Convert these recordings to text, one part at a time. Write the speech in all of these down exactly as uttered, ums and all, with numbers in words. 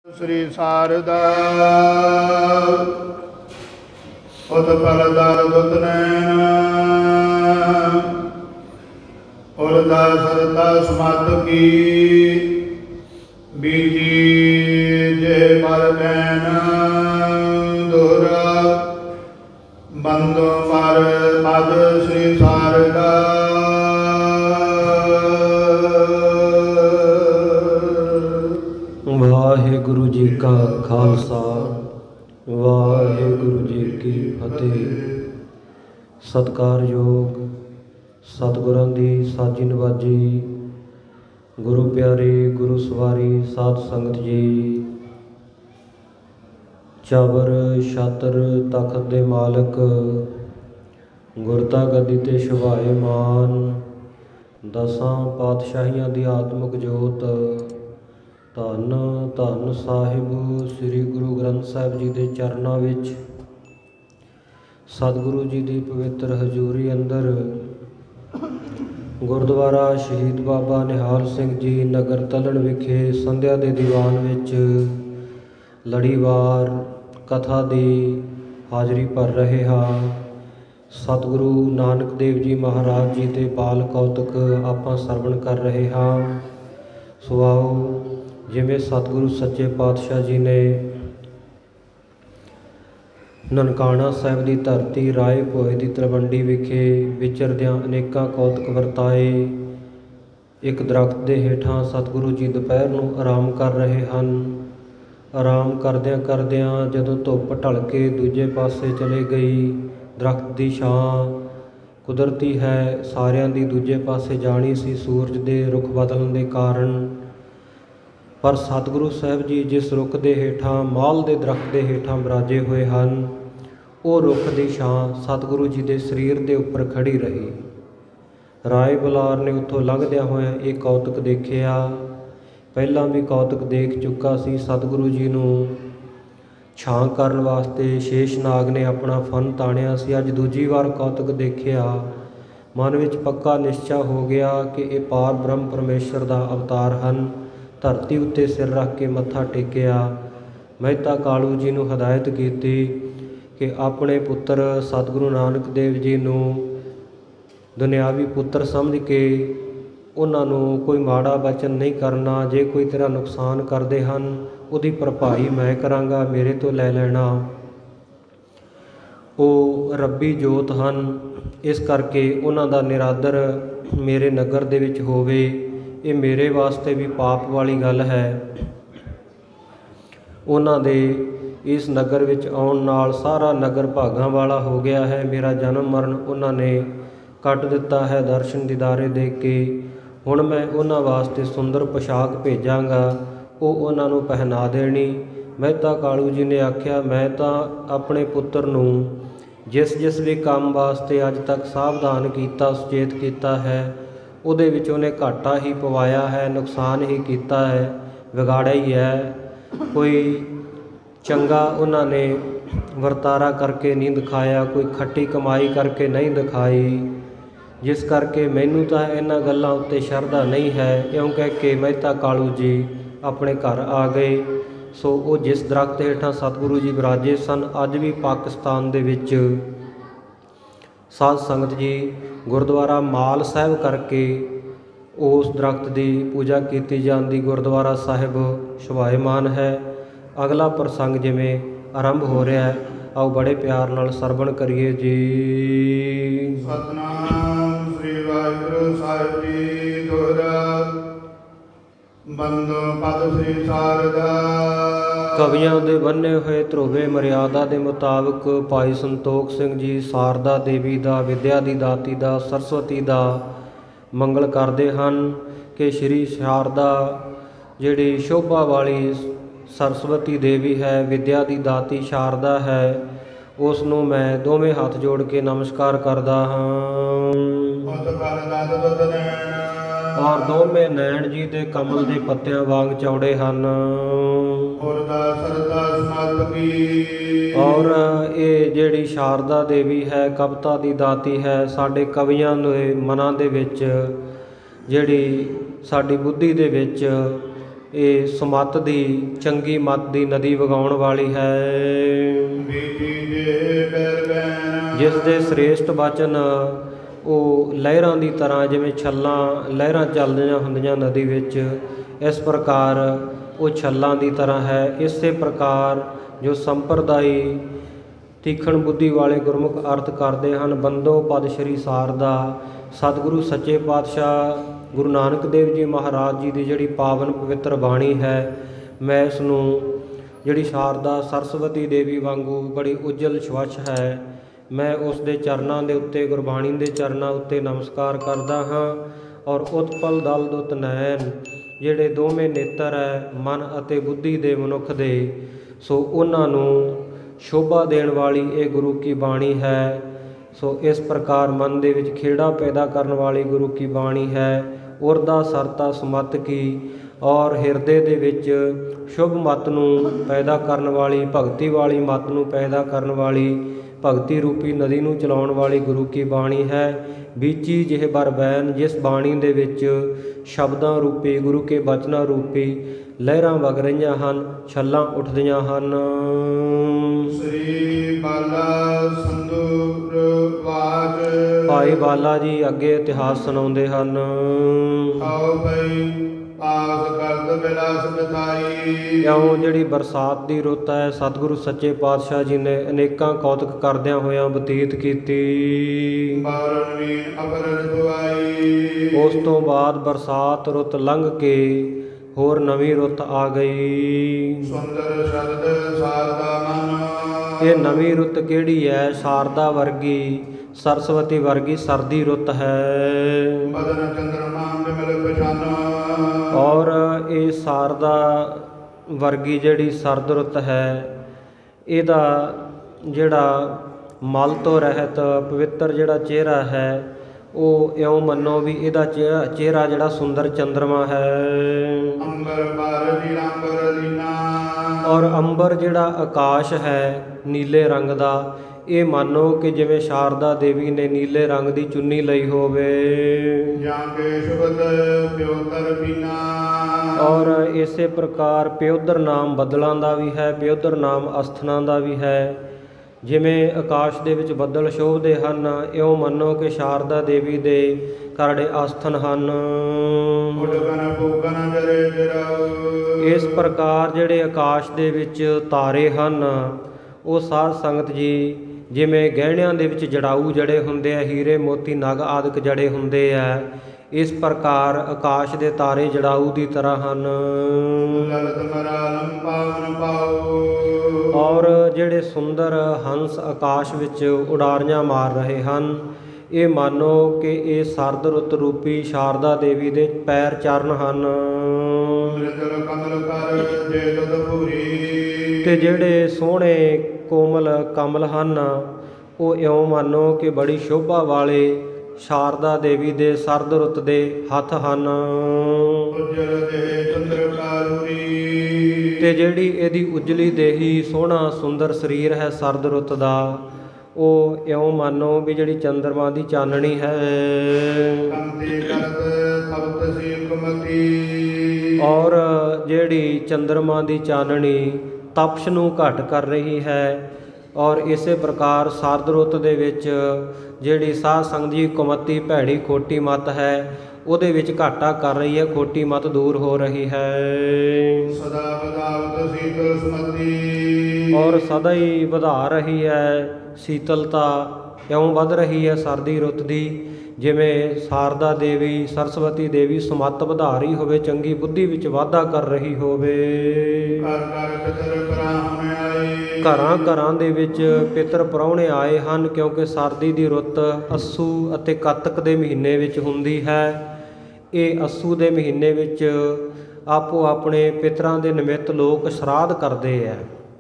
श्री शारदा उत फलदार दुत नैन उर्दा सरता सुमत की बीजी जे पर बैन दोहरा बंदो पर पद श्री शारदा वाहिगुरु जी का खालसा वाहिगुरु जी की फतेह। सत्कारयोग सतगुरां दी साजी नवाजी गुरु प्यारे गुरु सवारी साध संगत जी। चाबर छातर तखत दे मालक गुरता गद्दी ते शोभाएमान दसां पातशाहियां दी आत्मक जोत धन धन साहिब श्री गुरु ग्रंथ साहिब जी के चरणों विच सतगुरु जी की पवित्र हजूरी अंदर गुरुद्वारा शहीद बाबा निहाल सिंह जी नगर तलन विखे संध्या के दीवान विच लड़ीवार कथा की हाज़री भर रहे हाँ। सतगुरु नानक देव जी महाराज जी के बाल कौतुक आपां सरवण कर रहे हाँ। सुआओ जिमें सतगुरु सच्चे पातशाह जी ने ननकाना साहिब की धरती राय भोए की तलवंडी विखे विचरदियां अनेकां कौतुक वरताए। एक दरख्त के हेठां सतगुरु जी दोपहर नूं आराम कर रहे हैं। आराम करदियां करदियां जदों धुप ढल के दूजे पासे चले गई, दरख्त की छां कुदरती है सारियां दी दूजे पासे जानी सी सूरज के रुख बदलण के कारण। पर सतगुरु साहिब जी जिस रुख के हेठां माल के दरख्त के हेठां बराजे हुए हैं, वो रुख की छां सतगुरु जी के शरीर के उपर खड़ी रही। राय बुलार ने उत्थों लंघदियां होए एक कौतुक देखिया। पहला भी कौतुक देख चुका सी। सतगुरु जी नूं छां करन वास्ते शेषनाग ने अपना फन ताणिया सी। अज दूजी बार कौतुक देखिया। मन विच पक्का निश्चा हो गया कि ये पार ब्रह्म परमेश्वर का अवतार हैं। धरती उत्ते सिर रख के मत्था टेकिया। मेहता कालू जी नूं हदायत की कि अपने पुत्र सतगुरु नानक देव जी नूं दुनियावी पुत्र समझ के उन्हां नूं कोई माड़ा वचन नहीं करना। जे कोई तेरा नुकसान करते हैं उहदी भरपाई मैं करांगा, मेरे तो लै लेना। वो रब्बी जोत हैं, इस करके उन्हां दा निरादर मेरे नगर दे विच होवे, ये मेरे वास्ते भी पाप वाली गल है। उन्हां दे इस नगर विच आउण नाल सारा नगर भागां वाला हो गया है। मेरा जन्म मरण उन्हां ने कट दिता है दर्शन दीदारे दे के। हुण मैं उन्हां वास्ते सुंदर पोशाक भेजांगा, वो उन्हां नूं पहना देनी। मेहता कालू जी ने आख्या, मैं तां अपने पुत्र नूं जिस जिस भी काम वास्ते अज तक सावधान किया सुचेत किया है, उहदे विच उहने घाटा ही पवाया है, नुकसान ही किया है, विगाड़िया ही है। कोई चंगा उन्होंने वर्तारा करके नहीं दिखाया, कोई खट्टी कमाई करके नहीं दिखाई, जिस करके मैनू तो इन्हां गल्लां उत्ते शरधा नहीं है। इउं कह के मेहता कालू जी अपने घर आ गए। सो वो जिस दरख्त हेठां सतगुरु जी विराजे सन, अज भी पाकिस्तान दे विच साध संगत जी गुरुद्वारा माल साहिब करके उस दरख्त की पूजा की जाती गुरुद्वारा साहिब शोभाएमान है। अगला प्रसंग जिमें आरंभ हो रहा है, आओ बड़े प्यार नाल सरवण करिए जी। सतनाम श्री वाहिगुरु साहिब जी दोहरा बंदो पद श्री शारदा। कवियों के बन्ने हुए ध्रुवे मर्यादा के मुताबिक भाई संतोख सिंह जी शारदा देवी का, विद्या की दाती का, सरस्वती का मंगल करते हैं कि श्री शारदा जिहड़ी शोभा वाली सरस्वती देवी है, विद्या की दाती शारदा है, उसनूं मैं दोवें हाथ जोड़ के नमस्कार करता हाँ। और दोवें नैन जी के कमल के पत्तियां वांग चौड़े हैं। और ये जिहड़ी शारदा देवी है कविता की दाती है। साडे कवियां दे मनां दे विच जिहड़ी साडी बुद्धि दे विच ਇਹ ਸੁਮੱਤ ਦੀ ਚੰਗੀ ਮੱਤ ਦੀ ਨਦੀ ਵਗਾਉਣ ਵਾਲੀ ਹੈ। ਬੀਜੀ ਜੇ ਬੈਰ ਬੈਨ ਜਿਸ ਦੇ ਸ੍ਰੇਸ਼ਟ ਬਚਨ ਉਹ ਲਹਿਰਾਂ ਦੀ ਤਰ੍ਹਾਂ, ਜਿਵੇਂ ਛੱਲਾਂ ਲਹਿਰਾਂ ਚੱਲਦੀਆਂ ਹੁੰਦੀਆਂ ਨਦੀ ਵਿੱਚ, ਇਸ ਪ੍ਰਕਾਰ ਉਹ ਛੱਲਾਂ ਦੀ ਤਰ੍ਹਾਂ ਹੈ। ਇਸੇ ਪ੍ਰਕਾਰ ਜੋ ਸੰਪਰਦਾਈ ਤੀਖਣ ਬੁੱਧੀ ਵਾਲੇ ਗੁਰਮੁਖ ਅਰਥ ਕਰਦੇ ਹਨ, ਬੰਦੋ ਪਦ ਸ਼੍ਰੀ ਸਾਰਦਾ ਸਤਿਗੁਰੂ ਸੱਚੇ ਪਾਤਸ਼ਾਹ ਗੁਰੂ ਨਾਨਕ ਦੇਵ ਜੀ ਮਹਾਰਾਜ ਜੀ ਦੀ ਜਿਹੜੀ ਪਾਵਨ ਪਵਿੱਤਰ ਬਾਣੀ ਹੈ, ਮੈਂ ਇਸ ਨੂੰ ਜਿਹੜੀ ਸ਼ਾਰਦਾ ਸਰਸਵਤੀ ਦੇਵੀ ਵਾਂਗੂ ਬੜੀ ਉਜਲ ਸਵੱਛ ਹੈ, ਮੈਂ ਉਸ ਦੇ ਚਰਨਾਂ ਦੇ ਉੱਤੇ, ਗੁਰਬਾਣੀ ਦੇ ਚਰਨਾਂ ਉੱਤੇ ਨਮਸਕਾਰ ਕਰਦਾ ਹਾਂ। ਔਰ ਉਤਪਲ ਦਲ ਦੁੱਤ ਨੈਣ, ਜਿਹੜੇ ਦੋਵੇਂ ਨੇਤਰ ਹੈ ਮਨ ਅਤੇ ਬੁੱਧੀ ਦੇ ਮਨੁੱਖ ਦੇ, ਸੋ ਉਹਨਾਂ ਨੂੰ ਸ਼ੋਭਾ ਦੇਣ ਵਾਲੀ ਇਹ ਗੁਰੂ ਕੀ ਬਾਣੀ ਹੈ। ਸੋ ਇਸ ਪ੍ਰਕਾਰ ਮਨ ਦੇ ਵਿੱਚ ਖੇੜਾ ਪੈਦਾ ਕਰਨ ਵਾਲੀ ਗੁਰੂ ਕੀ ਬਾਣੀ ਹੈ। ਉਰਦਾ ਸਰਤਾ ਸੁਮੱਤ ਕੀ, ਔਰ ਹਿਰਦੇ ਦੇ ਵਿੱਚ ਸ਼ੁਭ ਮਤ ਨੂੰ ਪੈਦਾ ਕਰਨ ਵਾਲੀ, ਭਗਤੀ ਵਾਲੀ ਮਤ ਨੂੰ ਪੈਦਾ ਕਰਨ ਵਾਲੀ, ਭਗਤੀ ਰੂਪੀ ਨਦੀ ਨੂੰ ਚਲਾਉਣ ਵਾਲੀ ਗੁਰੂ ਕੀ ਬਾਣੀ ਹੈ। ਬੀਜੀ ਜਿਹ ਬਰ ਬੈਨ, ਜਿਸ ਬਾਣੀ ਦੇ ਵਿੱਚ ਸ਼ਬਦਾਂ ਰੂਪੀ, ਗੁਰੂ ਕੇ ਬਚਨਾਂ ਰੂਪੀ ਲਹਿਰਾਂ ਵਗ ਰਹੀਆਂ ਹਨ, ਛੱਲਾਂ ਉੱਠਦੀਆਂ ਹਨ। ਸ੍ਰੀ ਬਾਲਾ ਸੰਦੂਰ ਵਾਜ ਭਾਈ ਬਾਲਾ ਜੀ ਅੱਗੇ ਇਤਿਹਾਸ ਸੁਣਾਉਂਦੇ ਹਨ। ਆਓ ਭਈ ਆਸ ਕਰਦ ਬਿਲਾਸ ਬਿਤਾਈ। ਇਉਂ ਜਿਹੜੀ ਬਰਸਾਤ ਦੀ ਰੁੱਤ ਹੈ, ਸਤਿਗੁਰੂ ਸੱਚੇ ਪਾਤਸ਼ਾਹ ਜੀ ਨੇ ਅਨੇਕਾਂ ਕੌਤਕ ਕਰਦਿਆਂ ਹੋਇਆਂ ਬਤੀਤ ਕੀਤੀ। ਬਾਰਨਵੀਂ ਅਪਰਲ ਦੁਆਈ। ਉਸ ਤੋਂ ਬਾਅਦ ਬਰਸਾਤ ਰੁੱਤ ਲੰਘ ਕੇ ਹੋਰ ਨਵੀਂ ਰੁੱਤ ਆ ਗਈ। ਸੁੰਦਰ ਸ਼ਬਦ ਸਾਰਦਾ ਮਨ। ਇਹ ਨਵੀਂ ਰੁੱਤ ਕਿਹੜੀ ਹੈ? ਸਾਰਦਾ ਵਰਗੀ, ਸਰਸਵਤੀ ਵਰਗੀ ਸਰਦੀ ਰੁੱਤ ਹੈ। ਬਦਨ ਚੰਦਰਮਾ ਬਿਮਲ ਪਛਾਨਾ। ਔਰ ਇਹ ਸਾਰਦਾ ਵਰਗੀ ਜਿਹੜੀ ਸਰਦ ਰੁੱਤ ਹੈ, ਇਹਦਾ ਜਿਹੜਾ ਮਲ ਤੋਂ ਰਹਿਤ ਪਵਿੱਤਰ ਜਿਹੜਾ ਚਿਹਰਾ ਹੈ, ਉਹ ਇਉਂ ਮੰਨੋ ਵੀ ਇਹਦਾ ਚਿਹਰਾ ਚਿਹਰਾ ਜਿਹੜਾ ਸੁੰਦਰ ਚੰਦਰਮਾ ਹੈ। ਅੰਬਰ ਬਾਰ ਨੀਲਾਂਬਰ ਲੀਨਾ। ਔਰ ਅੰਬਰ ਜਿਹੜਾ ਆਕਾਸ਼ ਹੈ ਨੀਲੇ ਰੰਗ ਦਾ, ਇਹ ਮੰਨੋ ਕਿ ਜਿਵੇਂ ਸ਼ਾਰਦਾ ਦੇਵੀ ਨੇ ਨੀਲੇ ਰੰਗ ਦੀ ਚੁੰਨੀ ਲਈ ਹੋਵੇ। ਜਾਂ ਕੇ ਸ਼ਬਦ ਪਿਓਤਰ ਪੀਨਾ। ਔਰ ਇਸੇ ਪ੍ਰਕਾਰ ਪਿਓਦਰ ਨਾਮ ਬੱਦਲਾਂ ਦਾ ਵੀ ਹੈ, ਪਿਓਦਰ ਨਾਮ ਅਸਥਨਾਂ ਦਾ ਵੀ ਹੈ। ਜਿਵੇਂ ਆਕਾਸ਼ ਦੇ ਵਿੱਚ ਬੱਦਲ ਸ਼ੋਭਦੇ ਹਨ, ਇਉਂ ਮੰਨੋ ਕਿ ਸ਼ਾਰਦਾ ਦੇਵੀ ਦੇ ਕਰੜੇ ਆਸਥਨ ਹਨ। ਉਡਗਨ ਫੂਕਨ ਜਰੇ ਜਰਾਉ। ਇਸ ਪ੍ਰਕਾਰ ਜਿਹੜੇ ਆਕਾਸ਼ ਦੇ ਵਿੱਚ ਤਾਰੇ ਹਨ, ਉਹ ਸਾਧ ਸੰਗਤ ਜੀ ਜਿਵੇਂ ਗਹਿਣਿਆਂ ਦੇ ਵਿੱਚ ਜੜਾਊ ਜੜੇ ਹੁੰਦੇ ਆ, ਹੀਰੇ ਮੋਤੀ ਨਗ ਆਦਿਕ ਜੜੇ ਹੁੰਦੇ ਆ, ਇਸ ਪ੍ਰਕਾਰ ਆਕਾਸ਼ ਦੇ ਤਾਰੇ ਜੜਾਊ ਦੀ ਤਰ੍ਹਾਂ ਹਨ। ਲਲਤ ਮਰਾਲਮ ਪਾਵਨ ਪਾਉ। ਔਰ ਜਿਹੜੇ ਸੁੰਦਰ ਹੰਸ ਆਕਾਸ਼ ਵਿੱਚ ਉਡਾਰੀਆਂ ਮਾਰ ਰਹੇ ਹਨ, ਇਹ ਮੰਨੋ ਕਿ ਇਹ ਸਰਦ ਰੁੱਤ ਰੂਪੀ ਸ਼ਾਰਦਾ ਦੇਵੀ ਦੇ ਪੈਰ ਚਰਨ ਹਨ। ਮ੍ਰਿਦਲ ਕਮਲ ਕਰ ਜੇ ਦੁਧ ਭੂਰੀ। ਤੇ ਜਿਹੜੇ ਸੋਹਣੇ ਕੋਮਲ ਕਮਲ ਹਨ, ਉਹ ਇਉਂ ਮੰਨੋ ਕਿ ਬੜੀ ਸ਼ੋਭਾ ਵਾਲੇ ਸ਼ਾਰਦਾ ਦੇਵੀ ਦੇ ਸਰਦ ਰੁੱਤ ਦੇ ਹੱਥ ਹਨ। ਉਜਲ ਦੇ ਚੰਦਰ ਕਾਰੂਰੀ। ਤੇ ਜਿਹੜੀ ਇਹਦੀ ਉਜਲੀ ਦੇਹੀ ਸੋਹਣਾ ਸੁੰਦਰ ਸਰੀਰ ਹੈ ਸਰਦ ਰੁੱਤ ਦਾ, ਉਹ ਇਉਂ ਮੰਨੋ ਵੀ ਜਿਹੜੀ ਚੰਦਰਮਾ ਦੀ ਚਾਨਣੀ ਹੈ। ਕੰਤੀ ਕਰਦ ਤਪਤ ਸੀ ਕੁਮਤੀ। ਔਰ ਜਿਹੜੀ ਚੰਦਰਮਾ ਦੀ ਚਾਨਣੀ ਤਪਸ਼ ਨੂੰ ਘਟ ਕਰ ਰਹੀ ਹੈ। ਔਰ ਇਸੇ ਪ੍ਰਕਾਰ ਸਰਦ ਰੁੱਤ ਦੇ ਵਿੱਚ ਜਿਹੜੀ ਸਾਧ ਸੰਗਤ ਦੀ ਕੁਮਤੀ ਭੈੜੀ ਖੋਟੀ ਮੱਤ ਹੈ, ਉਹਦੇ ਵਿੱਚ ਘਾਟਾ ਕਰ ਰਹੀ ਹੈ, ਖੋਟੀ ਮੱਤ ਦੂਰ ਹੋ ਰਹੀ ਹੈ। ਸਦਾ ਵਧਾਵਤ ਸੀਤਲ ਸੁਮਤੀ। ਔਰ ਸਦਾ ਹੀ ਵਧਾ ਰਹੀ ਹੈ ਸੀਤਲਤਾ, ਇਉਂ ਵੱਧ ਰਹੀ ਹੈ ਸਰਦੀ ਰੁੱਤ ਦੀ, ਜਿਵੇਂ ਸਾਰਦਾ ਦੇਵੀ ਸਰਸਵਤੀ ਦੇਵੀ ਸੁਮੱਤ ਵਧਾ ਰਹੀ ਹੋਵੇ, ਚੰਗੀ ਬੁੱਧੀ ਵਿੱਚ ਵਾਧਾ ਕਰ ਰਹੀ ਹੋਵੇ। ਘਰ ਘਰ ਪਿਤਰ ਪ੍ਰਾਹੁਣੇ ਆਏ। ਘਰਾਂ ਘਰਾਂ ਦੇ ਵਿੱਚ ਪਿਤਰ ਪ੍ਰਾਹੁਣੇ ਆਏ ਹਨ, ਕਿਉਂਕਿ ਸਰਦੀ ਦੀ ਰੁੱਤ ਅੱਸੂ ਅਤੇ ਕੱਤਕ ਦੇ ਮਹੀਨੇ ਵਿੱਚ ਹੁੰਦੀ ਹੈ। ਇਹ ਅੱਸੂ ਦੇ ਮਹੀਨੇ ਵਿੱਚ ਆਪੋ ਆਪਣੇ ਪਿਤਰਾਂ ਦੇ ਨਿਮਿੱਤ ਲੋਕ ਸ਼ਰਾਧ ਕਰਦੇ ਹੈ।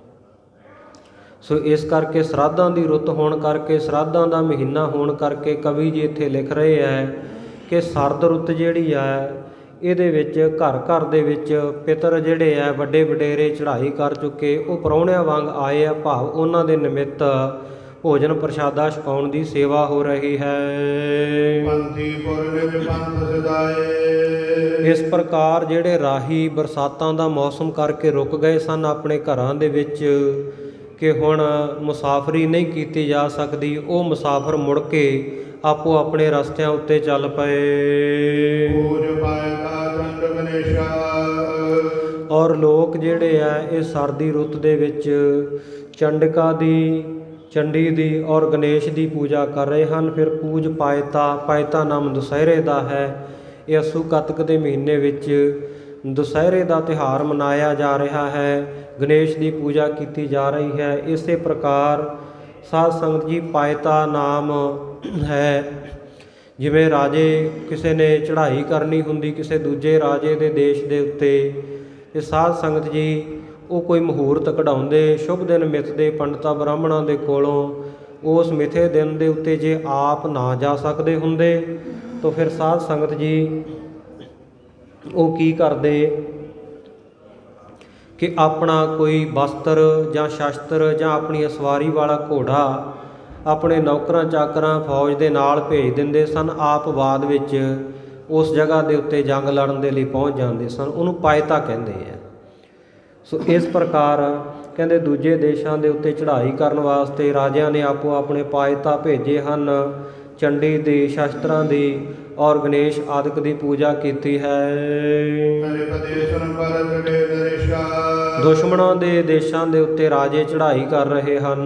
ਸੋ ਇਸ ਕਰਕੇ ਸ਼ਰਾਧਾਂ ਦੀ ਰੁੱਤ ਹੋਣ ਕਰਕੇ, ਸ਼ਰਾਧਾਂ ਦਾ ਮਹੀਨਾ ਹੋਣ ਕਰਕੇ ਕਵੀ ਜੀ ਇੱਥੇ ਲਿਖ ਰਹੇ ਹੈ ਕਿ ਸਰਦ ਰੁੱਤ ਜਿਹੜੀ ਹੈ, ਇਹਦੇ ਵਿੱਚ ਘਰ ਘਰ ਦੇ ਵਿੱਚ ਪਿਤਰ ਜਿਹੜੇ ਆ ਵੱਡੇ ਵਡੇਰੇ ਚੜ੍ਹਾਈ ਕਰ ਚੁੱਕੇ, ਉਹ ਪ੍ਰਾਹੁਣਿਆਂ ਵਾਂਗ ਆਏ ਆ, ਭਾਵ ਉਹਨਾਂ ਦੇ ਨਿਮਿੱਤ ਭੋਜਨ ਪ੍ਰਸ਼ਾਦਾ ਛਕਾਉਣ ਦੀ ਸੇਵਾ ਹੋ ਰਹੀ ਹੈ। ਪੰਥੀ ਪੁਰ ਨਿਜ ਪੰਥ ਸਦਾਏ। ਇਸ ਪ੍ਰਕਾਰ ਜਿਹੜੇ ਰਾਹੀ ਬਰਸਾਤਾਂ ਦਾ ਮੌਸਮ ਕਰਕੇ ਰੁਕ ਗਏ ਸਨ ਆਪਣੇ ਘਰਾਂ ਦੇ ਵਿੱਚ ਕਿ ਹੁਣ ਮੁਸਾਫਰੀ ਨਹੀਂ ਕੀਤੀ ਜਾ ਸਕਦੀ, ਉਹ ਮੁਸਾਫਰ ਮੁੜ ਕੇ ਆਪੋ ਆਪਣੇ ਰਸਤਿਆਂ ਉੱਤੇ ਚੱਲ ਪਏ। ਪੂਜ ਪਾਇਦਾ ਚੰਡ ਗਣੇਸ਼ਾ। ਔਰ ਲੋਕ ਜਿਹੜੇ ਆ ਇਹ ਸਰਦੀ ਰੁੱਤ ਦੇ ਵਿੱਚ ਚੰਡਕਾ ਦੀ, ਚੰਡੀ ਦੀ ਔਰ ਗਣੇਸ਼ ਦੀ ਪੂਜਾ ਕਰ ਰਹੇ ਹਨ। ਫਿਰ ਪੂਜ ਪਾਇਤਾ, ਪਾਇਤਾ ਨਾਮ ਦੁਸਹਿਰੇ ਦਾ ਹੈ। ਇਹ ਅੱਸੂ ਕੱਤਕ ਦੇ ਮਹੀਨੇ ਵਿੱਚ ਦੁਸਹਿਰੇ ਦਾ ਤਿਉਹਾਰ ਮਨਾਇਆ ਜਾ ਰਿਹਾ ਹੈ, ਗਣੇਸ਼ ਦੀ ਪੂਜਾ ਕੀਤੀ ਜਾ ਰਹੀ ਹੈ। ਇਸੇ ਪ੍ਰਕਾਰ ਸਾਧ ਸੰਗਤ ਜੀ ਪਾਇਤਾ ਨਾਮ ਹੈ। ਜਿਵੇਂ ਰਾਜੇ ਕਿਸੇ ਨੇ ਚੜ੍ਹਾਈ ਕਰਨੀ ਹੁੰਦੀ ਕਿਸੇ ਦੂਜੇ ਰਾਜੇ ਦੇ ਦੇਸ਼ ਦੇ ਉੱਤੇ, ਤੇ ਸਾਧ ਸੰਗਤ ਜੀ ਉਹ ਕੋਈ ਮੁਹੂਰਤ ਕਢਾਉਂਦੇ, ਸ਼ੁਭ ਦਿਨ ਮਿੱਥਦੇ ਪੰਡਤਾਂ ਬ੍ਰਾਹਮਣਾਂ ਦੇ ਕੋਲੋਂ। ਉਸ ਮਿੱਥੇ ਦਿਨ ਦੇ ਉੱਤੇ ਜੇ ਆਪ ਨਾ ਜਾ ਸਕਦੇ ਹੁੰਦੇ ਤਾਂ ਫਿਰ ਸਾਧ ਸੰਗਤ ਜੀ ਉਹ ਕੀ ਕਰਦੇ ਕਿ ਆਪਣਾ ਕੋਈ ਵਸਤਰ ਜਾਂ ਸ਼ਸਤਰ ਜਾਂ ਆਪਣੀ ਸਵਾਰੀ ਵਾਲਾ ਘੋੜਾ ਆਪਣੇ ਨੌਕਰਾਂ ਚਾਕਰਾਂ ਫੌਜ ਦੇ ਨਾਲ ਭੇਜ ਦਿੰਦੇ ਸਨ। ਆਪ ਬਾਅਦ ਵਿੱਚ ਉਸ ਜਗ੍ਹਾ ਦੇ ਉੱਤੇ ਜੰਗ ਲੜਨ ਦੇ ਲਈ ਪਹੁੰਚ ਜਾਂਦੇ ਸਨ। ਉਹਨੂੰ ਪਾਇਤਾ ਕਹਿੰਦੇ ਆ। ਸੋ ਇਸ ਪ੍ਰਕਾਰ ਕਹਿੰਦੇ ਦੂਜੇ ਦੇਸ਼ਾਂ ਦੇ ਉੱਤੇ ਚੜ੍ਹਾਈ ਕਰਨ ਵਾਸਤੇ ਰਾਜਿਆਂ ਨੇ ਆਪੋ ਆਪਣੇ ਪਾਇਤਾ ਭੇਜੇ ਹਨ। ਚੰਡੀ ਦੀ, ਸ਼ਸਤਰਾਂ ਦੀ ਔਰ ਗਣੇਸ਼ ਆਦਿਕ ਦੀ ਪੂਜਾ ਕੀਤੀ ਹੈ। ਦੁਸ਼ਮਣਾਂ ਦੇ ਦੇਸ਼ਾਂ ਦੇ ਉੱਤੇ ਰਾਜੇ ਚੜ੍ਹਾਈ ਕਰ ਰਹੇ ਹਨ।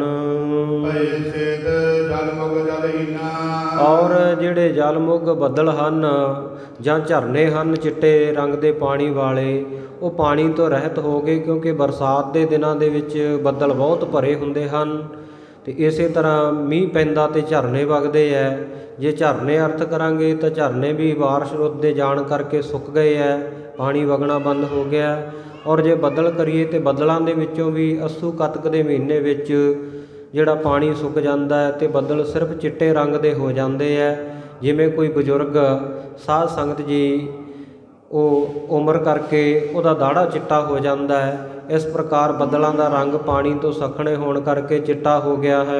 ਔਰ ਜਿਹੜੇ ਜਲਮੁਗ ਬੱਦਲ ਹਨ ਜਾਂ ਝਰਨੇ ਹਨ ਚਿੱਟੇ ਰੰਗ ਦੇ ਪਾਣੀ ਵਾਲੇ, ਉਹ ਪਾਣੀ ਤੋਂ ਰਹਿਤ ਹੋ ਗਏ ਕਿਉਂਕਿ ਬਰਸਾਤ ਦੇ ਦਿਨਾਂ ਦੇ ਵਿੱਚ ਬੱਦਲ ਬਹੁਤ ਭਰੇ ਹੁੰਦੇ ਹਨ। ਅਤੇ ਇਸੇ ਤਰ੍ਹਾਂ ਮੀਂਹ ਪੈਂਦਾ ਅਤੇ ਝਰਨੇ ਵਗਦੇ ਹੈ। ਜੇ ਝਰਨੇ ਅਰਥ ਕਰਾਂਗੇ ਤਾਂ ਝਰਨੇ ਵੀ ਬਾਰਿਸ਼ ਰੁੱਤ ਦੇ ਜਾਣ ਕਰਕੇ ਸੁੱਕ ਗਏ ਹੈ, ਪਾਣੀ ਵਗਣਾ ਬੰਦ ਹੋ ਗਿਆ। ਔਰ ਜੇ ਬੱਦਲ ਕਰੀਏ ਤਾਂ ਬੱਦਲਾਂ ਦੇ ਵਿੱਚੋਂ ਵੀ ਅੱਸੂ ਕੱਤਕ ਦੇ ਮਹੀਨੇ ਵਿੱਚ ਜਿਹੜਾ ਪਾਣੀ ਸੁੱਕ ਜਾਂਦਾ ਹੈ ਅਤੇ ਬੱਦਲ ਸਿਰਫ ਚਿੱਟੇ ਰੰਗ ਦੇ ਹੋ ਜਾਂਦੇ ਹੈ। ਜਿਵੇਂ ਕੋਈ ਬਜ਼ੁਰਗ ਸਾਧ ਸੰਗਤ ਜੀ ਉਹ ਉਮਰ ਕਰਕੇ ਉਹਦਾ ਦਾੜਾ ਚਿੱਟਾ ਹੋ ਜਾਂਦਾ ਹੈ, ਇਸ ਪ੍ਰਕਾਰ ਬੱਦਲਾਂ ਦਾ ਰੰਗ ਪਾਣੀ ਤੋਂ ਸਖਣੇ ਹੋਣ ਕਰਕੇ ਚਿੱਟਾ ਹੋ ਗਿਆ ਹੈ।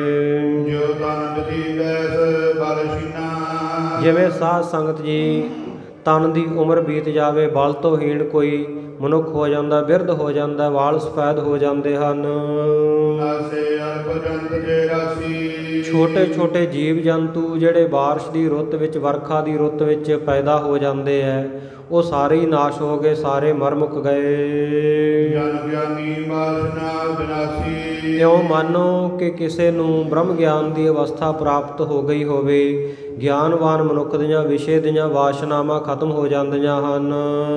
ਜਿਵੇਂ ਸਾਧ ਸੰਗਤ ਜੀ ਤਨ ਦੀ ਉਮਰ ਬੀਤ ਜਾਵੇ, ਬਲ ਤੋਂ ਹੀਣ ਕੋਈ ਮਨੁੱਖ ਹੋ ਜਾਂਦਾ, ਬਿਰਧ ਹੋ ਜਾਂਦਾ, ਵਾਲ ਸਫੈਦ ਹੋ ਜਾਂਦੇ ਹਨ। ਛੋਟੇ ਛੋਟੇ ਜੀਵ ਜੰਤੂ ਜਿਹੜੇ ਬਾਰਿਸ਼ ਦੀ ਰੁੱਤ ਵਿੱਚ, ਵਰਖਾ ਦੀ ਰੁੱਤ ਵਿੱਚ ਪੈਦਾ ਹੋ ਜਾਂਦੇ ਹੈ, ਉਹ ਸਾਰੇ ਹੀ ਨਾਸ਼ ਹੋ ਗਏ, ਸਾਰੇ ਮਰ ਮੁੱਕ ਗਏ। ਇਉਂ ਮੰਨੋ ਕਿ ਕਿਸੇ ਨੂੰ ਬ੍ਰਹਮ ਗਿਆਨ ਦੀ ਅਵਸਥਾ ਪ੍ਰਾਪਤ ਹੋ ਗਈ ਹੋਵੇ, ਗਿਆਨਵਾਨ ਮਨੁੱਖ ਦੀਆਂ ਵਿਸ਼ੇ ਦੀਆਂ ਵਾਸ਼ਨਾਵਾਂ ਖਤਮ ਹੋ ਜਾਂਦੀਆਂ ਹਨ।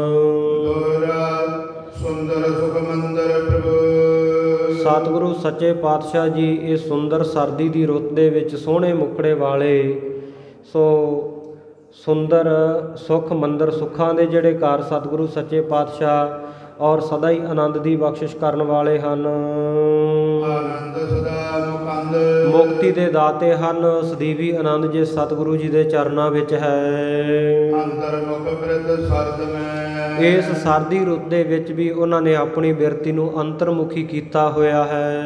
ਸੁੰਦਰ ਸੁਖ ਮੰਦਰ ਪ੍ਰਭੂ। ਸਤਿਗੁਰੂ ਸੱਚੇ ਪਾਤਸ਼ਾਹ ਜੀ ਇਹ ਸੁੰਦਰ ਸਰਦੀ ਦੀ ਰੁੱਤ ਦੇ ਵਿੱਚ ਸੋਹਣੇ ਮੁਖੜੇ ਵਾਲੇ, ਸੋ ਸੁੰਦਰ ਸੁਖ ਮੰਦਰ, ਸੁੱਖਾਂ ਦੇ ਜਿਹੜੇ ਘਰ ਸਤਿਗੁਰੂ ਸੱਚੇ ਪਾਤਸ਼ਾਹ ਔਰ ਸਦਾ ਹੀ ਆਨੰਦ ਦੀ ਬਖਸ਼ਿਸ਼ ਕਰਨ ਵਾਲੇ ਹਨ। ਆਨੰਦ ਸਦਾ ਮੁਕੰਦ, ਮੁਕਤੀ ਦੇ ਦਾਤੇ ਹਨ। ਸਦੀਵੀ ਆਨੰਦ ਜੇ ਸਤਿਗੁਰੂ ਜੀ ਦੇ ਚਰਨਾਂ ਵਿੱਚ ਹੈ। ਅੰਤਰ ਮੁਖ ਬਿਰਧ ਸਰਦ ਮੈਂ। ਇਸ ਸਰਦੀ ਰੁੱਤ ਦੇ ਵਿੱਚ ਵੀ ਉਹਨਾਂ ਨੇ ਆਪਣੀ ਬਿਰਤੀ ਨੂੰ ਅੰਤਰਮੁਖੀ ਕੀਤਾ ਹੋਇਆ ਹੈ।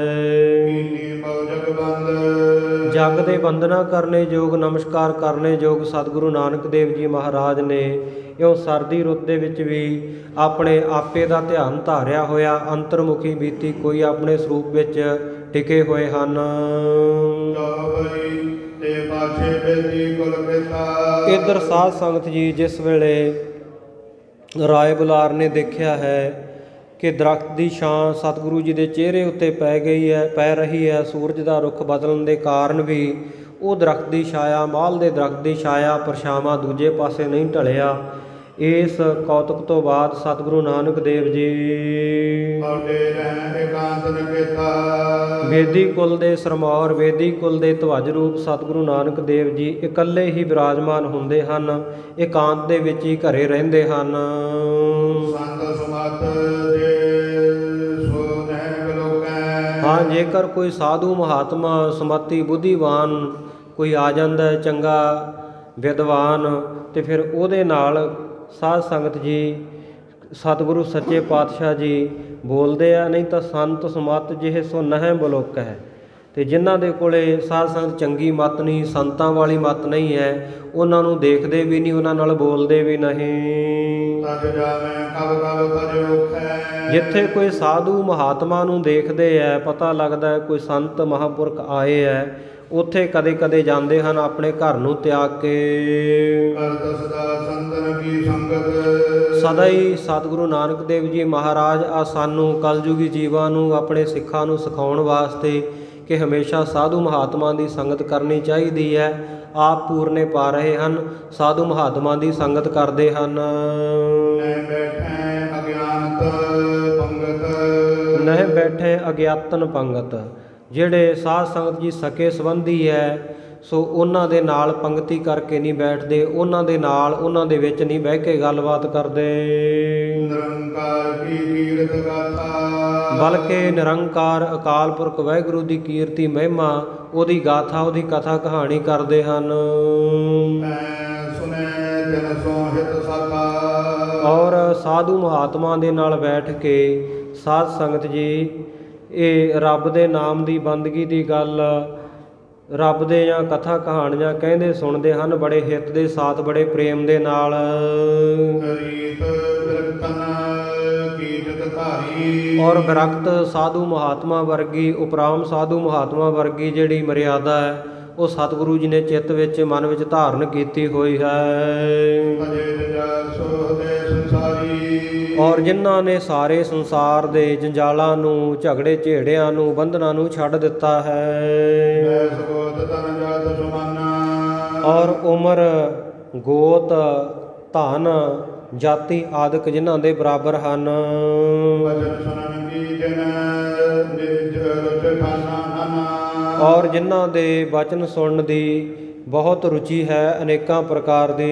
ਜਗ ਦੇ ਬੰਦਨਾ ਕਰਨੇ ਯੋਗ, ਨਮਸਕਾਰ ਕਰਨੇ ਯੋਗ ਸਤਿਗੁਰੂ ਨਾਨਕ ਦੇਵ ਜੀ ਮਹਾਰਾਜ ਨੇ ਇਉਂ ਸਰਦੀ ਰੁੱਤ ਦੇ ਵਿੱਚ ਵੀ ਆਪਣੇ ਆਪੇ ਦਾ ਧਿਆਨ ਧਾਰਿਆ ਹੋਇਆ ਅੰਤਰਮੁਖੀ ਬੀਤੀ, ਕੋਈ ਆਪਣੇ ਸਰੂਪ ਵਿੱਚ ਟਿਕੇ ਹੋਏ ਹਨ। ਇੱਧਰ ਸਾਧ ਸੰਗਤ ਜੀ ਜਿਸ ਵੇਲੇ ਰਾਏ ਬੁਲਾਰ ਨੇ ਦੇਖਿਆ ਹੈ ਕਿ ਦਰਖਤ ਦੀ ਛਾਂ ਸਤਿਗੁਰੂ ਜੀ ਦੇ ਚਿਹਰੇ ਉੱਤੇ ਪੈ ਗਈ ਹੈ, ਪੈ ਰਹੀ ਹੈ, ਸੂਰਜ ਦਾ ਰੁੱਖ ਬਦਲਣ ਦੇ ਕਾਰਨ ਵੀ ਉਹ ਦਰਖਤ ਦੀ ਛਾਇਆ, ਮਾਲ ਦੇ ਦਰਖਤ ਦੀ ਛਾਇਆ ਪਰਛਾਵਾਂ ਦੂਜੇ ਪਾਸੇ ਨਹੀਂ ਢਲਿਆ। ਇਸ ਕੌਤਕ ਤੋਂ ਬਾਅਦ ਸਤਿਗੁਰੂ ਨਾਨਕ ਦੇਵ ਜੀ ਵੇਦੀ ਕੁਲ ਦੇ ਸਰਮੌਰ, ਵੇਦੀ ਕੁਲ ਦੇ ਧਵਜ ਰੂਪ ਸਤਿਗੁਰੂ ਨਾਨਕ ਦੇਵ ਜੀ ਇਕੱਲੇ ਹੀ ਬਿਰਾਜਮਾਨ ਹੁੰਦੇ ਹਨ, ਇਕਾਂਤ ਦੇ ਵਿੱਚ ਹੀ ਘਰੇ ਰਹਿੰਦੇ ਹਨ। ਹਾਂ, ਜੇਕਰ ਕੋਈ ਸਾਧੂ ਮਹਾਤਮਾ ਸਮਤੀ ਬੁੱਧੀਵਾਨ ਕੋਈ ਆ ਜਾਂਦਾ ਚੰਗਾ ਵਿਦਵਾਨ, ਅਤੇ ਫਿਰ ਉਹਦੇ ਨਾਲ ਸਾਧ ਸੰਗਤ ਜੀ ਸਤਿਗੁਰੂ ਸੱਚੇ ਪਾਤਸ਼ਾਹ ਜੀ ਬੋਲਦੇ ਆ, ਨਹੀਂ ਤਾਂ ਸੰਤ ਸਮਤ ਜਿਹੇ ਸੋ ਨਹਿ ਬਲੋਕ ਹੈ। ਤੇ ਜਿਨ੍ਹਾਂ ਦੇ ਕੋਲੇ ਸਾਧ ਸੰਗਤ ਚੰਗੀ ਮੱਤ ਨਹੀਂ, ਸੰਤਾਂ ਵਾਲੀ ਮੱਤ ਨਹੀਂ ਹੈ, ਉਹਨਾਂ ਨੂੰ ਦੇਖਦੇ ਵੀ ਨਹੀਂ, ਉਹਨਾਂ ਨਾਲ ਬੋਲਦੇ ਵੀ ਨਹੀਂ। ਤਜ ਜਾਵੇਂ ਕਬ ਕਬ ਤਜ ਉਖੈ। ਜਿੱਥੇ ਕੋਈ ਸਾਧੂ ਮਹਾਤਮਾ ਨੂੰ ਦੇਖਦੇ ਹੈ, ਪਤਾ ਲੱਗਦਾ ਹੈ ਕੋਈ ਸੰਤ ਮਹਾਂਪੁਰਖ ਆਏ ਹੈ, ਉੱਥੇ ਕਦੇ ਕਦੇ ਜਾਂਦੇ ਹਨ ਆਪਣੇ ਘਰ ਨੂੰ ਤਿਆਗ ਕੇ। ਕਰਤ ਸਦਾ ਸੰਤਨ ਕੀ ਸੰਗਤ। ਸਦਾ ਹੀ ਸਤਿਗੁਰੂ ਨਾਨਕ ਦੇਵ ਜੀ ਮਹਾਰਾਜ ਆ ਸਾਨੂੰ ਕਲਯੁਗੀ ਜੀਵਾਂ ਨੂੰ, ਆਪਣੇ ਸਿੱਖਾਂ ਨੂੰ ਸਿਖਾਉਣ ਵਾਸਤੇ ਕਿ ਹਮੇਸ਼ਾ ਸਾਧੂ ਮਹਾਤਮਾ ਦੀ ਸੰਗਤ ਕਰਨੀ ਚਾਹੀਦੀ ਹੈ। ਆਪ ਪੂਰਨੇ ਪਾ ਰਹੇ ਹਨ, ਸਾਧੂ ਮਹਾਤਮਾ ਦੀ ਸੰਗਤ ਕਰਦੇ ਹਨ। ਨਹਿ ਬੈਠੈ ਅਗਿਆਨਤ ਪੰਗਤ। ਨਹਿ ਬੈਠੇ ਅਗਿਆਤਨ ਪੰਗਤ। ਜਿਹੜੇ ਸਾਧ ਸੰਗਤ ਜੀ ਸਕੇ ਸੰਬੰਧੀ ਹੈ, ਸੋ ਉਹਨਾਂ ਦੇ ਨਾਲ ਪੰਗਤੀ ਕਰਕੇ ਨਹੀਂ ਬੈਠਦੇ, ਉਹਨਾਂ ਦੇ ਨਾਲ ਉਹਨਾਂ ਦੇ ਵਿੱਚ ਨਹੀਂ ਬਹਿ ਕੇ ਗੱਲਬਾਤ ਕਰਦੇ। ਨਿਰੰਕਾਰ ਕੀ ਕੀਰਤ ਗਾਥਾ। ਬਲਕਿ ਨਿਰੰਕਾਰ ਅਕਾਲ ਪੁਰਖ ਵਾਹਿਗੁਰੂ ਦੀ ਕੀਰਤੀ ਮਹਿਮਾ, ਉਹਦੀ ਗਾਥਾ, ਉਹਦੀ ਕਥਾ ਕਹਾਣੀ ਕਰਦੇ ਹਨ। ਮੈਂ ਸੁਨੈ ਜਨ ਸੋ ਹਿਤ ਸਾਖਾ। ਔਰ ਸਾਧੂ ਮਹਾਤਮਾ ਦੇ ਨਾਲ ਬੈਠ ਕੇ ਸਾਧ ਸੰਗਤ ਜੀ ਇਹ ਰੱਬ ਦੇ ਨਾਮ ਦੀ ਬੰਦਗੀ ਦੀ ਗੱਲ, ਰੱਬ ਦੇ ਜਾਂ ਕਥਾ ਕਹਾਣੀਆਂ ਕਹਿੰਦੇ ਸੁਣਦੇ ਹਨ, ਬੜੇ ਹਿੱਤ ਦੇ ਸਾਥ, ਬੜੇ ਪ੍ਰੇਮ ਦੇ ਨਾਲ। ਰੀਤ ਬਿਰਤਨ ਕੀਰਤ ਧਾਰੀ। ਔਰ ਬਿਰਕਤ ਸਾਧੂ ਮਹਾਤਮਾ ਵਰਗੀ, ਉਪਰਾਮ ਸਾਧੂ ਮਹਾਤਮਾ ਵਰਗੀ ਜਿਹੜੀ ਮਰਿਆਦਾ ਹੈ, ਉਹ ਸਤਿਗੁਰੂ ਜੀ ਨੇ ਚਿੱਤ ਵਿੱਚ, ਮਨ ਵਿੱਚ ਧਾਰਨ ਕੀਤੀ ਹੋਈ ਹੈ। ਔਰ ਜਿਨ੍ਹਾਂ ਨੇ ਸਾਰੇ ਸੰਸਾਰ ਦੇ ਜੰਜਾਲਾਂ ਨੂੰ, ਝਗੜੇ ਝੇੜਿਆਂ ਨੂੰ, ਬੰਧਨਾਂ ਨੂੰ ਛੱਡ ਦਿੱਤਾ ਹੈ। ਔਰ ਉਮਰ, ਗੋਤ, ਧਨ, ਜਾਤੀ ਆਦਿਕ ਜਿਨ੍ਹਾਂ ਦੇ ਬਰਾਬਰ ਹਨ। ਔਰ ਜਿਨ੍ਹਾਂ ਦੇ ਬਚਨ ਸੁਣਨ ਦੀ ਬਹੁਤ ਰੁਚੀ ਹੈ ਅਨੇਕਾਂ ਪ੍ਰਕਾਰ ਦੀ।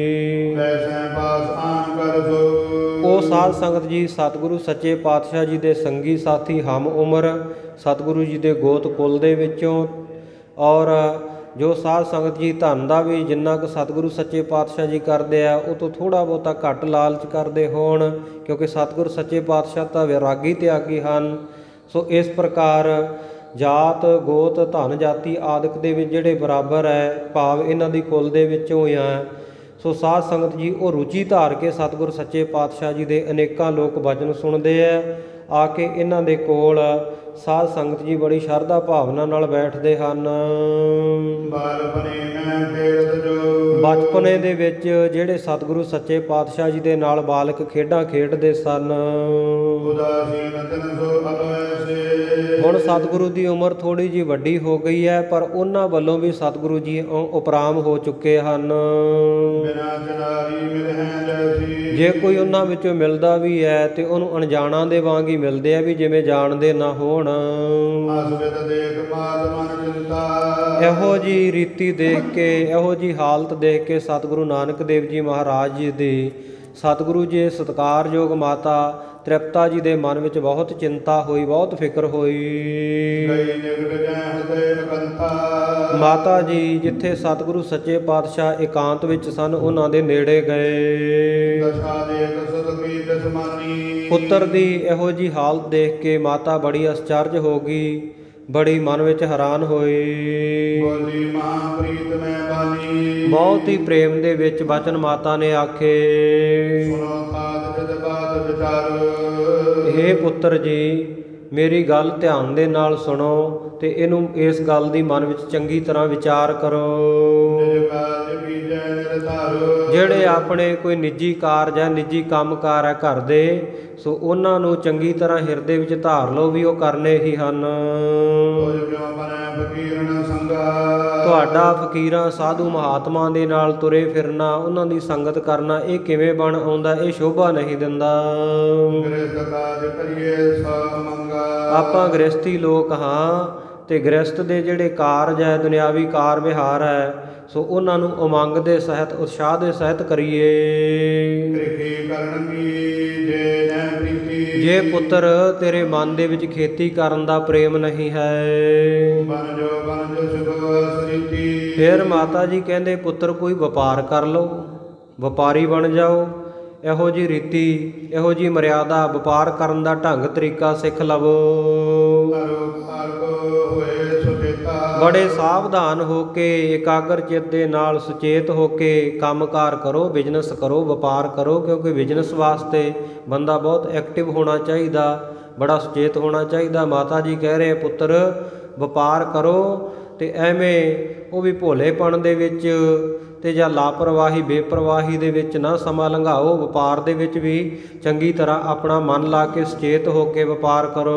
ਉਹ ਸਾਧ ਸੰਗਤ ਜੀ ਸਤਿਗੁਰੂ ਸੱਚੇ ਪਾਤਸ਼ਾਹ ਜੀ ਦੇ ਸੰਗੀ ਸਾਥੀ ਹਮ ਉਮਰ, ਸਤਿਗੁਰੂ ਜੀ ਦੇ ਗੋਤ ਕੁਲ ਦੇ ਵਿੱਚੋਂ। ਔਰ ਜੋ ਸਾਧ ਸੰਗਤ ਜੀ ਧਨ ਦਾ ਵੀ ਜਿੰਨਾ ਕੁ ਸਤਿਗੁਰੂ ਸੱਚੇ ਪਾਤਸ਼ਾਹ ਜੀ ਕਰਦੇ ਆ, ਉਹ ਤੋਂ ਥੋੜ੍ਹਾ ਬਹੁਤਾ ਘੱਟ ਲਾਲਚ ਕਰਦੇ ਹੋਣ, ਕਿਉਂਕਿ ਸਤਿਗੁਰੂ ਸੱਚੇ ਪਾਤਸ਼ਾਹ ਤਾਂ ਵਿਰਾਗੀ ਤਿਆਗੀ ਹਨ। ਸੋ ਇਸ ਪ੍ਰਕਾਰ ਜਾਤ, ਗੋਤ, ਧਨ, ਜਾਤੀ ਆਦਿਕ ਦੇ ਵਿੱਚ ਜਿਹੜੇ ਬਰਾਬਰ ਹੈ, ਭਾਵ ਇਹਨਾਂ ਦੀ ਕੁਲ ਦੇ ਵਿੱਚੋਂ ਆ। ਸੋ ਸਾਧ ਸੰਗਤ ਜੀ ਉਹ ਰੁਚੀ ਧਾਰ ਕੇ ਸਤਿਗੁਰ ਸੱਚੇ ਪਾਤਸ਼ਾਹ ਜੀ ਦੇ ਅਨੇਕਾਂ ਲੋਕ ਵਚਨ ਸੁਣਦੇ ਹੈ। ਆ ਕੇ ਇਹਨਾਂ ਦੇ ਕੋਲ ਸਾਧ ਸੰਗਤ ਜੀ ਬੜੀ ਸ਼ਰਧਾ ਭਾਵਨਾ ਨਾਲ ਬੈਠਦੇ ਹਨ। ਬਚਪਨੇ ਦੇ ਵਿੱਚ ਜਿਹੜੇ ਸਤਿਗੁਰੂ ਸੱਚੇ ਪਾਤਸ਼ਾਹ ਜੀ ਦੇ ਨਾਲ ਬਾਲਕ ਖੇਡਾਂ ਖੇਡਦੇ ਸਨ, ਹੁਣ ਸਤਿਗੁਰੂ ਦੀ ਉਮਰ ਥੋੜ੍ਹੀ ਜਿਹੀ ਵੱਡੀ ਹੋ ਗਈ ਹੈ, ਪਰ ਉਹਨਾਂ ਵੱਲੋਂ ਵੀ ਸਤਿਗੁਰੂ ਜੀ ਉਪਰਾਮ ਹੋ ਚੁੱਕੇ ਹਨ। ਜੇ ਕੋਈ ਉਹਨਾਂ ਵਿੱਚੋਂ ਮਿਲਦਾ ਵੀ ਹੈ ਤੇ ਉਹਨੂੰ ਅਣਜਾਣਾ ਦੇ ਵਾਂਗ ਹੀ ਮਿਲਦੇ ਆ, ਵੀ ਜਿਵੇਂ ਜਾਣਦੇ ਨਾ ਹੋਣ। ਇਹੋ ਜੀ ਰੀਤੀ ਦੇਖ ਕੇ, ਇਹੋ ਜੀ ਹਾਲਤ ਦੇਖ ਕੇ ਸਤਿਗੁਰੂ ਨਾਨਕ ਦੇਵ ਜੀ ਮਹਾਰਾਜ ਜੀ ਦੀ, ਸਤਿਗੁਰੂ ਜੀ ਸਤਿਕਾਰਯੋਗ ਮਾਤਾ ਤ੍ਰਿਪਤਾ ਜੀ ਦੇ ਮਨ ਵਿੱਚ ਬਹੁਤ ਚਿੰਤਾ ਹੋਈ, ਬਹੁਤ ਫਿਕਰ ਹੋਈ। ਮਾਤਾ ਜੀ ਜਿੱਥੇ ਸਤਿਗੁਰੂ ਸੱਚੇ ਪਾਤਸ਼ਾਹ ਇਕਾਂਤ ਵਿੱਚ ਸਨ, ਉਹਨਾਂ ਦੇ ਨੇੜੇ ਗਏ। ਪੁੱਤਰ ਦੀ ਇਹੋ ਜੀ ਹਾਲਤ ਦੇਖ ਕੇ ਮਾਤਾ ਬੜੀ ਅਚਰਜ ਹੋ ਗਈ, ਬੜੀ ਮਨ ਵਿੱਚ ਹੈਰਾਨ ਹੋਈ। ਬਹੁਤ ਹੀ ਪ੍ਰੇਮ ਦੇ ਵਿੱਚ ਬਚਨ ਮਾਤਾ ਨੇ ਆਖੇ, ਹੇ ਪੁੱਤਰ ਜੀ, ਮੇਰੀ ਗੱਲ ਧਿਆਨ ਦੇ ਨਾਲ ਸੁਣੋ ਤੇ ਇਹਨੂੰ, ਇਸ ਗੱਲ ਦੀ ਮਨ ਵਿੱਚ ਚੰਗੀ ਤਰ੍ਹਾਂ ਵਿਚਾਰ ਕਰੋ। ਜਿਹੜੇ ਆਪਣੇ ਕੋਈ ਨਿੱਜੀ ਕਾਰਜ ਹੈ, ਨਿੱਜੀ ਕੰਮਕਾਰ ਹੈ ਘਰ ਦੇ, ਸੋ ਉਹਨਾਂ ਨੂੰ ਚੰਗੀ ਤਰ੍ਹਾਂ ਹਿਰਦੇ ਵਿੱਚ ਧਾਰ ਲਓ ਵੀ ਉਹ ਕਰਨੇ ਹੀ ਹਨ। ਤੁਹਾਡਾ ਫਕੀਰਾਂ ਸਾਧੂ ਮਹਾਤਮਾ ਦੇ ਨਾਲ ਤੁਰੇ ਫਿਰਨਾ, ਉਹਨਾਂ ਦੀ ਸੰਗਤ ਕਰਨਾ, ਇਹ ਕਿਵੇਂ ਬਣ ਆਉਂਦਾ? ਇਹ ਸ਼ੋਭਾ ਨਹੀਂ ਦਿੰਦਾ। ਆਪਾਂ ਗ੍ਰਸਤੀ ਲੋਕ ਹਾਂ ਤੇ ਗ੍ਰਸਤ ਦੇ ਜਿਹੜੇ ਕਾਰਜ ਹੈ, ਦੁਨਿਆਵੀ ਕਾਰ ਵਿਹਾਰ ਹੈ, ਸੋ ਉਹਨਾਂ ਨੂੰ ਉਮੰਗ ਦੇ ਸਹਿਤ, ਉਤਸ਼ਾਹ ਦੇ ਸਹਿਤ ਕਰੀਏ। ਜੇ ਪੁੱਤਰ ਤੇਰੇ ਮਨ ਦੇ ਵਿੱਚ ਖੇਤੀ ਕਰਨ ਦਾ ਪ੍ਰੇਮ ਨਹੀਂ ਹੈ, ਫਿਰ ਮਾਤਾ ਜੀ ਕਹਿੰਦੇ ਪੁੱਤਰ ਕੋਈ ਵਪਾਰ ਕਰ ਲਓ, ਵਪਾਰੀ ਬਣ ਜਾਓ। ਇਹੋ ਜਿਹੀ ਰੀਤੀ, ਇਹੋ ਜਿਹੀ ਮਰਿਆਦਾ, ਵਪਾਰ ਕਰਨ ਦਾ ਢੰਗ ਤਰੀਕਾ ਸਿੱਖ ਲਵੋ। ਕੀਤਾ। ਬੜੇ ਸਾਵਧਾਨ ਹੋ ਕੇ ਇਕਾਗਰ ਚਿੱਤ ਦੇ ਨਾਲ ਸੁਚੇਤ ਹੋ ਕੇ ਕੰਮਕਾਰ ਕਰੋ, ਬਿਜ਼ਨਸ ਕਰੋ, ਵਪਾਰ ਕਰੋ, ਕਿਉਂਕਿ ਬਿਜ਼ਨਸ ਵਾਸਤੇ ਬੰਦਾ ਬਹੁਤ ਐਕਟਿਵ ਹੋਣਾ ਚਾਹੀਦਾ, ਬੜਾ ਸੁਚੇਤ ਹੋਣਾ ਚਾਹੀਦਾ। ਮਾਤਾ ਜੀ ਕਹਿ ਰਹੇ ਪੁੱਤਰ ਵਪਾਰ ਕਰੋ, ਅਤੇ ਐਵੇਂ ਉਹ ਵੀ ਭੋਲੇਪਣ ਦੇ ਵਿੱਚ ਅਤੇ ਜਾਂ ਲਾਪਰਵਾਹੀ ਬੇਪਰਵਾਹੀ ਦੇ ਵਿੱਚ ਨਾ ਸਮਾਂ ਲੰਘਾਓ। ਵਪਾਰ ਦੇ ਵਿੱਚ ਵੀ ਚੰਗੀ ਤਰ੍ਹਾਂ ਆਪਣਾ ਮਨ ਲਾ ਕੇ ਸੁਚੇਤ ਹੋ ਕੇ ਵਪਾਰ ਕਰੋ।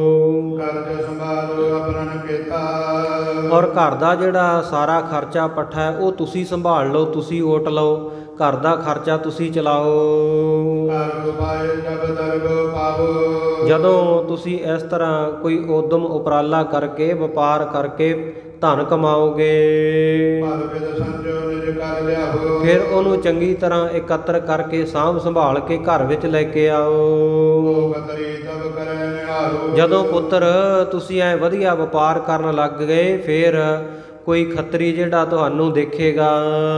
ਕਰਜ ਸੰਭਾਲੋ ਆਪਰਨ ਕੀਤਾ। ਔਰ ਘਰ ਦਾ ਜਿਹੜਾ ਸਾਰਾ ਖਰਚਾ ਪੱਠਾ ਹੈ ਉਹ ਤੁਸੀਂ ਸੰਭਾਲ ਲਓ, ਤੁਸੀਂ ਓਟ ਲਓ, ਘਰ ਦਾ ਖਰਚਾ ਤੁਸੀਂ ਚਲਾਓ। ਕਰ ਉਪਾਇ ਜਬ ਦਰਬ ਪਾਵੋ। ਜਦੋਂ ਤੁਸੀਂ ਇਸ ਤਰ੍ਹਾਂ ਕੋਈ ਉਦਮ ਉਪਰਾਲਾ ਕਰਕੇ ਵਪਾਰ ਕਰਕੇ ਧਨ ਕਮਾਓਗੇ, ਭਲ ਵਿਦ ਸੰਜੋ ਨਿਜ ਕਰ ਲਿਆਵੋ। ਫਿਰ ਉਹਨੂੰ ਚੰਗੀ ਤਰ੍ਹਾਂ ਇਕੱਤਰ ਕਰਕੇ ਸਾਂਭ ਸੰਭਾਲ ਕੇ ਘਰ ਵਿੱਚ ਲੈ ਕੇ ਆਓ। ਉਹ ਕਤਰੀ ਤਬ ਕਰੈ ਨਿਹਾਲੋ। ਜਦੋਂ ਪੁੱਤਰ ਤੁਸੀਂ ਐ ਵਧੀਆ ਵਪਾਰ ਕਰਨ ਲੱਗ ਗਏ, ਫਿਰ ਕੋਈ ਖੱਤਰੀ ਜਿਹੜਾ ਤੁਹਾਨੂੰ ਦੇਖੇਗਾ,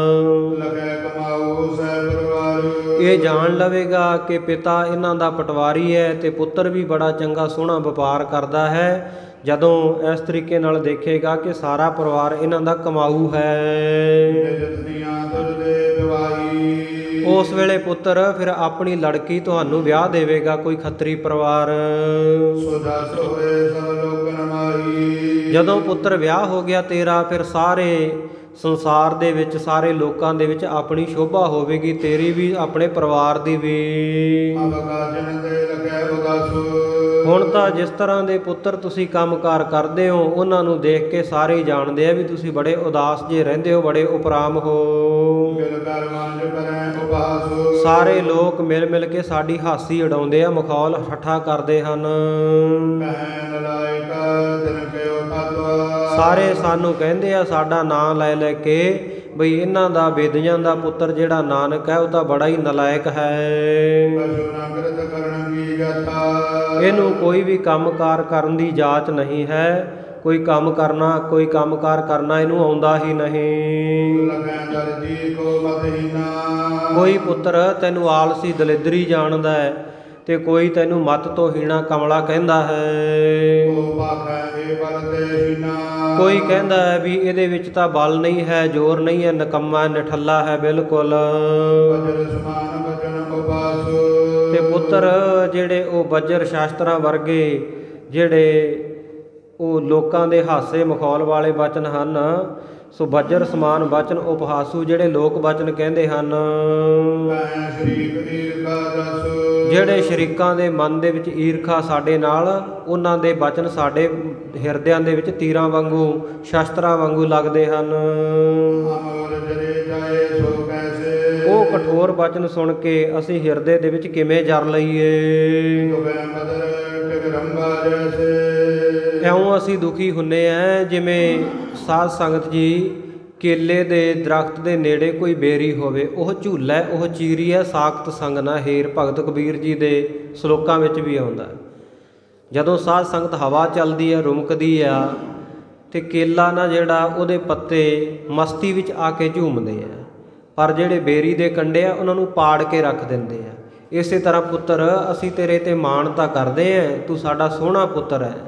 ਲਗੈ ਕਮਾਓ ਸਹਿ ਪਰਿਵਾਰ। ਇਹ ਜਾਣ ਲਵੇਗਾ ਕਿ ਪਿਤਾ ਇਹਨਾਂ ਦਾ ਪਟਵਾਰੀ ਹੈ ਅਤੇ ਪੁੱਤਰ ਵੀ ਬੜਾ ਚੰਗਾ ਸੋਹਣਾ ਵਪਾਰ ਕਰਦਾ ਹੈ। ਜਦੋਂ ਇਸ ਤਰੀਕੇ ਨਾਲ ਦੇਖੇਗਾ ਕਿ ਸਾਰਾ ਪਰਿਵਾਰ ਇਹਨਾਂ ਦਾ ਕਮਾਊ ਹੈ, ਜਤਨੀਆਂ ਤੁਰ ਦੇ ਵਿਵਾਹੀ। ਉਸ ਵੇਲੇ ਪੁੱਤਰ ਫਿਰ ਆਪਣੀ ਲੜਕੀ ਤੁਹਾਨੂੰ ਵਿਆਹ ਦੇਵੇਗਾ ਕੋਈ ਖੱਤਰੀ ਪਰਿਵਾਰ। ਸੋ ਜਸ ਹੋਏ ਸਭ ਲੋਕ ਨਮਾਈ। ਜਦੋਂ ਪੁੱਤਰ ਵਿਆਹ ਹੋ ਗਿਆ ਤੇਰਾ, ਫਿਰ ਸਾਰੇ ਸੰਸਾਰ ਦੇ ਵਿੱਚ ਸਾਰੇ ਲੋਕਾਂ ਦੇ ਵਿੱਚ ਆਪਣੀ ਸ਼ੋਭਾ ਹੋਵੇਗੀ, ਤੇਰੀ ਵੀ ਆਪਣੇ ਪਰਿਵਾਰ ਦੀ ਵੀ। ਅਬ ਕਾਜਨ ਦੇ ਲਗੈ ਉਦਾਸ। ਹੁਣ ਤਾਂ ਜਿਸ ਤਰ੍ਹਾਂ ਦੇ ਪੁੱਤਰ ਤੁਸੀਂ ਕੰਮਕਾਰ ਕਰਦੇ ਹੋ, ਉਹਨਾਂ ਨੂੰ ਦੇਖ ਕੇ ਸਾਰੇ ਹੀ ਜਾਣਦੇ ਆ ਵੀ ਤੁਸੀਂ ਬੜੇ ਉਦਾਸ ਜੇ ਰਹਿੰਦੇ ਹੋ, ਬੜੇ ਉਪਰਾਮ ਹੋ। ਮਿਲ ਕਰ ਵਾਂਝ ਕਰੈ ਉਪਾਸ। ਸਾਰੇ ਲੋਕ ਮਿਲ ਮਿਲ ਕੇ ਸਾਡੀ ਹਾਸੀ ਉਡਾਉਂਦੇ ਆ, ਮਖੌਲ ਠੱਠਾ ਕਰਦੇ ਹਨ। ਕਹਿ ਨਲਾਇਕ ਦਿਨ ਕਿਉ ਤਤਵਾ। ਸਾਰੇ ਸਾਨੂੰ ਕਹਿੰਦੇ ਆ ਸਾਡਾ ਨਾਂ ਲੈ ਲੈ ਕੇ ਬਈ ਇਹਨਾਂ ਦਾ ਬੇਦੀਆਂ ਦਾ ਪੁੱਤਰ ਜਿਹੜਾ ਨਾਨਕ ਹੈ ਉਹ ਤਾਂ ਬੜਾ ਹੀ ਨਲਾਇਕ ਹੈ, ਪਸ਼ੂ ਨਗਰਤ ਕਰਨ ਕੀ ਗਤਾ। ਇਹਨੂੰ ਕੋਈ ਵੀ ਕੰਮਕਾਰ ਕਰਨ ਦੀ ਜਾਚ ਨਹੀਂ ਹੈ, ਕੋਈ ਕੰਮ ਕਰਨਾ ਕੋਈ ਕੰਮਕਾਰ ਕਰਨਾ ਇਹਨੂੰ ਆਉਂਦਾ ਹੀ ਨਹੀਂ। ਲਗੈ ਦਰਜੀ ਕੋ ਮਤਹੀਨਾ। ਕੋਈ ਪੁੱਤਰ ਤੈਨੂੰ ਆਲਸੀ ਦਲਿੱਦਰੀ ਜਾਣਦਾ ਹੈ ਅਤੇ ਕੋਈ ਤੈਨੂੰ ਮੱਤ ਤੋਂ ਹੀਣਾ ਕਮਲਾ ਕਹਿੰਦਾ ਹੈ। ਕੋ ਪਾਖੈ ਏ ਬਲ ਤੇ ਹੀਨਾ। ਕੋਈ ਕਹਿੰਦਾ ਹੈ ਵੀ ਇਹਦੇ ਵਿੱਚ ਤਾਂ ਬਲ ਨਹੀਂ ਹੈ, ਜ਼ੋਰ ਨਹੀਂ ਹੈ, ਨਿਕੰਮਾ ਨਿਠੱਲਾ ਹੈ ਬਿਲਕੁਲ। ਵਜਰ ਸਮਾਨ ਬਚਨ ਉਪਾਸ। ਤੇ ਪੁੱਤਰ ਜਿਹੜੇ ਉਹ ਵਜਰ ਸ਼ਾਸਤਰਾਂ ਵਰਗੇ ਜਿਹੜੇ ਉਹ ਲੋਕਾਂ ਦੇ ਹਾਸੇ ਮਖੌਲ ਵਾਲੇ ਬਚਨ ਹਨ, ਸੋ ਵਜਰ ਸਮਾਨ ਬਚਨ ਉਪਹਾਸੂ ਜਿਹੜੇ ਲੋਕ ਬਚਨ ਕਹਿੰਦੇ ਹਨ। ਕਹਿ ਸ਼ਰੀਕ ਈਰਖਾ ਜਸ। ਜਿਹੜੇ ਸ਼ਰੀਕਾਂ ਦੇ ਮਨ ਦੇ ਵਿੱਚ ਈਰਖਾ ਸਾਡੇ ਨਾਲ, ਉਹਨਾਂ ਦੇ ਬਚਨ ਸਾਡੇ ਹਿਰਦਿਆਂ ਦੇ ਵਿੱਚ ਤੀਰਾਂ ਵਾਂਗੂ ਸ਼ਸਤਰਾਂ ਵਾਂਗੂ ਲੱਗਦੇ ਹਨ। ਅਮਰ ਜਰੇ ਜਾਏ ਸੋ ਕੈਸੇ। ਉਹ ਕਠੋਰ ਬਚਨ ਸੁਣ ਕੇ ਅਸੀਂ ਹਿਰਦੇ ਦੇ ਵਿੱਚ ਕਿਵੇਂ ਜਰ ਲਈਏ। ਤੁਮੈ ਮਦਰ ਟਿਗਰੰਬਾ ਜੈਸੇ। ਇਉਂ ਅਸੀਂ ਦੁਖੀ ਹੁੰਨੇ ਆ ਜਿਵੇਂ ਸਾਧ ਸੰਗਤ ਜੀ ਕੇਲੇ ਦੇ ਦਰਖਤ ਦੇ ਨੇੜੇ ਕੋਈ ਬੇਰੀ ਹੋਵੇ, ਉਹ ਝੂਲਾ ਉਹ ਚੀਰੀ ਹੈ ਸਾਖਤ ਸੰਗ ਨਾ ਹੇਰ। ਭਗਤ ਕਬੀਰ ਜੀ ਦੇ ਸ਼ਲੋਕਾਂ ਵਿੱਚ ਵੀ ਆਉਂਦਾ। ਜਦੋਂ ਸਾਧ ਸੰਗਤ ਹਵਾ ਚੱਲਦੀ ਹੈ ਰੁਮਕਦੀ ਆ ਅਤੇ ਕੇਲਾ ਨਾ ਜਿਹੜਾ ਉਹਦੇ ਪੱਤੇ ਮਸਤੀ ਵਿੱਚ ਆ ਕੇ ਝੂਮਦੇ ਆ, ਪਰ ਜਿਹੜੇ ਬੇਰੀ ਦੇ ਕੰਡੇ ਆ ਉਹਨਾਂ ਨੂੰ ਪਾੜ ਕੇ ਰੱਖ ਦਿੰਦੇ ਆ। ਇਸੇ ਤਰ੍ਹਾਂ ਪੁੱਤਰ ਅਸੀਂ ਤੇਰੇ 'ਤੇ ਮਾਣ ਤਾਂ ਕਰਦੇ ਹਾਂ, ਤੂੰ ਸਾਡਾ ਸੋਹਣਾ ਪੁੱਤਰ ਹੈ,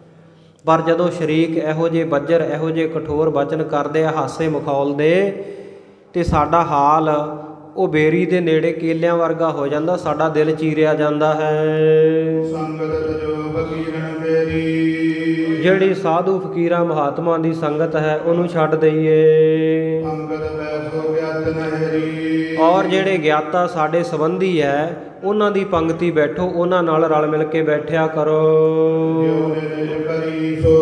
ਪਰ ਜਦੋਂ ਸ਼ਰੀਕ ਇਹੋ ਜਿਹੇ ਬੱਜਰ ਇਹੋ ਜਿਹੇ ਕਠੋਰ ਬਚਨ ਕਰਦੇ ਆ ਹਾਸੇ ਮਖੌਲ ਦੇ, ਅਤੇ ਸਾਡਾ ਹਾਲ ਉਹ ਬੇਰੀ ਦੇ ਨੇੜੇ ਕੇਲਿਆਂ ਵਰਗਾ ਹੋ ਜਾਂਦਾ, ਸਾਡਾ ਦਿਲ ਚੀਰਿਆ ਜਾਂਦਾ ਹੈ। ਸੰਗਤ ਜੋ ਫਕੀਰਨ ਤੇਰੀ। ਜਿਹੜੀ ਸਾਧੂ ਫਕੀਰਾਂ ਮਹਾਤਮਾ ਦੀ ਸੰਗਤ ਹੈ ਉਹਨੂੰ ਛੱਡ ਦਈਏ। ਅੰਗਦ ਬੈਸੋ ਗਿਆਤ ਨਹਿਰੀ। ਔਰ ਜਿਹੜੇ ਗਿਆਤਾ ਸਾਡੇ ਸੰਬੰਧੀ ਹੈ ਉਹਨਾਂ ਦੀ ਪੰਗਤੀ ਬੈਠੋ, ਉਹਨਾਂ ਨਾਲ ਰਲ ਮਿਲ ਕੇ ਬੈਠਿਆ ਕਰੋ। ਜਿਉ ਨਿਜ ਕਰੀ ਸੋ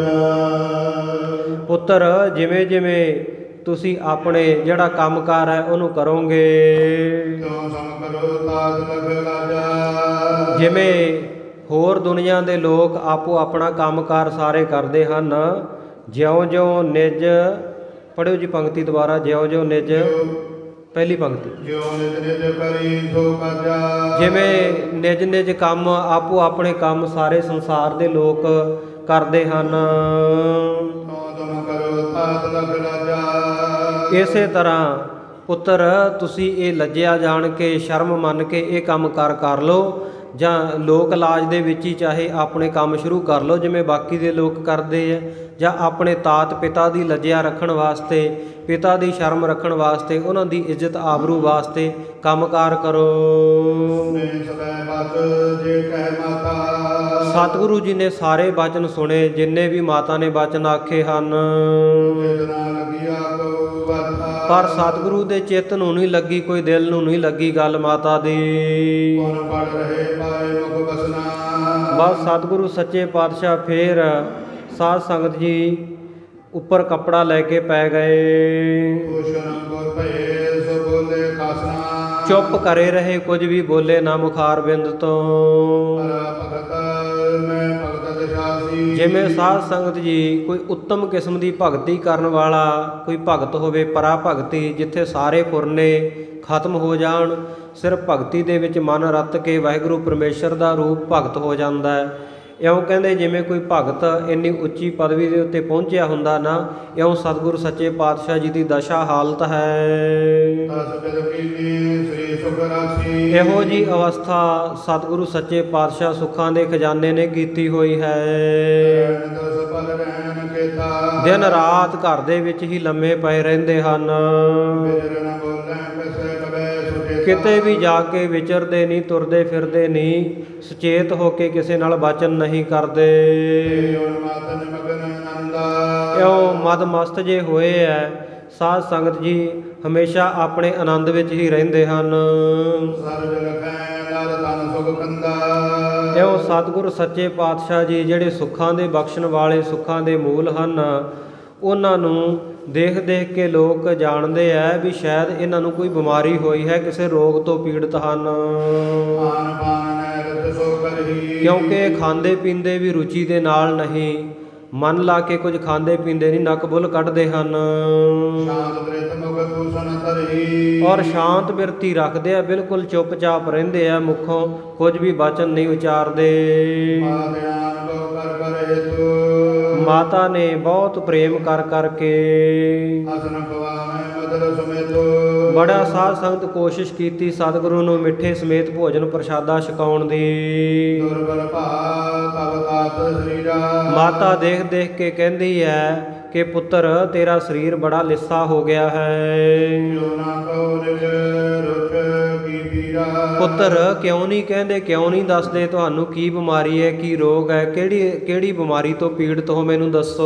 ਕਰਜਾ। ਪੁੱਤਰ ਜਿਵੇਂ ਜਿਵੇਂ ਤੁਸੀਂ ਆਪਣੇ ਜਿਹੜਾ ਕੰਮਕਾਰ ਹੈ ਉਹਨੂੰ ਕਰੋਗੇ, ਤਿਉ ਸਮ ਕਰੋ ਤਾਜ ਲਗ ਲਾਜਾ। ਜਿਵੇਂ ਹੋਰ ਦੁਨੀਆ ਦੇ ਲੋਕ ਆਪੋ ਆਪਣਾ ਕੰਮਕਾਰ ਸਾਰੇ ਕਰਦੇ ਹਨ, ਜਿਉਂ-ਜਿਉਂ ਨਿਜ ਪੜ੍ਹਿਓ ਜੀ ਪੰਕਤੀ ਦੁਬਾਰਾ। ਜਿਉਂ-ਜਿਉਂ ਨਿਜ ਪਹਿਲੀ ਪੰਕਤੀ। ਜਿਉ ਨਿਜ ਨਿਜ ਕਰੀ ਸੋ ਕਰਜਾ। ਜਿਵੇਂ ਨਿਜ ਨਿਜ ਕੰਮ ਆਪੋ ਆਪਣੇ ਕੰਮ ਸਾਰੇ ਸੰਸਾਰ ਦੇ ਲੋਕ ਕਰਦੇ ਹਨ, ਤਿਉ ਤੁਮ ਕਰੋ ਤਾਜ ਲਗ ਲਾਜਾ। ਇਸੇ ਤਰ੍ਹਾਂ ਪੁੱਤਰ ਤੁਸੀਂ ਇਹ ਲੱਜਿਆ ਜਾਣ ਕੇ ਸ਼ਰਮ ਮੰਨ ਕੇ ਇਹ ਕੰਮ ਕਾਰ ਕਰ ਲਓ ਜਾਂ ਲੋਕ ਇਲਾਜ ਦੇ ਵਿੱਚ ਹੀ ਚਾਹੇ ਆਪਣੇ ਕੰਮ ਸ਼ੁਰੂ ਕਰ ਲਓ ਜਿਵੇਂ ਬਾਕੀ ਦੇ ਲੋਕ ਕਰਦੇ ਆ, ਜਾਂ ਆਪਣੇ ਤਾਤ ਪਿਤਾ ਦੀ ਲੱਜਿਆ ਰੱਖਣ ਵਾਸਤੇ, ਪਿਤਾ ਦੀ ਸ਼ਰਮ ਰੱਖਣ ਵਾਸਤੇ, ਉਹਨਾਂ ਦੀ ਇੱਜ਼ਤ ਆਬਰੂ ਵਾਸਤੇ ਕੰਮਕਾਰ ਕਰੋ। ਸਤਿਗੁਰੂ ਜੀ ਨੇ ਸਾਰੇ ਬਚਨ ਸੁਣੇ, ਜਿੰਨੇ ਵੀ ਮਾਤਾ ਨੇ ਬਚਨ ਆਖੇ ਹਨ, ਪਰ ਸਤਿਗੁਰੂ ਦੇ ਚਿੱਤ ਨੂੰ ਨਹੀਂ ਲੱਗੀ, ਕੋਈ ਦਿਲ ਨੂੰ ਨਹੀਂ ਲੱਗੀ ਗੱਲ ਮਾਤਾ ਦੀ। ਬਸ ਸਤਿਗੁਰੂ ਸੱਚੇ ਪਾਤਸ਼ਾਹ ਫੇਰ ਸਾਧ ਸੰਗਤ ਜੀ ਉੱਪਰ ਕੱਪੜਾ ਲੈ ਕੇ ਪੈ ਗਏ। ਚੁੱਪ ਕਰੇ ਰਹੇ, ਕੁਝ ਵੀ ਬੋਲੇ ਨਾ ਮੁਖਾਰ ਬਿੰਦ ਤੋਂ। ਜਿਵੇਂ ਸਾਧ ਸੰਗਤ ਜੀ ਕੋਈ ਉੱਤਮ ਕਿਸਮ ਦੀ ਭਗਤੀ ਕਰਨ ਵਾਲਾ ਕੋਈ ਭਗਤ ਹੋਵੇ, ਪਰਾ ਭਗਤੀ, ਜਿੱਥੇ ਸਾਰੇ ਫੁਰਨੇ ਖਤਮ ਹੋ ਜਾਣ, ਸਿਰਫ ਭਗਤੀ ਦੇ ਵਿੱਚ ਮਨ ਰੱਤ ਕੇ ਵਾਹਿਗੁਰੂ ਪਰਮੇਸ਼ਰ ਦਾ ਰੂਪ ਭਗਤ ਹੋ ਜਾਂਦਾ ਹੈ। ਇਉਂ ਕਹਿੰਦੇ ਜਿਵੇਂ ਕੋਈ ਭਗਤ ਇੰਨੀ ਉੱਚੀ ਪਦਵੀ ਦੇ ਉੱਤੇ ਪਹੁੰਚਿਆ ਹੁੰਦਾ ਨਾ, ਇਉਂ ਸਤਿਗੁਰੂ ਸੱਚੇ ਪਾਤਸ਼ਾਹ ਜੀ ਦੀ ਦਸ਼ਾ ਹਾਲਤ ਹੈ। ਇਹੋ ਜੀ ਅਵਸਥਾ ਸਤਿਗੁਰੂ ਸੱਚੇ ਪਾਤਸ਼ਾਹ ਸੁੱਖਾਂ ਦੇ ਖਜ਼ਾਨੇ ਨੇ ਕੀਤੀ ਹੋਈ ਹੈ। ਦਿਨ ਰਾਤ ਘਰ ਦੇ ਵਿੱਚ ਹੀ ਲੰਮੇ ਪਏ ਰਹਿੰਦੇ ਹਨ, ਕਿਤੇ ਵੀ ਜਾ ਕੇ ਵਿਚਰਦੇ ਨਹੀਂ, ਤੁਰਦੇ ਫਿਰਦੇ ਨਹੀਂ, ਸੁਚੇਤ ਹੋ ਕੇ ਕਿਸੇ ਨਾਲ ਬਚਨ ਨਹੀਂ ਕਰਦੇ। ਇਉਂ ਮਦ ਮਸਤ ਜੇ ਹੋਏ ਐ ਸਾਧ ਸੰਗਤ ਜੀ, ਹਮੇਸ਼ਾ ਆਪਣੇ ਆਨੰਦ ਵਿੱਚ ਹੀ ਰਹਿੰਦੇ ਹਨ। ਇਉਂ ਸਤਿਗੁਰ ਸੱਚੇ ਪਾਤਸ਼ਾਹ ਜੀ ਜਿਹੜੇ ਸੁੱਖਾਂ ਦੇ ਬਖਸ਼ਣ ਵਾਲੇ, ਸੁੱਖਾਂ ਦੇ ਮੂਲ ਹਨ, ਉਹਨਾਂ ਨੂੰ ਦੇਖ ਦੇਖ ਕੇ ਲੋਕ ਜਾਣਦੇ ਹੈ ਵੀ ਸ਼ਾਇਦ ਇਹਨਾਂ ਨੂੰ ਕੋਈ ਬਿਮਾਰੀ ਹੋਈ ਹੈ, ਕਿਸੇ ਰੋਗ ਤੋਂ ਪੀੜਤ ਹਨ। ਕਿਉਂਕਿ ਖਾਂਦੇ ਪੀਂਦੇ ਵੀ ਰੁਚੀ ਦੇ ਨਾਲ ਨਹੀਂ, ਮਨ ਲਾ ਕੇ ਕੁਝ ਖਾਂਦੇ ਪੀਂਦੇ ਨਹੀਂ, ਨੱਕ ਬੁੱਲ ਕੱਢਦੇ ਹਨ ਔਰ ਸ਼ਾਂਤ ਬਿਰਤੀ ਰੱਖਦੇ ਆ, ਬਿਲਕੁਲ ਚੁੱਪਚਾਪ ਰਹਿੰਦੇ ਆ, ਮੁੱਖੋਂ ਕੁਝ ਵੀ ਬਚਨ ਨਹੀਂ ਉਚਾਰਦੇ। ਮਾਤਾ ਨੇ ਬਹੁਤ ਪ੍ਰੇਮ ਕਰ ਕਰਕੇ ਬੜਾ ਸਾਧ ਸੰਗਤ ਕੋਸ਼ਿਸ਼ ਕੀਤੀ ਸਤਿਗੁਰੂ ਨੂੰ ਮਿੱਠੇ ਸਮੇਤ ਭੋਜਨ ਪ੍ਰਸ਼ਾਦਾ ਛਕਾਉਣ ਦੀ। ਮਾਤਾ ਦੇਖ ਦੇਖ ਕੇ ਕਹਿੰਦੀ ਹੈ ਕਿ ਪੁੱਤਰ ਤੇਰਾ ਸਰੀਰ ਬੜਾ ਲਿੱਸਾ ਹੋ ਗਿਆ ਹੈ। ਪੁੱਤਰ ਕਿਉਂ ਨਹੀਂ ਕਹਿੰਦੇ, ਕਿਉਂ ਨਹੀਂ ਦੱਸਦੇ ਤੁਹਾਨੂੰ ਕੀ ਬਿਮਾਰੀ ਹੈ, ਕੀ ਰੋਗ ਹੈ, ਕਿਹੜੀ ਕਿਹੜੀ ਬਿਮਾਰੀ ਤੋਂ ਪੀੜਤ ਹੋ, ਮੈਨੂੰ ਦੱਸੋ।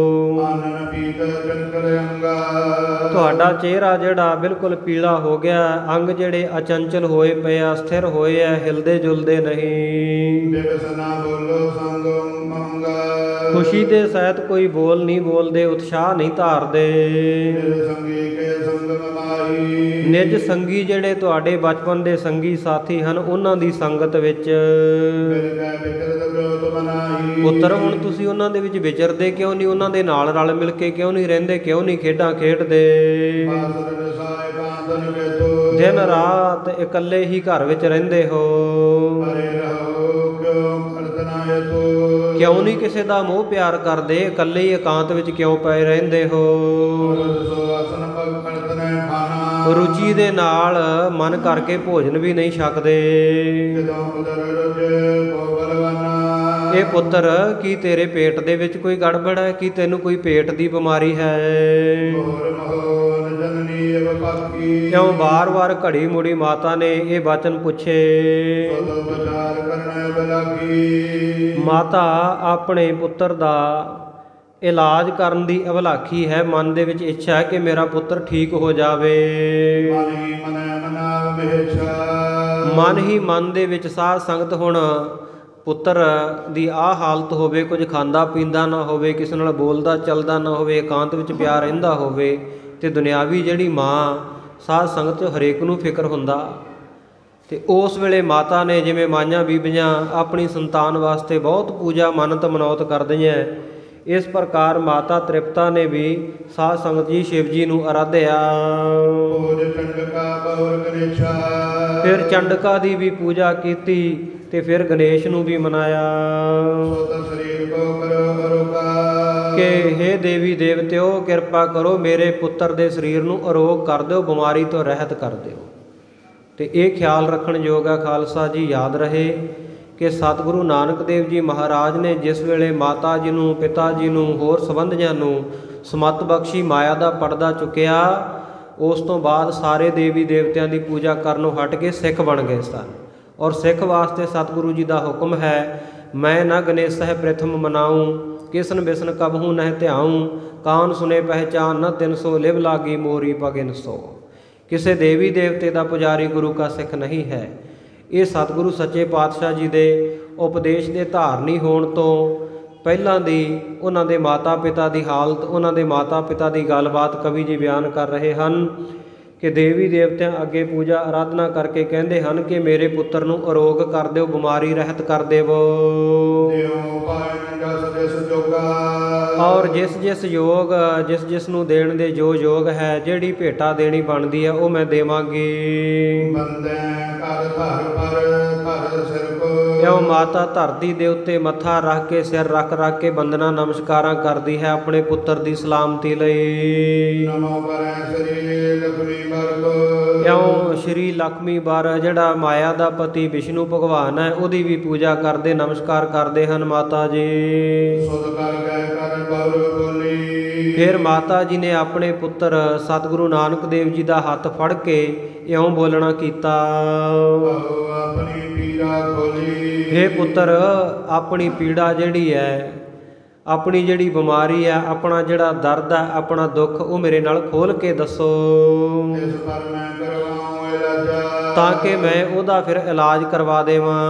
ਤੁਹਾਡਾ ਚਿਹਰਾ ਜਿਹੜਾ ਬਿਲਕੁਲ ਪੀਲਾ ਹੋ ਗਿਆ, ਅੰਗ ਜਿਹੜੇ ਅਚੰਚਲ ਹੋਏ ਪਏ ਆ, ਅਸਥਿਰ ਹੋਏ ਆ, ਹਿਲਦੇ ਜੁਲਦੇ ਨਹੀਂ। ਖੁਸ਼ੀ ਦੇ ਸਹਿਤ ਕੋਈ ਬੋਲ ਨਹੀਂ ਬੋਲਦੇ, ਉਤਸ਼ਾਹ ਨਹੀਂ ਧਾਰਦੇ। ਨਿਜ ਸੰਗੀ ਜਿਹੜੇ ਤੁਹਾਡੇ ਬਚਪਨ ਦੇ ਸੰਗੀ ਸਾਥੀ ਹਨ, ਉਹਨਾਂ ਦੀ ਸੰਗਤ ਵਿੱਚ ਪੁੱਤਰ ਹੁਣ ਤੁਸੀਂ ਉਹਨਾਂ ਦੇ ਵਿੱਚ ਵਿਚਰਦੇ ਕਿਉਂ ਨਹੀਂ, ਉਹਨਾਂ ਦੇ ਨਾਲ ਰਲ ਮਿਲ ਕੇ ਕਿਉਂ ਨਹੀਂ ਰਹਿੰਦੇ, ਕਿਉਂ ਨਹੀਂ ਖੇਡਾਂ ਖੇਡਦੇ। ਦਿਨ ਰਾਤ ਇਕੱਲੇ ਹੀ ਘਰ ਵਿੱਚ ਰਹਿੰਦੇ ਹੋ, ਕਿਉਂ ਨਹੀਂ ਕਿਸੇ ਦਾ ਮੋਹ ਪਿਆਰ ਕਰਦੇ, ਇਕੱਲੇ ਹੀ ਇਕਾਂਤ ਵਿੱਚ ਕਿਉਂ ਪਏ ਰਹਿੰਦੇ ਹੋ। ਰੁਚੀ ਦੇ ਨਾਲ ਮਨ ਕਰਕੇ ਭੋਜਨ ਵੀ ਨਹੀਂ ਛਕਦੇ। ਇਹ ਪੁੱਤਰ ਕੀ ਤੇਰੇ ਪੇਟ ਦੇ ਵਿੱਚ ਕੋਈ ਗੜਬੜ ਹੈ, ਕੀ ਤੈਨੂੰ ਕੋਈ ਪੇਟ ਦੀ ਬਿਮਾਰੀ ਹੈ। ਕਿਉਂ ਵਾਰ-ਵਾਰ ਘੜੀ ਮੁੜੀ ਮਾਤਾ ਨੇ ਇਹ ਬਚਨ ਪੁੱਛੇ। ਮਾਤਾ ਆਪਣੇ ਪੁੱਤਰ ਦਾ ਇਲਾਜ ਕਰਨ ਦੀ ਅਭਲਾਖੀ ਹੈ, ਮਨ ਦੇ ਵਿੱਚ ਇੱਛਾ ਹੈ ਕਿ ਮੇਰਾ ਪੁੱਤਰ ਠੀਕ ਹੋ ਜਾਵੇ। ਮਨ ਹੀ ਮਨ ਦੇ ਵਿੱਚ ਸਾਧ ਸੰਗਤ ਹੁਣ ਪੁੱਤਰ ਦੀ ਆਹ ਹਾਲਤ ਹੋਵੇ, ਕੁਝ ਖਾਂਦਾ ਪੀਂਦਾ ਨਾ ਹੋਵੇ, ਕਿਸੇ ਨਾਲ ਬੋਲਦਾ ਚੱਲਦਾ ਨਾ ਹੋਵੇ, ਇਕਾਂਤ ਵਿੱਚ ਪਿਆ ਰਹਿੰਦਾ ਹੋਵੇ, ਤੇ ਦੁਨਿਆਵੀ ਜਿਹੜੀ ਮਾਂ ਸਾਧ ਸੰਗਤ ਹਰੇਕ ਨੂੰ ਫਿਕਰ ਹੁੰਦਾ। ਤੇ ਉਸ ਵੇਲੇ ਮਾਤਾ ਨੇ ਜਿਵੇਂ ਮਾਈਆਂ ਬੀਬੀਆਂ ਆਪਣੀ ਸੰਤਾਨ ਵਾਸਤੇ ਬਹੁਤ ਪੂਜਾ ਮੰਨਤ ਮਨੌਤ ਕਰਦੀਆਂ, ਇਸ ਪ੍ਰਕਾਰ ਮਾਤਾ ਤ੍ਰਿਪਤਾ ਨੇ ਵੀ ਸਾਧ ਸੰਗਤ ਜੀ ਸ਼ਿਵ ਜੀ ਨੂੰ ਅਰਾਧਿਆ। ਫਿਰ ਚੰਡਕਾ ਦੀ ਵੀ ਪੂਜਾ ਕੀਤੀ ਤੇ ਫਿਰ ਗਣੇਸ਼ ਨੂੰ ਵੀ ਮਨਾਇਆ ਕਿ ਹੇ ਦੇਵੀ ਦੇਵਤਿਓ ਕਿਰਪਾ ਕਰੋ, ਮੇਰੇ ਪੁੱਤਰ ਦੇ ਸਰੀਰ ਨੂੰ ਅਰੋਗ ਕਰ ਦਿਓ, ਬਿਮਾਰੀ ਤੋਂ ਰਹਿਤ ਕਰ ਦਿਓ। ਤੇ ਇਹ ਖਿਆਲ ਰੱਖਣ ਯੋਗ ਹੈ ਖਾਲਸਾ ਜੀ, ਯਾਦ ਰਹੇ ਕਿ ਸਤਿਗੁਰੂ ਨਾਨਕ ਦੇਵ ਜੀ ਮਹਾਰਾਜ ਨੇ ਜਿਸ ਵੇਲੇ ਮਾਤਾ ਜੀ ਨੂੰ, ਪਿਤਾ ਜੀ ਨੂੰ, ਹੋਰ ਸੰਬੰਧੀਆਂ ਨੂੰ ਸਮੱਤ ਬਖਸ਼ੀ ਮਾਇਆ ਦਾ ਪਰਦਾ ਚੁੱਕਿਆ, ਉਸ ਤੋਂ ਬਾਅਦ ਸਾਰੇ ਦੇਵੀ ਦੇਵਤਿਆਂ ਦੀ ਪੂਜਾ ਕਰਨੋਂ ਹਟ ਕੇ ਸਿੱਖ ਬਣ ਗਏ ਸਨ। ਔਰ ਸਿੱਖ ਵਾਸਤੇ ਸਤਿਗੁਰੂ ਜੀ ਦਾ ਹੁਕਮ ਹੈ, ਮੈਂ ਨਾ ਗਣੇਸ਼ਹਿ ਪ੍ਰਥਮ ਮਨਾਊਂ, ਕਿਸਨ ਬਿਸਨ ਕਬਹੂ ਨਹਿ ਧਿਆਊਂ, ਕਾਨ ਸੁਨੇ ਪਹਿਚਾਨ ਨ ਤਿਨ ਸੋ, ਲਿਵ ਲਾਗੀ ਮੋਰੀ ਪਗਿਨ ਸੋ। ਕਿਸੇ ਦੇਵੀ ਦੇਵਤੇ ਦਾ ਪੁਜਾਰੀ ਗੁਰੂ ਕਾ ਸਿੱਖ ਨਹੀਂ ਹੈ। ਇਹ ਸਤਿਗੁਰੂ ਸੱਚੇ ਪਾਤਸ਼ਾਹ ਜੀ ਦੇ ਉਪਦੇਸ਼ ਦੇ ਧਾਰਨੀ ਹੋਣ ਤੋਂ ਪਹਿਲਾਂ ਦੀ ਉਹਨਾਂ ਦੇ ਮਾਤਾ ਪਿਤਾ ਦੀ ਹਾਲਤ, ਉਹਨਾਂ ਦੇ ਮਾਤਾ ਪਿਤਾ ਦੀ ਗੱਲਬਾਤ ਕਵੀ ਜੀ ਬਿਆਨ ਕਰ ਰਹੇ ਹਨ ਕਿ ਦੇਵੀ ਦੇਵਤਿਆਂ ਅੱਗੇ ਪੂਜਾ ਆਰਾਧਨਾ ਕਰਕੇ ਕਹਿੰਦੇ ਹਨ ਕਿ ਮੇਰੇ ਪੁੱਤਰ ਨੂੰ ਅਰੋਗ ਕਰ ਦਿਓ, ਬਿਮਾਰੀ ਰਹਿਤ ਕਰ ਦੇਵੋ। ਔਰ ਜਿਸ ਜਿਸ ਯੋਗ, ਜਿਸ ਜਿਸ ਨੂੰ ਦੇਣ ਦੇ ਜੋ ਯੋਗ ਹੈ, ਜਿਹੜੀ ਭੇਟਾ ਦੇਣੀ ਬਣਦੀ ਹੈ ਉਹ ਮੈਂ ਦੇਵਾਂਗੀ। ਇਉਂ ਮਾਤਾ ਧਰਤੀ ਦੇ ਉੱਤੇ ਮੱਥਾ ਰੱਖ ਕੇ, ਸਿਰ ਰੱਖ ਰੱਖ ਕੇ ਬੰਦਨਾ ਨਮਸਕਾਰਾਂ ਕਰਦੀ ਹੈ ਆਪਣੇ ਪੁੱਤਰ ਦੀ ਸਲਾਮਤੀ ਲਈ। ਇਉਂ ਸ਼੍ਰੀ ਲక్ష్ਮੀ ਬਰ ਜਿਹੜਾ ਮਾਇਆ ਦਾ ਪਤੀ ਵਿਸ਼ਨੂੰ ਭਗਵਾਨ ਹੈ, ਉਹਦੀ ਵੀ ਪੂਜਾ ਕਰਦੇ, ਨਮਸਕਾਰ ਕਰਦੇ ਹਨ ਮਾਤਾ ਜੀ। ਫਿਰ ਮਾਤਾ ਜੀ ਨੇ ਆਪਣੇ ਪੁੱਤਰ ਸਤਿਗੁਰੂ ਨਾਨਕ ਦੇਵ ਜੀ ਦਾ ਹੱਥ ਫੜ ਕੇ ਇਉਂ ਬੋਲਣਾ ਕੀਤਾ, ਹੇ ਪੁੱਤਰ, ਆਪਣੀ ਪੀੜਾ ਜਿਹੜੀ ਹੈ, ਆਪਣੀ ਜਿਹੜੀ ਬਿਮਾਰੀ ਹੈ, ਆਪਣਾ ਜਿਹੜਾ ਦਰਦ ਹੈ, ਆਪਣਾ ਦੁੱਖ, ਉਹ ਮੇਰੇ ਨਾਲ ਖੋਲ ਕੇ ਦੱਸੋ, ਤਾਂ ਕਿ ਮੈਂ ਉਹਦਾ ਫਿਰ ਇਲਾਜ ਕਰਵਾ ਦੇਵਾਂ।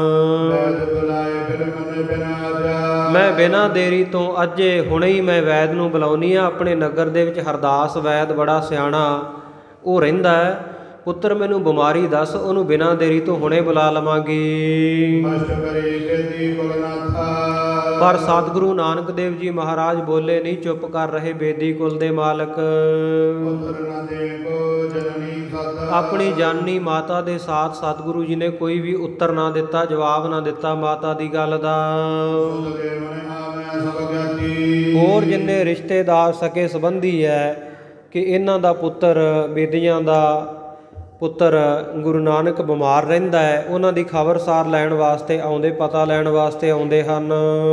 ਮੈਂ ਬਿਨਾਂ ਦੇਰੀ ਤੋਂ ਅੱਜੇ ਹੁਣੇ ਹੀ ਮੈਂ ਵੈਦ ਨੂੰ ਬੁਲਾਉਣੀ ਆ। ਆਪਣੇ ਨਗਰ ਦੇ ਵਿੱਚ ਹਰਦਾਸ ਵੈਦ ਬੜਾ ਸਿਆਣਾ ਉਹ ਰਹਿੰਦਾ ਹੈ। ਪੁੱਤਰ ਮੈਨੂੰ ਬਿਮਾਰੀ ਦੱਸ, ਉਹਨੂੰ ਬਿਨਾਂ ਦੇਰੀ ਤੋਂ ਹੁਣੇ ਬੁਲਾ ਲਵਾਂਗੀ। ਪਰ ਸਤਿਗੁਰੂ ਨਾਨਕ ਦੇਵ ਜੀ ਮਹਾਰਾਜ ਬੋਲੇ ਨਹੀਂ, ਚੁੱਪ ਕਰ ਰਹੇ ਬੇਦੀ ਕੁਲ ਦੇ ਮਾਲਕ। ਆਪਣੀ ਜਾਨੀ ਮਾਤਾ ਦੇ ਸਾਥ ਸਤਿਗੁਰੂ ਜੀ ਨੇ ਕੋਈ ਵੀ ਉੱਤਰ ਨਾ ਦਿੱਤਾ, ਜਵਾਬ ਨਾ ਦਿੱਤਾ ਮਾਤਾ ਦੀ ਗੱਲ ਦਾ। ਹੋਰ ਜਿੰਨੇ ਰਿਸ਼ਤੇਦਾਰ ਸਕੇ ਸੰਬੰਧੀ ਹੈ ਕਿ ਇਹਨਾਂ ਦਾ ਪੁੱਤਰ, ਬੇਦੀਆਂ ਦਾ ਪੁੱਤਰ ਗੁਰੂ ਨਾਨਕ ਬਿਮਾਰ ਰਹਿੰਦਾ ਹੈ, ਉਹਨਾਂ ਦੀ ਖਬਰਸਾਰ ਲੈਣ ਵਾਸਤੇ ਆਉਂਦੇ, ਪਤਾ ਲੈਣ ਵਾਸਤੇ ਆਉਂਦੇ ਹਨ।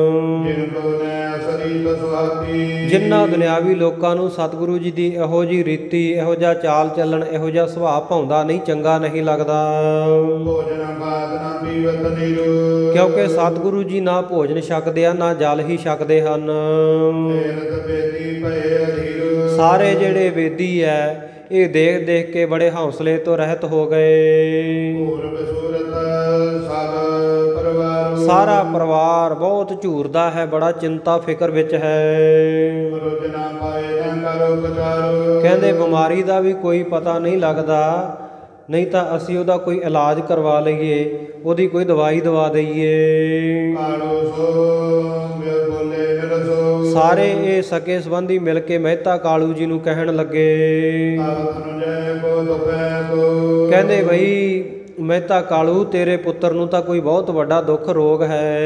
ਜਿਨ੍ਹਾਂ ਦੁਨਿਆਵੀ ਲੋਕਾਂ ਨੂੰ ਸਤਿਗੁਰੂ ਜੀ ਦੀ ਇਹੋ ਜਿਹੀ ਰੀਤੀ, ਇਹੋ ਜਿਹਾ ਚਾਲ ਚੱਲਣ, ਇਹੋ ਜਿਹਾ ਸੁਭਾਅ ਭਾਉਂਦਾ ਨਹੀਂ, ਚੰਗਾ ਨਹੀਂ ਲੱਗਦਾ। ਕਿਉਂਕਿ ਸਤਿਗੁਰੂ ਜੀ ਨਾ ਭੋਜਨ ਛਕਦੇ ਆ, ਨਾ ਜਲ ਹੀ ਛਕਦੇ ਹਨ। ਸਾਰੇ ਜਿਹੜੇ ਵੇਦੀ ਹੈ ਇਹ ਦੇਖ ਦੇਖ ਕੇ ਬੜੇ ਹੌਸਲੇ ਤੋਂ ਰਹਿਤ ਹੋ ਗਏ। ਸਾਰਾ ਪਰਿਵਾਰ ਬਹੁਤ ਝੂਰਦਾ ਹੈ, ਬੜਾ ਚਿੰਤਾ ਫਿਕਰ ਵਿੱਚ ਹੈ। ਕਹਿੰਦੇ ਬਿਮਾਰੀ ਦਾ ਵੀ ਕੋਈ ਪਤਾ ਨਹੀਂ ਲੱਗਦਾ, ਨਹੀਂ ਤਾਂ ਅਸੀਂ ਉਹਦਾ ਕੋਈ ਇਲਾਜ ਕਰਵਾ ਲਈਏ, ਉਹਦੀ ਕੋਈ ਦਵਾਈ ਦਵਾ ਦਈਏ। ਸਾਰੇ ਇਹ ਸਕੇ ਸੰਬੰਧੀ ਮਿਲ ਕੇ ਮਹਿਤਾ ਕਾਲੂ ਜੀ ਨੂੰ ਕਹਿਣ ਲੱਗੇ, ਕਹਿੰਦੇ ਬਈ ਮਹਿਤਾ ਕਾਲੂ, ਤੇਰੇ ਪੁੱਤਰ ਨੂੰ ਤਾਂ ਕੋਈ ਬਹੁਤ ਵੱਡਾ ਦੁੱਖ ਰੋਗ ਹੈ।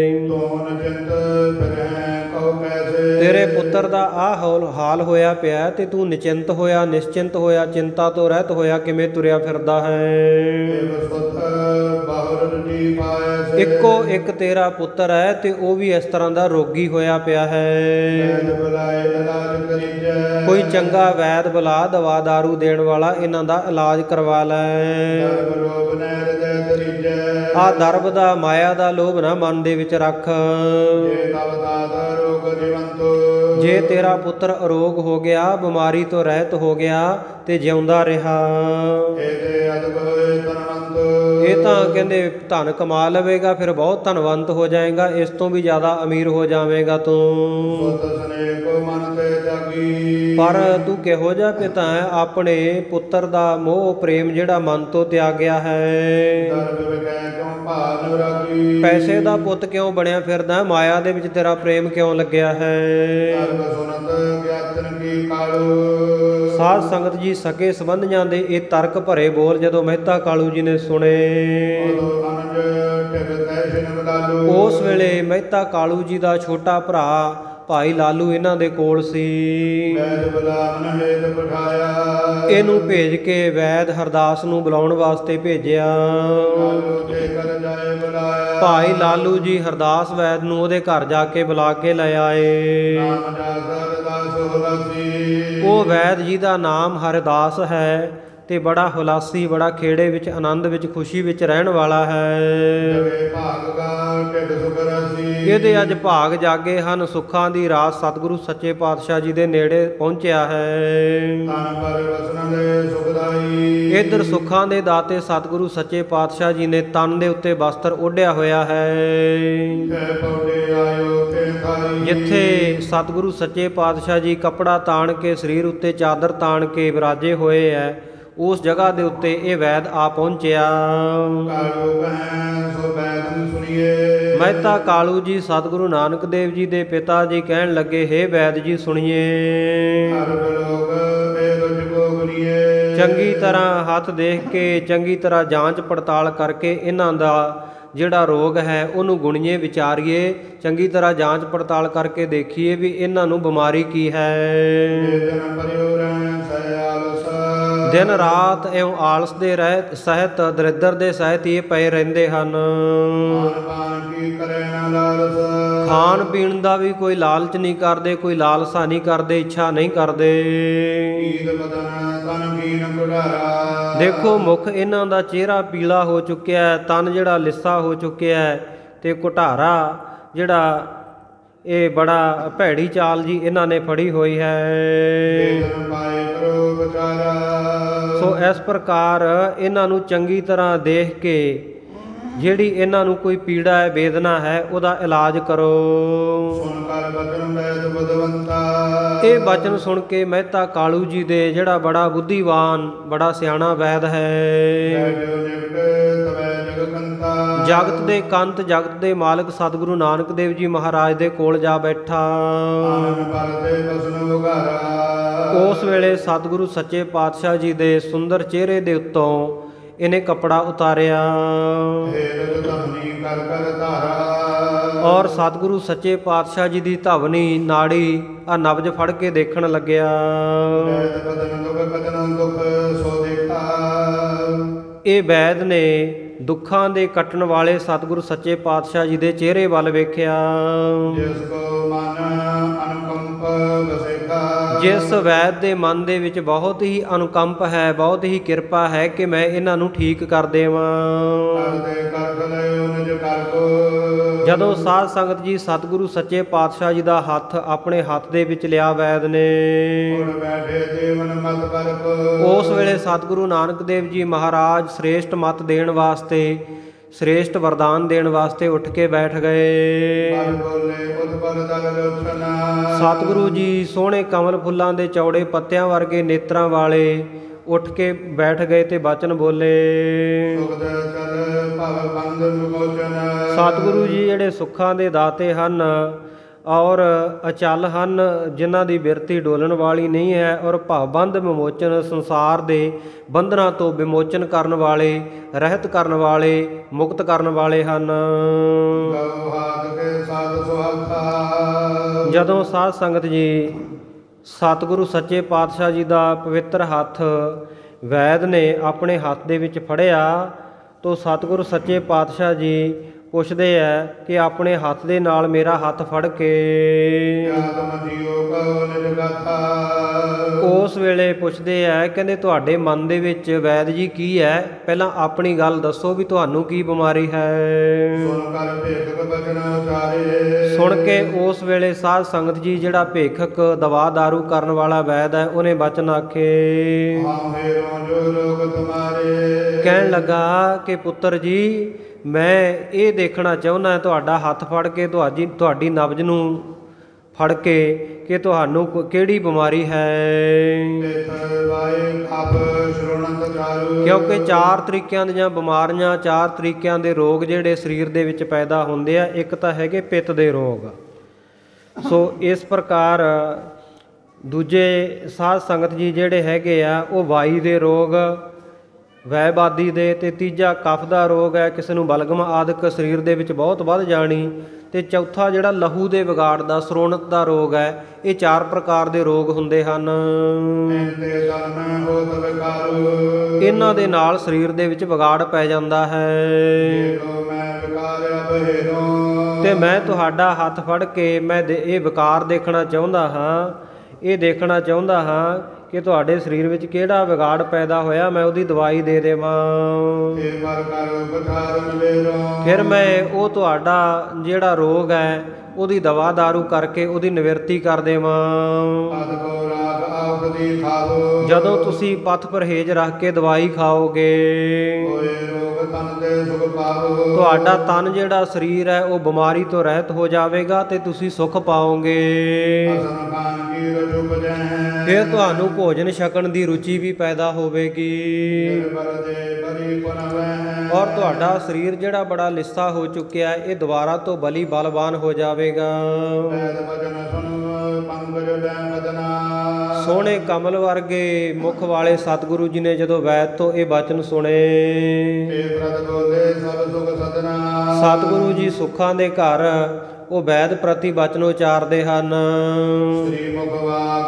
ਤੇਰੇ ਪੁੱਤਰ ਦਾ ਆਹ ਹਾਲ ਹੋਇਆ ਪਿਆ ਤੇ ਤੂੰ ਨਿਚਿੰਤ ਹੋਇਆ, ਨਿਸ਼ਚਿੰਤ ਹੋਇਆ, ਚਿੰਤਾ ਤੋਂ ਰਹਿਤ ਹੋਇਆ ਕਿਵੇਂ ਤੁਰਿਆ ਫਿਰਦਾ ਹੈ। ਇੱਕੋ ਇੱਕ ਤੇਰਾ ਪੁੱਤਰ ਹੈ ਤੇ ਉਹ ਵੀ ਇਸ ਤਰ੍ਹਾਂ ਦਾ ਰੋਗੀ ਹੋਇਆ ਪਿਆ ਹੈ। ਕੋਈ ਚੰਗਾ ਵੈਦ ਬੁਲਾ, ਦਵਾ ਦਾਰੂ ਦੇਣ ਵਾਲਾ, ਇਹਨਾਂ ਦਾ ਇਲਾਜ ਕਰਵਾ ਲੈ। ਆ ਦਰਬ ਦਾ, ਮਾਇਆ ਦਾ ਲੋਭ ਨਾ ਮਨ ਦੇ ਵਿੱਚ ਰੱਖ। ਜੇ ਤੇਰਾ ਪੁੱਤਰ ਅਰੋਗ ਹੋ ਗਿਆ, ਬਿਮਾਰੀ ਤੋਂ ਰਹਿਤ ਹੋ ਗਿਆ ਤੇ ਜਿਉਂਦਾ ਰਿਹਾ, ਇਹ ਤਾਂ ਕਹਿੰਦੇ ਧਨ ਕਮਾ ਲਵੇਗਾ, ਫਿਰ ਬਹੁਤ ਧਨਵੰਤ ਹੋ ਜਾਏਗਾ, ਇਸ ਤੋਂ ਵੀ ਜ਼ਿਆਦਾ ਅਮੀਰ ਹੋ ਜਾਵੇਗਾ ਤੂੰ। ਪਰ ਤੂੰ ਕਿਹੋ ਜਿਹਾ ਪਿਤਾ ਹੈ, ਆਪਣੇ ਪੁੱਤਰ ਦਾ ਮੋਹ ਪ੍ਰੇਮ ਜਿਹੜਾ ਮਨ ਤੋਂ ਤਿਆਗਿਆ ਹੈ। ਪੈਸੇ ਦਾ ਪੁੱਤ ਕਿਉਂ ਬਣਿਆ ਫਿਰਦਾ, ਮਾਇਆ ਦੇ ਵਿੱਚ ਤੇਰਾ ਪ੍ਰੇਮ ਕਿਉਂ ਲੱਗਿਆ ਹੈ। ਸਾਧ ਸੰਗਤ ਜੀ, ਸਕੇ ਸੰਬੰਧੀਆਂ ਦੇ ਇਹ ਤਰਕ ਭਰੇ ਬੋਲ ਜਦੋਂ ਮਹਿਤਾ ਕਾਲੂ ਜੀ ਨੇ ਸੁਣੇ, ਉਸ ਵੇਲੇ ਮਹਿਤਾ ਕਾਲੂ ਜੀ ਦਾ ਛੋਟਾ ਭਰਾ ਭਾਈ ਲਾਲੂ ਇਹਨਾਂ ਦੇ ਕੋਲ ਸੀ। ਵੈਦ ਬੁਲਾਵਨ ਹੇਤ ਪਠਾਇਆ। ਇਹਨੂੰ ਭੇਜ ਕੇ ਵੈਦ ਹਰਦਾਸ ਨੂੰ ਬੁਲਾਉਣ ਵਾਸਤੇ ਭੇਜਿਆ। ਲਾਲੂ ਤੇ ਕਰ ਜਾਏ ਬੁਲਾਇਆ। ਭਾਈ ਲਾਲੂ ਜੀ ਹਰਦਾਸ ਵੈਦ ਨੂੰ ਉਹਦੇ ਘਰ ਜਾ ਕੇ ਬੁਲਾ ਕੇ ਲੈ ਆਏ। ਨਾਮ ਦਾਸ ਹਰਦਾਸ ਹੁਲਾਸੀ। ਉਹ ਵੈਦ ਜੀ ਦਾ ਨਾਮ ਹਰਦਾਸ ਹੈ ਤੇ ਬੜਾ ਹੁਲਾਸੀ, ਬੜਾ ਖੇੜੇ ਵਿੱਚ, ਆਨੰਦ ਵਿੱਚ, ਖੁਸ਼ੀ ਵਿੱਚ ਰਹਿਣ ਵਾਲਾ ਹੈ। ਜਵੇ ਭਾਗ ਗਾ ਢਿੱਡ ਸੁਖ ਰਸੀ। ਇਹਦੇ ਅੱਜ ਭਾਗ ਜਾਗੇ ਹਨ। ਸੁੱਖਾਂ ਦੀ ਰਾਤ ਸਤਿਗੁਰੂ ਸੱਚੇ ਪਾਤਸ਼ਾਹ ਜੀ ਦੇ ਨੇੜੇ ਪਹੁੰਚਿਆ ਹੈ। ਤਨ ਪਰ ਵਸਨ ਦੇ ਸੁਖਦਾਈ। ਇੱਧਰ ਸੁੱਖਾਂ ਦੇ ਦਾਤੇ ਸਤਿਗੁਰੂ ਸੱਚੇ ਪਾਤਸ਼ਾਹ ਜੀ ਨੇ ਤਨ ਦੇ ਉੱਤੇ ਬਸਤਰ ਓਢਿਆ ਹੋਇਆ ਹੈ। ਜੈ ਪੌੜੇ ਆਇਓ ਤੇ ਖਾਈ। ਜਿੱਥੇ ਸਤਿਗੁਰੂ ਸੱਚੇ ਪਾਤਸ਼ਾਹ ਜੀ ਕੱਪੜਾ ਤਾਣ ਕੇ ਸਰੀਰ ਉੱਤੇ ਚਾਦਰ ਤਾਣ ਕੇ ਵਿਰਾਜੇ ਹੋਏ ਹੈ, ਉਸ ਜਗ੍ਹਾ ਦੇ ਉੱਤੇ ਇਹ ਵੈਦ ਆ ਪਹੁੰਚਿਆ। ਕਾਲੂ ਕਹਿ ਸੋ ਬੈਦਨ ਸੁਣੀਏ। ਮਹਿਤਾ ਕਾਲੂ ਜੀ ਸਤਿਗੁਰੂ ਨਾਨਕ ਦੇਵ ਜੀ ਦੇ ਪਿਤਾ ਜੀ ਕਹਿਣ ਲੱਗੇ, ਹੇ ਵੈਦ ਜੀ ਸੁਣੀਏ। ਹਰ ਲੋਕ ਇਹ ਰੁਜ ਗੋਗਨੀਏ। ਚੰਗੀ ਤਰ੍ਹਾਂ ਹੱਥ ਦੇਖ ਕੇ, ਚੰਗੀ ਤਰ੍ਹਾਂ ਜਾਂਚ ਪੜਤਾਲ ਕਰਕੇ ਇਹਨਾਂ ਦਾ ਜਿਹੜਾ ਰੋਗ ਹੈ ਉਹਨੂੰ ਗੁਣੀਏ, ਵਿਚਾਰੀਏ, ਚੰਗੀ ਤਰ੍ਹਾਂ ਜਾਂਚ ਪੜਤਾਲ ਕਰਕੇ ਦੇਖੀਏ ਵੀ ਇਹਨਾਂ ਨੂੰ ਬਿਮਾਰੀ ਕੀ ਹੈ। ਜਨ ਪਰਿਉ ਰਹਿ ਸਯਾਲਸ। ਦਿਨ ਰਾਤ ਇਉਂ ਆਲਸ ਦੇ ਰਹਿ ਸਹਿਤ, ਦਰਿਦਰ ਦੇ ਸਹਿਤ ਹੀ ਇਹ ਪਏ ਰਹਿੰਦੇ ਹਨ। ਖਾਨ ਪਾਨ ਕੀ ਕਰੇ ਨਾ ਲਾਲਸ। ਖਾਣ ਪੀਣ ਦਾ ਵੀ ਕੋਈ ਲਾਲਚ ਨਹੀਂ ਕਰਦੇ, ਕੋਈ ਲਾਲਸਾ ਨਹੀਂ ਕਰਦੇ, ਇੱਛਾ ਨਹੀਂ ਕਰਦੇ। ਈਦ ਬਦਨ ਤਨ ਕੀਨ ਗੁੜਾਰਾ। ਦੇਖੋ ਮੁਖ ਇਹਨਾਂ ਦਾ ਚਿਹਰਾ ਪੀਲਾ ਹੋ ਚੁੱਕਿਆ ਹੈ, ਤਨ ਜਿਹੜਾ ਲਿੱਸਾ ਹੋ ਚੁੱਕਿਆ ਹੈ ਤੇ ਘੁਟਾਰਾ ਜਿਹੜਾ ਇਹ ਬੜਾ ਭੈੜੀ ਚਾਲ ਜੀ ਇਹਨਾਂ ਨੇ ਫੜੀ ਹੋਈ ਹੈ। ਬੇਦਨ ਪਾਏ ਕਰੋ ਵਿਚਾਰਾ। ਸੋ ਇਸ ਪ੍ਰਕਾਰ ਇਹਨਾਂ ਨੂੰ ਚੰਗੀ ਤਰ੍ਹਾਂ ਦੇਖ ਕੇ ਜਿਹੜੀ ਇਹਨਾਂ ਨੂੰ ਕੋਈ ਪੀੜਾ ਹੈ, ਵੇਦਨਾ ਹੈ, ਉਹਦਾ ਇਲਾਜ ਕਰੋ। ਸੁਣ ਕਰ ਬਚਨ ਵੈਦ ਬੁੱਧਵੰਤਾ। ਇਹ ਬਚਨ ਸੁਣ ਕੇ ਮਹਿਤਾ ਕਾਲੂ ਜੀ ਦੇ ਜਿਹੜਾ ਬੜਾ ਬੁੱਧੀਵਾਨ, ਬੜਾ ਸਿਆਣਾ ਵੈਦ ਹੈ, ਬੈਠਿਓ ਨਿਕਟ ਤਵੈ ਜਗਕੰਤਾ। ਜਗਤ ਦੇ ਕੰਤ, ਜਗਤ ਦੇ ਮਾਲਕ ਸਤਿਗੁਰੂ ਨਾਨਕ ਦੇਵ ਜੀ ਮਹਾਰਾਜ ਦੇ ਕੋਲ ਜਾ ਬੈਠਾ। ਆਨਨ ਪਰਦੇ ਬਸਨ ਉਘਾਰਾ। ਉਸ ਵੇਲੇ ਸਤਿਗੁਰੂ ਸੱਚੇ ਪਾਤਸ਼ਾਹ ਜੀ ਦੇ ਸੁੰਦਰ ਚਿਹਰੇ ਦੇ ਉੱਤੋਂ ਇਹਨੇ ਕੱਪੜਾ ਉਤਾਰਿਆ ਹੇਰਤ ਧਮਨੀ ਕਰ ਕਰ ਧਾਰਾ। ਔਰ ਸਤਿਗੁਰੂ ਸੱਚੇ ਪਾਤਸ਼ਾਹ ਜੀ ਦੀ ਧਵਨੀ ਨਾੜੀ ਆ ਨਬਜ ਫੜ ਕੇ ਦੇਖਣ ਲੱਗਿਆ। ਵੈਦ ਬਦਨ ਦੁਖ ਕਤਨ ਦੁਖ ਸੋ ਦੇਖਾ। ਇਹ ਵੈਦ ਨੇ ਦੁੱਖਾਂ ਦੇ ਕੱਟਣ ਵਾਲੇ ਸਤਿਗੁਰੂ ਸੱਚੇ ਪਾਤਸ਼ਾਹ ਜੀ ਦੇ ਚਿਹਰੇ ਵੱਲ ਵੇਖਿਆ। ਜਿਸ ਕੋ ਮਨ ਅਨੁਕੰਪ ਵਸੇਖਾ। ਜਿਸ ਵੈਦ ਦੇ ਮਨ ਦੇ ਵਿੱਚ ਬਹੁਤ ਹੀ ਅਨੁਕੰਪ ਹੈ, ਬਹੁਤ ਹੀ ਕਿਰਪਾ ਹੈ ਕਿ ਮੈਂ ਇਹਨਾਂ ਨੂੰ ਠੀਕ ਕਰ ਦੇਵਾਂ। ਕਰਦੇ ਕਰ ਲਿਓ ਨਿਜ ਕਰ ਕੋ। ਜਦੋਂ ਸਾਧ ਸੰਗਤ ਜੀ ਸਤਿਗੁਰੂ ਸੱਚੇ ਪਾਤਸ਼ਾਹ ਜੀ ਦਾ ਹੱਥ ਆਪਣੇ ਹੱਥ ਦੇ ਵਿੱਚ ਲਿਆ ਵੈਦ ਨੇ, ਹੁਣ ਬੈਠੇ ਜੀਵਨ ਮਤ ਕਰਪ। ਉਸ ਵੇਲੇ ਸਤਿਗੁਰੂ ਨਾਨਕ ਦੇਵ ਜੀ ਮਹਾਰਾਜ ਸ੍ਰੇਸ਼ਟ ਮਤ ਦੇਣ ਵਾਸਤੇ, ਸ੍ਰੇਸ਼ਟ ਵਰਦਾਨ ਦੇਣ ਵਾਸਤੇ ਉੱਠ ਕੇ ਬੈਠ ਗਏ। ਬਲ ਬੋਲੇ ਉਤ ਬਲ ਦਲ ਲੋਚਨਾ। ਸਤਿਗੁਰੂ ਜੀ ਸੋਹਣੇ ਕਮਲ ਫੁੱਲਾਂ ਦੇ ਚੌੜੇ ਪੱਤਿਆਂ ਵਰਗੇ ਨੇਤਰਾਂ ਵਾਲੇ ਉੱਠ ਕੇ ਬੈਠ ਗਏ ਤੇ ਬਚਨ ਬੋਲੇ। ਸੁਖਦ ਚਲ ਭਵ ਬੰਧ ਵਿਮੋਚਨ। ਸਤਿਗੁਰੂ ਜੀ ਜਿਹੜੇ ਸੁੱਖਾਂ ਦੇ ਦਾਤੇ ਹਨ ਔਰ ਅਚਲ ਹਨ, ਜਿਨ੍ਹਾਂ ਦੀ ਬਿਰਤੀ ਡੋਲਣ ਵਾਲੀ ਨਹੀਂ ਹੈ, ਔਰ ਭਵਬੰਧ ਵਿਮੋਚਨ, ਸੰਸਾਰ ਦੇ ਬੰਧਨਾਂ ਤੋਂ ਵਿਮੋਚਨ ਕਰਨ ਵਾਲੇ, ਰਹਿਤ ਕਰਨ ਵਾਲੇ, ਮੁਕਤ ਕਰਨ ਵਾਲੇ ਹਨ। ਗਉ ਹਾਥ ਕੇ ਸਾਧ ਸੁਹਾਥਾ। ਜਦੋਂ ਸਾਧ ਸੰਗਤ ਜੀ ਸਤਿਗੁਰੂ ਸੱਚੇ ਪਾਤਸ਼ਾਹ ਜੀ ਦਾ ਪਵਿੱਤਰ ਹੱਥ ਵੈਦ ਨੇ ਆਪਣੇ ਹੱਥ ਦੇ ਵਿੱਚ ਫੜਿਆ ਤਾਂ ਸਤਿਗੁਰੂ ਸੱਚੇ ਪਾਤਸ਼ਾਹ ਜੀ ਪੁੱਛਦੇ ਆ ਕਿ ਆਪਣੇ ਹੱਥ ਦੇ ਨਾਲ ਮੇਰਾ ਹੱਥ ਫੜ ਕੇ ਆਤਮ ਜੀਉ ਕਉ ਨਿਜ ਗਾਥਾ। ਉਸ ਵੇਲੇ ਪੁੱਛਦੇ ਆ, ਕਹਿੰਦੇ ਤੁਹਾਡੇ ਮਨ ਦੇ ਵਿੱਚ ਵੈਦ ਜੀ ਕੀ ਹੈ, ਪਹਿਲਾਂ ਆਪਣੀ ਗੱਲ ਦੱਸੋ ਵੀ ਤੁਹਾਨੂੰ ਕੀ ਬਿਮਾਰੀ ਹੈ। ਸੁਣ ਕਰ ਭੇਖਕ ਬਚਨ ਉਚਾਰੇ। ਸੁਣ ਕੇ ਉਸ ਵੇਲੇ ਸਾਧ ਸੰਗਤ ਜੀ ਜਿਹੜਾ ਭੇਖਕ ਦਵਾ ਦਾਰੂ ਕਰਨ ਵਾਲਾ ਵੈਦ ਹੈ ਉਹਨੇ ਬਚਨ ਆਖੇ। ਹਾਂ ਹੇਰੋ ਜੋ ਲੋਕ ਤੁਮਾਰੇ। ਕਹਿਣ ਲੱਗਾ ਕਿ ਪੁੱਤਰ ਜੀ ਮੈਂ ਇਹ ਦੇਖਣਾ ਚਾਹੁੰਦਾ ਤੁਹਾਡਾ ਹੱਥ ਫੜ ਕੇ, ਤੁਹਾਡੀ ਤੁਹਾਡੀ ਨਬਜ ਨੂੰ ਫੜ ਕੇ ਕਿ ਤੁਹਾਨੂੰ ਕਿਹੜੀ ਬਿਮਾਰੀ ਹੈ। ਕਿਉਂਕਿ ਚਾਰ ਤਰੀਕਿਆਂ ਦੀਆਂ ਬਿਮਾਰੀਆਂ, ਚਾਰ ਤਰੀਕਿਆਂ ਦੇ ਰੋਗ ਜਿਹੜੇ ਸਰੀਰ ਦੇ ਵਿੱਚ ਪੈਦਾ ਹੁੰਦੇ ਆ। ਇੱਕ ਤਾਂ ਹੈਗੇ ਪਿੱਤ ਦੇ ਰੋਗ। ਸੋ ਇਸ ਪ੍ਰਕਾਰ ਦੂਜੇ ਸਾਧ ਸੰਗਤ ਜੀ ਜਿਹੜੇ ਹੈਗੇ ਆ ਉਹ ਵਾਈ ਦੇ ਰੋਗ, ਵੈਬਾਦੀ ਦੇ, ਤੇ ਤੀਜਾ ਕਫ ਦਾ ਰੋਗ ਹੈ, ਕਿਸੇ ਨੂੰ ਬਲਗਮ ਆਦਿਕ ਸਰੀਰ ਦੇ ਵਿੱਚ ਬਹੁਤ ਵੱਧ ਜਾਣੀ, ਤੇ ਚੌਥਾ ਜਿਹੜਾ ਲਹੂ ਦੇ ਵਿਗਾੜ ਦਾ ਸਰੋਣਤ ਦਾ ਰੋਗ ਹੈ। ਇਹ ਚਾਰ ਪ੍ਰਕਾਰ ਦੇ ਰੋਗ ਹੁੰਦੇ ਹਨ। ਇੰਦੇ ਤਨ ਹੋਤ ਵਿਕਾਰੂ ਇਹਨਾਂ ਦੇ ਨਾਲ ਸਰੀਰ ਦੇ ਵਿੱਚ ਵਿਗਾੜ ਪੈ ਜਾਂਦਾ ਹੈ। ਦੇਖੋ ਮੈਂ ਵਿਕਾਰਿਆ ਬਹਿਰੋ ਤੇ ਮੈਂ ਤੁਹਾਡਾ ਹੱਥ ਫੜ ਕੇ ਮੈਂ ਦੇ ਇਹ ਵਿਕਾਰ ਦੇਖਣਾ ਚਾਹੁੰਦਾ ਹਾਂ। ਇਹ ਦੇਖਣਾ ਚਾਹੁੰਦਾ ਹਾਂ ਕਿ ਤੁਹਾਡੇ ਸਰੀਰ ਵਿੱਚ ਕਿਹੜਾ ਵਿਗਾੜ ਪੈਦਾ ਹੋਇਆ, ਮੈਂ ਉਹਦੀ ਦਵਾਈ ਦੇ ਦੇਵਾਂ। ਤੇ ਪਰ ਕਰ ਉਪਚਾਰਨ ਵੇਰੋ ਫਿਰ ਮੈਂ ਉਹ ਤੁਹਾਡਾ ਜਿਹੜਾ ਰੋਗ ਹੈ ਉਹਦੀ ਦਵਾ ਦਾਰੂ ਕਰਕੇ ਉਹਦੀ ਨਿਵਰਤੀ ਕਰ ਦੇਵਾਂ। ਪਦ ਕੋ ਰਾਗ ਆਖਦੀ ਖਾਵੋ ਜਦੋਂ ਤੁਸੀਂ ਪਥ ਪਰਹੇਜ ਰੱਖ ਕੇ ਦਵਾਈ ਖਾਓਗੇ, ਹੋਏ ਰੋਗ ਤਨ ਤੇ ਸੁਖ ਪਾਵੋ ਤੁਹਾਡਾ ਤਨ ਜਿਹੜਾ ਸਰੀਰ ਹੈ ਉਹ ਬਿਮਾਰੀ ਤੋਂ ਰਹਿਤ ਹੋ ਜਾਵੇਗਾ ਤੇ ਤੁਸੀਂ ਸੁਖ ਪਾਓਗੇ। ਅਸਨ ਖਾਨ ਕੀ ਰਜੁ ਬਜੈ ਫਿਰ ਤੁਹਾਨੂੰ ਭੋਜਨ ਛਕਣ ਦੀ ਰੁਚੀ ਵੀ ਪੈਦਾ ਹੋਵੇਗੀ ਨਿਰਭਰ ਦੇ ਬਰੀ ਪੁਨਵੈ ਔਰ ਤੁਹਾਡਾ ਸਰੀਰ ਜਿਹੜਾ ਬੜਾ ਲਿੱਸਾ ਹੋ ਚੁੱਕਿਆ ਹੈ ਇਹ ਦੁਬਾਰਾ ਤੋਂ ਬਲੀ ਬਲਵਾਨ ਹੋ ਜਾਵੇਗਾ। ਵੈਦ ਵਚਨ ਸੁਨ ਪੰਕਜ ਲੈ ਬਦਨਾ ਸੋਹਣੇ ਕਮਲ ਵਰਗੇ ਮੁਖ ਵਾਲੇ ਸਤਿਗੁਰੂ ਜੀ ਨੇ ਜਦੋਂ ਵੈਦ ਤੋਂ ਇਹ ਬਚਨ ਸੁਣੇ, ਤੇ ਪ੍ਰਤ ਬੋਲੇ ਸਭ ਸੁਖ ਸਦਨਾ ਸਤਿਗੁਰੂ ਜੀ ਸੁੱਖਾਂ ਦੇ ਘਰ ਉਹ ਵੈਦ ਪ੍ਰਤੀ ਬਚਨ ਉਚਾਰਦੇ ਹਨ। ਸ੍ਰੀ ਮੁਖ ਵਾਕ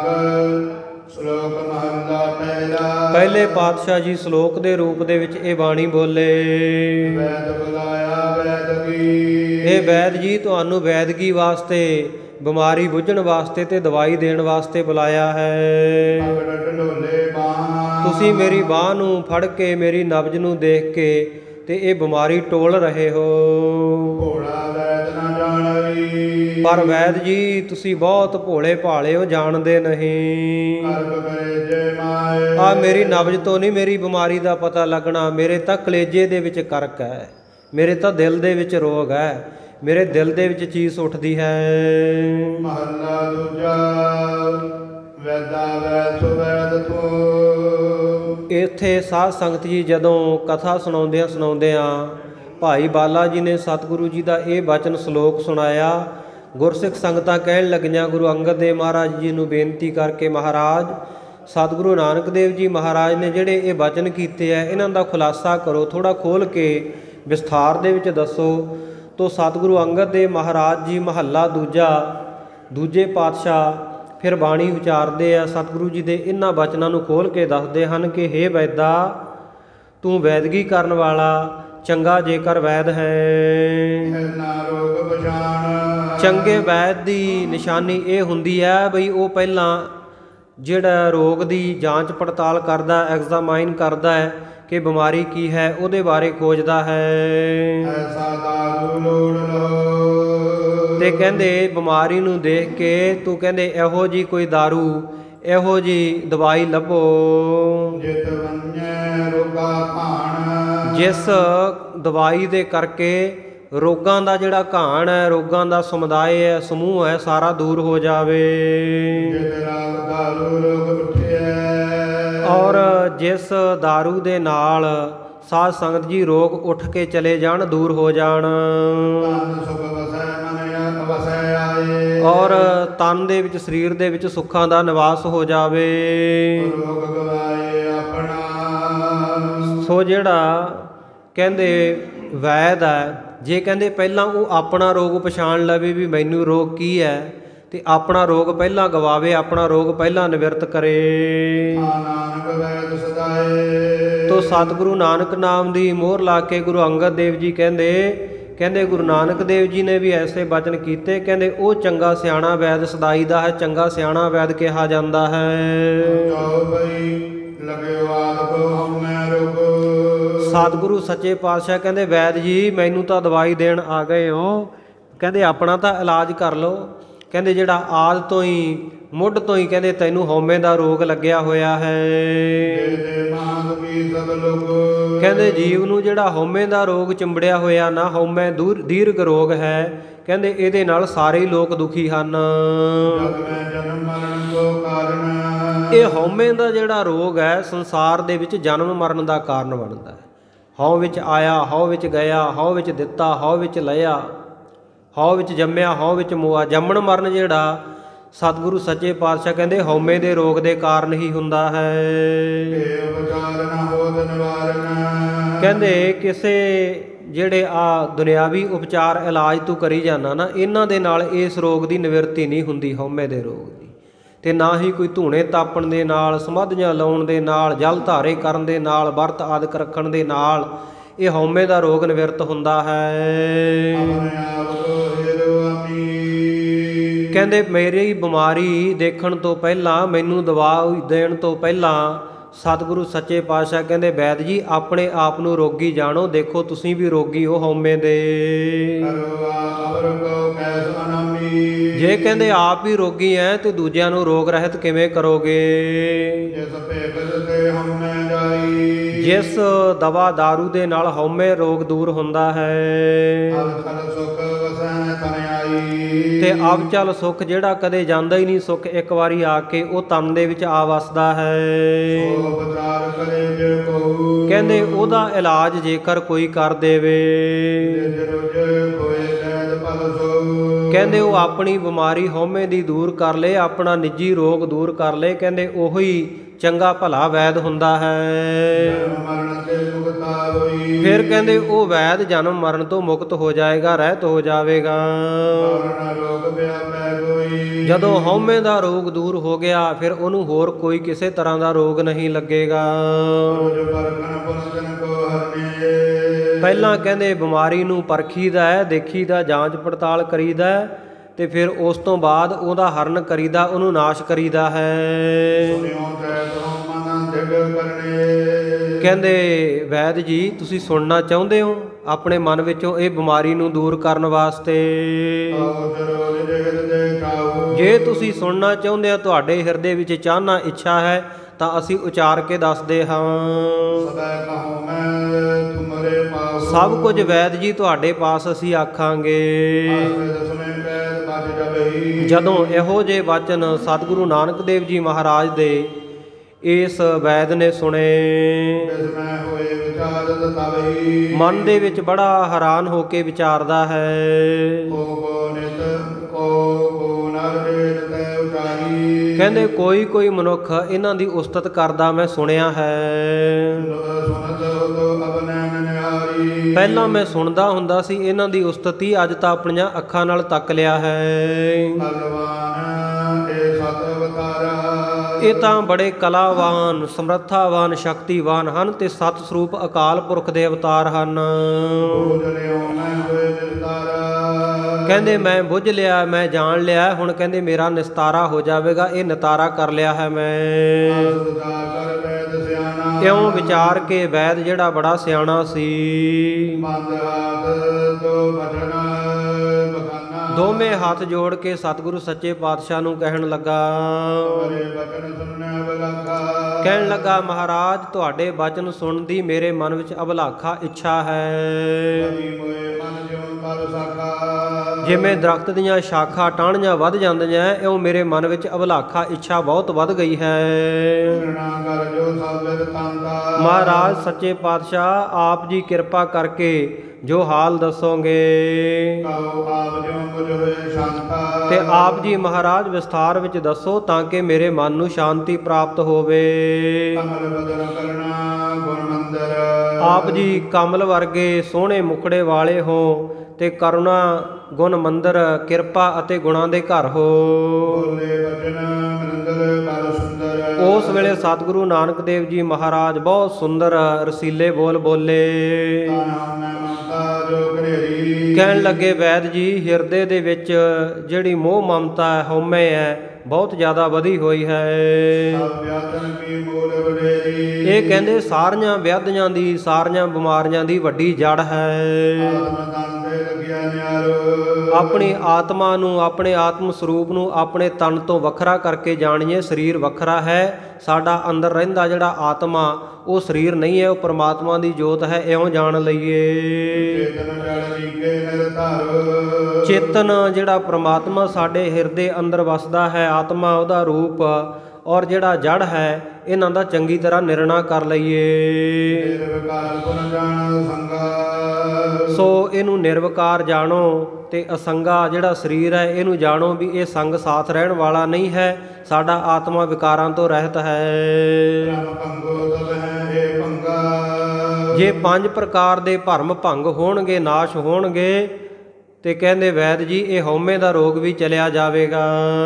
ਸ਼ਲੋਕ ਮਹਲਾ ਪਹਿਲਾ ਪਹਿਲੇ ਪਾਤਸ਼ਾਹ ਜੀ ਸ਼ਲੋਕ ਦੇ ਰੂਪ ਦੇ ਵਿੱਚ ਇਹ ਬਾਣੀ ਬੋਲੇ, ਵੈਦ ਬੁਲਾਇਆ ਵੈਦ ਕੀ ਇਹ ਵੈਦ ਜੀ ਤੁਹਾਨੂੰ ਵੈਦਗੀ ਵਾਸਤੇ, ਬਿਮਾਰੀ ਬੁੱਝਣ ਵਾਸਤੇ ਤੇ ਦਵਾਈ ਦੇਣ ਵਾਸਤੇ ਬੁਲਾਇਆ ਹੈ। ਅਗੜ ਢੋਲੇ ਬਾਹਾਂ ਤੁਸੀਂ ਮੇਰੀ ਬਾਹ ਨੂੰ ਫੜ ਕੇ ਮੇਰੀ ਨਬਜ਼ ਨੂੰ ਦੇਖ ਕੇ ਤੇ ਇਹ ਬਿਮਾਰੀ ਟੋਲ ਰਹੇ ਹੋ। ਘੋੜਾ ਵੈਦ ਨਾ ਜਾਣਈ ਪਰ ਵੈਦ ਜੀ ਤੁਸੀਂ ਬਹੁਤ ਭੋਲੇ ਭਾਲੇ ਹੋ, ਜਾਣਦੇ ਨਹੀਂ। ਕਰਬ ਕਰੇ ਜੇ ਮਾਏ ਆ ਮੇਰੀ ਨਬਜ਼ ਤੋਂ ਨਹੀਂ ਮੇਰੀ ਬਿਮਾਰੀ ਦਾ ਪਤਾ ਲੱਗਣਾ, ਮੇਰੇ ਤਾਂ ਕਲੇਜੇ ਦੇ ਵਿੱਚ ਕਰਕ ਹੈ, ਮੇਰੇ ਤਾਂ ਦਿਲ ਦੇ ਵਿੱਚ ਰੋਗ ਹੈ, ਮੇਰੇ ਦਿਲ ਦੇ ਵਿੱਚ ਚੀਸ ਉੱਠਦੀ ਹੈ। ਮਹੱਲਾ ਦੂਜਾ ਵੈਦਾ ਵੈਦ ਸੁਵੈਦ ਤੂੰ ਇੱਥੇ ਸਾਧ ਸੰਗਤ ਜੀ ਜਦੋਂ ਕਥਾ ਸੁਣਾਉਂਦਿਆਂ ਸੁਣਾਉਂਦਿਆਂ ਭਾਈ ਬਾਲਾ ਜੀ ਨੇ ਸਤਿਗੁਰੂ ਜੀ ਦਾ ਇਹ ਬਚਨ ਸ਼ਲੋਕ ਸੁਣਾਇਆ। ਗੁਰਸਿੱਖ ਸੰਗਤਾਂ ਕਹਿਣ ਲੱਗੀਆਂ ਗੁਰੂ ਅੰਗਦ ਦੇਵ ਮਹਾਰਾਜ ਜੀ ਨੂੰ ਬੇਨਤੀ ਕਰਕੇ, ਮਹਾਰਾਜ ਸਤਿਗੁਰੂ ਨਾਨਕ ਦੇਵ ਜੀ ਮਹਾਰਾਜ ਨੇ ਜਿਹੜੇ ਇਹ ਬਚਨ ਕੀਤੇ ਆ ਇਹਨਾਂ ਦਾ ਖੁਲਾਸਾ ਕਰੋ, ਥੋੜ੍ਹਾ ਖੋਲ੍ਹ ਕੇ ਵਿਸਥਾਰ ਦੇ ਵਿੱਚ ਦੱਸੋ। ਤੋ ਸਤਿਗੁਰੂ ਅੰਗਦ ਦੇਵ ਮਹਾਰਾਜ ਜੀ ਮਹੱਲਾ ਦੂਜਾ ਦੂਜੇ ਪਾਤਸ਼ਾਹ ਫਿਰ ਬਾਣੀ ਉਚਾਰਦੇ ਆ। ਸਤਿਗੁਰੂ ਜੀ ਦੇ ਇਹਨਾਂ ਬਚਨਾਂ ਨੂੰ ਖੋਲ੍ਹ ਕੇ ਦੱਸਦੇ ਹਨ ਕਿ ਹੇ ਵੈਦਾ, ਤੂੰ ਵੈਦਗੀ ਕਰਨ ਵਾਲਾ ਚੰਗਾ ਜੇਕਰ ਵੈਦ ਹੈ। ਨਾ ਰੋਗ ਪਛਾਣ ਚੰਗੇ ਵੈਦ ਦੀ ਨਿਸ਼ਾਨੀ ਇਹ ਹੁੰਦੀ ਹੈ ਬਈ ਉਹ ਪਹਿਲਾਂ ਜਿਹੜਾ ਰੋਗ ਦੀ ਜਾਂਚ ਪੜਤਾਲ ਕਰਦਾ, ਐਗਜ਼ਾਮਾਈਨ ਕਰਦਾ ਹੈ ਕਿ ਬਿਮਾਰੀ ਕੀ ਹੈ, ਉਹਦੇ ਬਾਰੇ ਖੋਜਦਾ ਹੈ। ਐਸਾ ਦਾਰੂ ਲੋੜ ਲੋ ਤੇ ਕਹਿੰਦੇ ਬਿਮਾਰੀ ਨੂੰ ਦੇਖ ਕੇ ਤੂੰ ਕਹਿੰਦੇ ਇਹੋ ਜੀ ਕੋਈ ਦਾਰੂ, ਇਹੋ ਜੀ ਦਵਾਈ ਲੱਭੋ ਜਿਤ ਵੰਜੈ ਰੋਗਾ ਭਾਣ ਜਿਸ ਦਵਾਈ ਦੇ ਕਰਕੇ ਰੋਗਾਂ ਦਾ ਜਿਹੜਾ ਘਾਣ ਹੈ, ਰੋਗਾਂ ਦਾ ਸਮੁਦਾਇ ਹੈ, ਸਮੂਹ ਹੈ, ਸਾਰਾ ਦੂਰ ਹੋ ਜਾਵੇ। ਜਿਤ ਰਾਗ ਦਾਰੂ ਰੋਗ ਉਠਿਐ ਔਰ ਜਿਸ ਦਾਰੂ ਦੇ ਨਾਲ ਸਾਧ ਸੰਗਤ ਜੀ ਰੋਗ ਉੱਠ ਕੇ ਚਲੇ ਜਾਣ, ਦੂਰ ਹੋ ਜਾਣ। ਤਨ ਸੁਖ ਵਸੈ ਮਨ ਵਸੈ ਆਏ ਔਰ ਤਨ ਦੇ ਵਿੱਚ, ਸਰੀਰ ਦੇ ਵਿੱਚ ਸੁੱਖਾਂ ਦਾ ਨਿਵਾਸ ਹੋ ਜਾਵੇ। ਰੋਗ ਗਵਾਏ ਆਪਣਾ ਸੋ ਜਿਹੜਾ ਕਹਿੰਦੇ ਵੈਦ ਹੈ, ਜੇ ਕਹਿੰਦੇ ਪਹਿਲਾਂ ਉਹ ਆਪਣਾ ਰੋਗ ਪਛਾਣ ਲਵੇ ਵੀ ਮੈਨੂੰ ਰੋਗ ਕੀ ਹੈ, ਤੇ ਆਪਣਾ ਰੋਗ ਪਹਿਲਾਂ ਗਵਾਵੇ, ਆਪਣਾ ਰੋਗ ਪਹਿਲਾਂ ਨਿਵਰਤ ਕਰੇ। ਨਾਨਕ ਵੈਦ ਸਦਾਏ ਤੋ ਸਤਿਗੁਰੂ ਨਾਨਕ ਨਾਮ ਦੀ ਮੋਹਰ ਲਾ ਕੇ ਗੁਰੂ ਅੰਗਦ ਦੇਵ ਜੀ ਕਹਿੰਦੇ ਕਹਿੰਦੇ ਗੁਰੂ ਨਾਨਕ ਦੇਵ ਜੀ ਨੇ ਵੀ ਐਸੇ ਬਚਨ ਕੀਤੇ। ਕਹਿੰਦੇ ਉਹ ਚੰਗਾ ਸਿਆਣਾ ਵੈਦ ਸਦਾਈ ਦਾ ਹੈ, ਚੰਗਾ ਸਿਆਣਾ ਵੈਦ ਕਿਹਾ ਜਾਂਦਾ ਹੈ। ਜੋ ਬਈ ਲਗਿਓ ਆਦ ਕੋ ਹਮੈ ਰੋਗ ਸਤਿਗੁਰੂ ਸੱਚੇ ਪਾਤਸ਼ਾਹ ਕਹਿੰਦੇ ਵੈਦ ਜੀ ਮੈਨੂੰ ਤਾਂ ਦਵਾਈ ਦੇਣ ਆ ਗਏ ਹੋ, ਕਹਿੰਦੇ ਆਪਣਾ ਤਾਂ ਇਲਾਜ ਕਰ ਲਓ। ਕਹਿੰਦੇ ਜਿਹੜਾ ਆਦ ਤੋਂ ਹੀ, ਮੁੱਢ ਤੋਂ ਹੀ ਕਹਿੰਦੇ ਤੈਨੂੰ ਹਉਮੈ ਦਾ ਰੋਗ ਲੱਗਿਆ ਹੋਇਆ ਹੈ। ਦੇ ਮਾਂਗ ਕੀ ਸਭ ਲੋਗ ਕਹਿੰਦੇ ਜੀਵ ਨੂੰ ਜਿਹੜਾ ਹਉਮੈ ਦਾ ਰੋਗ ਚਿੰਬੜਿਆ ਹੋਇਆ ਨਾ, ਹਉਮੈ ਦੂਰ ਦੀਰਘ ਰੋਗ ਹੈ, ਕਹਿੰਦੇ ਇਹਦੇ ਨਾਲ ਸਾਰੇ ਹੀ ਲੋਕ ਦੁਖੀ ਹਨ। ਜਗ ਮੈਂ ਜਨਮ ਮਰਨ ਕੋ ਕਾਰਨ ਇਹ ਹਉਮੈ ਦਾ ਜਿਹੜਾ ਰੋਗ ਹੈ ਸੰਸਾਰ ਦੇ ਵਿੱਚ ਜਨਮ ਮਰਨ ਦਾ ਕਾਰਨ ਬਣਦਾ ਹੈ। ਹਉ ਵਿੱਚ ਆਇਆ, ਹਉ ਵਿੱਚ ਗਿਆ, ਹਉ ਵਿੱਚ ਦਿੱਤਾ, ਹਉ ਵਿੱਚ ਲਿਆ, ਹਉ ਵਿੱਚ ਜੰਮਿਆ, ਹਉ ਵਿੱਚ ਮੋਆ। ਜੰਮਣ ਮਰਨ ਜਿਹੜਾ ਸਤਿਗੁਰੂ ਸੱਚੇ ਪਾਤਸ਼ਾਹ ਕਹਿੰਦੇ ਹਉਮੈ ਦੇ ਰੋਗ ਦੇ ਕਾਰਨ ਹੀ ਹੁੰਦਾ ਹੈ। ਉਪਚਾਰ ਨਾ ਹੋਤ ਨਿਵਾਰਨ ਕਹਿੰਦੇ ਕਿਸੇ ਜਿਹੜੇ ਆ ਦੁਨਿਆਵੀ ਉਪਚਾਰ ਇਲਾਜ ਤੂੰ ਕਰੀ ਜਾਂਦਾ ਨਾ, ਇਹਨਾਂ ਦੇ ਨਾਲ ਇਸ ਰੋਗ ਦੀ ਨਿਵਰਤੀ ਨਹੀਂ ਹੁੰਦੀ, ਹਉਮੈ ਦੇ ਰੋਗ ਦੀ। ਤੇ ਨਾ ਹੀ ਕੋਈ ਧੂਣੇ ਤਾਪਣ ਦੇ ਨਾਲ, ਸਮਾਧੀਆਂ ਲਾਉਣ ਦੇ ਨਾਲ, ਜਲ ਧਾਰੇ ਕਰਨ ਦੇ ਨਾਲ, ਵਰਤ ਆਦਿਕ ਰੱਖਣ ਦੇ ਨਾਲ ਇਹ ਹਉਮੈ ਦਾ ਰੋਗ ਨਿਵਰਤ ਹੁੰਦਾ ਹੈ। ਕਹਿੰਦੇ ਮੇਰੀ ਬਿਮਾਰੀ ਦੇਖਣ ਤੋਂ ਪਹਿਲਾਂ, ਮੈਨੂੰ ਦਵਾ ਦੇਣ ਤੋਂ ਪਹਿਲਾਂ ਸਤਿਗੁਰੂ ਸੱਚੇ ਪਾਤਸ਼ਾਹ ਕਹਿੰਦੇ ਵੈਦ ਜੀ ਆਪਣੇ ਆਪ ਨੂੰ ਰੋਗੀ ਜਾਣੋ, ਦੇਖੋ ਤੁਸੀਂ ਵੀ ਰੋਗੀ ਹੋ ਹਉਮੈ ਦੇ। ਜੇ ਕਹਿੰਦੇ ਆਪ ਹੀ ਰੋਗੀ ਐ ਤੇ ਦੂਜਿਆਂ ਨੂੰ ਰੋਗ ਰਹਿਤ ਕਿਵੇਂ ਕਰੋਗੇ? ਜਿਸ ਦਵਾ ਦਾਰੂ ਦੇ ਨਾਲ ਹਉਮੈ ਰੋਗ ਦੂਰ ਹੁੰਦਾ ਹੈ ਤੇ ਅਬ ਚੱਲ ਸੁੱਖ ਜਿਹੜਾ ਕਦੇ ਜਾਂਦਾ ਹੀ ਨਹੀਂ, ਸੁੱਖ ਇੱਕ ਵਾਰੀ ਆ ਕੇ ਉਹ ਤਨ ਦੇ ਵਿੱਚ ਆ ਵਸਦਾ ਹੈ। ਕਹਿੰਦੇ ਉਹਦਾ ਇਲਾਜ ਜੇਕਰ ਕੋਈ ਕਰ ਦੇਵੇ, ਕਹਿੰਦੇ ਉਹ ਆਪਣੀ ਬਿਮਾਰੀ ਹਉਮੈ ਦੀ ਦੂਰ ਕਰ ਲੇ, ਆਪਣਾ ਨਿੱਜੀ ਰੋਗ ਦੂਰ ਕਰ ਲੇ, ਕਹਿੰਦੇ ਉਹੀ ਚੰਗਾ ਭਲਾ ਵੈਦ ਹੁੰਦਾ ਹੈ। ਫਿਰ ਕਹਿੰਦੇ ਉਹ ਵੈਦ ਜਨਮ ਮਰਨ ਤੋਂ ਮੁਕਤ ਹੋ ਜਾਏਗਾ, ਰਹਿਤ ਹੋ ਜਾਵੇਗਾ। ਜਦੋਂ ਹਉਮੈ ਦਾ ਰੋਗ ਦੂਰ ਹੋ ਗਿਆ ਫਿਰ ਉਹਨੂੰ ਹੋਰ ਕੋਈ ਕਿਸੇ ਤਰ੍ਹਾਂ ਦਾ ਰੋਗ ਨਹੀਂ ਲੱਗੇਗਾ। ਪਹਿਲਾਂ ਕਹਿੰਦੇ ਬਿਮਾਰੀ ਨੂੰ ਪਰਖੀਦਾ ਹੈ, ਦੇਖੀਦਾ, ਜਾਂਚ ਪੜਤਾਲ ਕਰੀਦਾ ਤੇ ਫਿਰ ਉਸ ਤੋਂ ਬਾਅਦ ਉਹਦਾ ਹਰਨ ਕਰੀਦਾ, ਉਹਨੂੰ ਨਾਸ਼ ਕਰੀਦਾ ਹੈ। ਕਹਿੰਦੇ ਵੈਦ ਜੀ ਤੁਸੀਂ ਸੁਣਨਾ ਚਾਹੁੰਦੇ ਹੋ ਆਪਣੇ ਮਨ ਵਿੱਚੋਂ ਇਹ ਬਿਮਾਰੀ ਨੂੰ ਦੂਰ ਕਰਨ ਵਾਸਤੇ? ਜੇ ਤੁਸੀਂ ਸੁਣਨਾ ਚਾਹੁੰਦੇ ਹੋ, ਤੁਹਾਡੇ ਹਿਰਦੇ ਵਿੱਚ ਚਾਹਨਾ ਇੱਛਾ ਹੈ ਤਾਂ ਅਸੀਂ ਉਚਾਰ ਕੇ ਦੱਸਦੇ ਹਾਂ। ਸਭ ਕੁਝ ਵੈਦ ਜੀ ਤੁਹਾਡੇ ਪਾਸ ਅਸੀਂ ਆਖਾਂਗੇ। ਜਦੋਂ ਇਹੋ ਜਿਹੇ ਵਚਨ ਸਤਿਗੁਰੂ ਨਾਨਕ ਦੇਵ ਜੀ ਮਹਾਰਾਜ ਦੇ ਇਸ ਵੈਦ ਨੇ ਸੁਣੇ, ਮਨ ਦੇ ਵਿੱਚ ਬੜਾ ਹੈਰਾਨ ਹੋ ਕੇ ਵਿਚਾਰਦਾ ਹੈ। ਕਹਿੰਦੇ ਕੋਈ ਕੋਈ ਮਨੁੱਖ ਇਹਨਾਂ ਦੀ ਉਸਤਤ ਕਰਦਾ ਮੈਂ ਸੁਣਿਆ ਹੈ। ਪਹਿਲਾਂ ਮੈਂ ਸੁਣਦਾ ਹੁੰਦਾ ਸੀ ਇਹਨਾਂ ਦੀ ਉਸਤਤੀ, ਅੱਜ ਤਾਂ ਆਪਣੀਆਂ ਅੱਖਾਂ ਨਾਲ ਤੱਕ ਲਿਆ ਹੈ। ਇਹ ਤਾਂ ਬੜੇ ਕਲਾਵਾਨ, ਸਮਰੱਥਾਵਾਨ, ਸ਼ਕਤੀਵਾਨ ਹਨ ਤੇ ਸਤ ਸਰੂਪ ਅਕਾਲ ਪੁਰਖ ਦੇ ਅਵਤਾਰ ਹਨ। ਕਹਿੰਦੇ ਮੈਂ ਬੁੱਝ ਲਿਆ, ਮੈਂ ਜਾਣ ਲਿਆ, ਹੁਣ ਕਹਿੰਦੇ ਮੇਰਾ ਨਿਸਤਾਰਾ ਹੋ ਜਾਵੇਗਾ, ਇਹ ਨਿਤਾਰਾ ਕਰ ਲਿਆ ਹੈ ਮੈਂ। ਇਉਂ ਵਿਚਾਰ ਕੇ ਵੈਦ ਜਿਹੜਾ ਬੜਾ ਸਿਆਣਾ ਸੀ, ਦੋਵੇਂ ਹੱਥ ਜੋੜ ਕੇ ਸਤਿਗੁਰੂ ਸੱਚੇ ਪਾਤਸ਼ਾਹ ਨੂੰ ਕਹਿਣ ਲੱਗਾ, ਕਹਿਣ ਲੱਗਾ ਮਹਾਰਾਜ ਤੁਹਾਡੇ ਬਚਨ ਸੁਣਨ ਦੀ ਮੇਰੇ ਮਨ ਵਿੱਚ ਅਭਲਾਖਾ ਇੱਛਾ ਹੈ। ਜਿਵੇਂ ਦਰਖਤ ਦੀਆਂ ਸ਼ਾਖਾ ਟਾਹਣੀਆਂ ਵੱਧ ਜਾਂਦੀਆਂ, ਇਉਂ ਮੇਰੇ ਮਨ ਵਿੱਚ ਅਭਲਾਖਾ ਇੱਛਾ ਬਹੁਤ ਵੱਧ ਗਈ ਹੈ। ਮਹਾਰਾਜ ਸੱਚੇ ਪਾਤਸ਼ਾਹ ਆਪ ਜੀ ਕਿਰਪਾ ਕਰਕੇ ਜੋ ਹਾਲ ਦੱਸੋਗੇ ਤੇ ਆਪ ਜੀ ਮਹਾਰਾਜ ਵਿਸਥਾਰ ਵਿੱਚ ਦੱਸੋ ਤਾਂ ਕਿ ਮੇਰੇ ਮਨ ਨੂੰ ਸ਼ਾਂਤੀ ਪ੍ਰਾਪਤ ਹੋਵੇ। ਆਪ ਜੀ ਕਮਲ ਵਰਗੇ ਸੋਹਣੇ ਮੁਖੜੇ ਵਾਲੇ ਹੋ ਤੇ ਕਰੁਣਾ ਗੁਣ ਮੰਦਰ, ਕਿਰਪਾ ਅਤੇ ਗੁਣਾਂ ਦੇ ਘਰ ਹੋ। ਉਸ ਵੇਲੇ ਸਤਿਗੁਰੂ ਨਾਨਕ ਦੇਵ ਜੀ ਮਹਾਰਾਜ ਬਹੁਤ ਸੁੰਦਰ ਰਸੀਲੇ ਬੋਲ ਬੋਲੇ। ਕਹਿਣ ਲੱਗੇ ਵੈਦ ਜੀ ਹਿਰਦੇ ਦੇ ਵਿੱਚ ਜਿਹੜੀ ਮੋਹ ਮਮਤਾ ਹੈ, ਹਉਮੈ ਹੈ, ਬਹੁਤ ਜ਼ਿਆਦਾ ਵਧੀ ਹੋਈ ਹੈ। ਇਹ ਕਹਿੰਦੇ ਸਾਰੀਆਂ ਵਿਆਧੀਆਂ ਦੀ, ਸਾਰੀਆਂ ਬਿਮਾਰੀਆਂ ਦੀ ਵੱਡੀ ਜੜ ਹੈ। ਆਪਣੀ ਆਤਮਾ ਨੂੰ, ਆਪਣੇ ਆਤਮ ਸਰੂਪ ਨੂੰ ਆਪਣੇ ਤਨ ਤੋਂ ਵੱਖਰਾ ਕਰਕੇ ਜਾਣੀਏ। ਸਰੀਰ ਵੱਖਰਾ ਹੈ, ਸਾਡਾ ਅੰਦਰ ਰਹਿੰਦਾ ਜਿਹੜਾ ਆਤਮਾ ਉਹ ਸਰੀਰ ਨਹੀਂ ਹੈ, ਉਹ ਪਰਮਾਤਮਾ ਦੀ ਜੋਤ ਹੈ, ਇਉਂ ਜਾਣ ਲਈਏ। ਚੇਤਨ ਜਿਹੜਾ ਪ੍ਰਮਾਤਮਾ ਸਾਡੇ ਹਿਰਦੇ ਅੰਦਰ ਵਸਦਾ ਹੈ, ਆਤਮਾ ਉਹਦਾ ਰੂਪ, ਔਰ ਜਿਹੜਾ ਜੜ ਹੈ ਇਹਨਾਂ ਦਾ ਚੰਗੀ ਤਰ੍ਹਾਂ ਨਿਰਣਾ ਕਰ ਲਈਏ। ਸੋ ਇਹਨੂੰ ਨਿਰਵਿਕਾਰ ਜਾਣੋ ਤੇ ਅਸੰਗਾ ਜਿਹੜਾ ਸਰੀਰ ਹੈ ਇਹਨੂੰ ਜਾਣੋ ਵੀ ਇਹ ਸੰਗ ਸਾਥ ਰਹਿਣ ਵਾਲਾ ਨਹੀਂ ਹੈ, ਸਾਡਾ ਆਤਮਾ ਵਿਕਾਰਾਂ ਤੋਂ ਰਹਿਤ ਹੈ। ਜੇ ਪੰਜ ਪ੍ਰਕਾਰ ਦੇ ਭਰਮ ਭੰਗ ਹੋਣਗੇ, ਨਾਸ਼ ਹੋਣਗੇ, ਤੇ ਕਹਿੰਦੇ ਵੈਦ ਜੀ ਇਹ ਹਉਮੈ ਦਾ ਰੋਗ ਵੀ ਚਲਿਆ ਜਾਵੇਗਾ।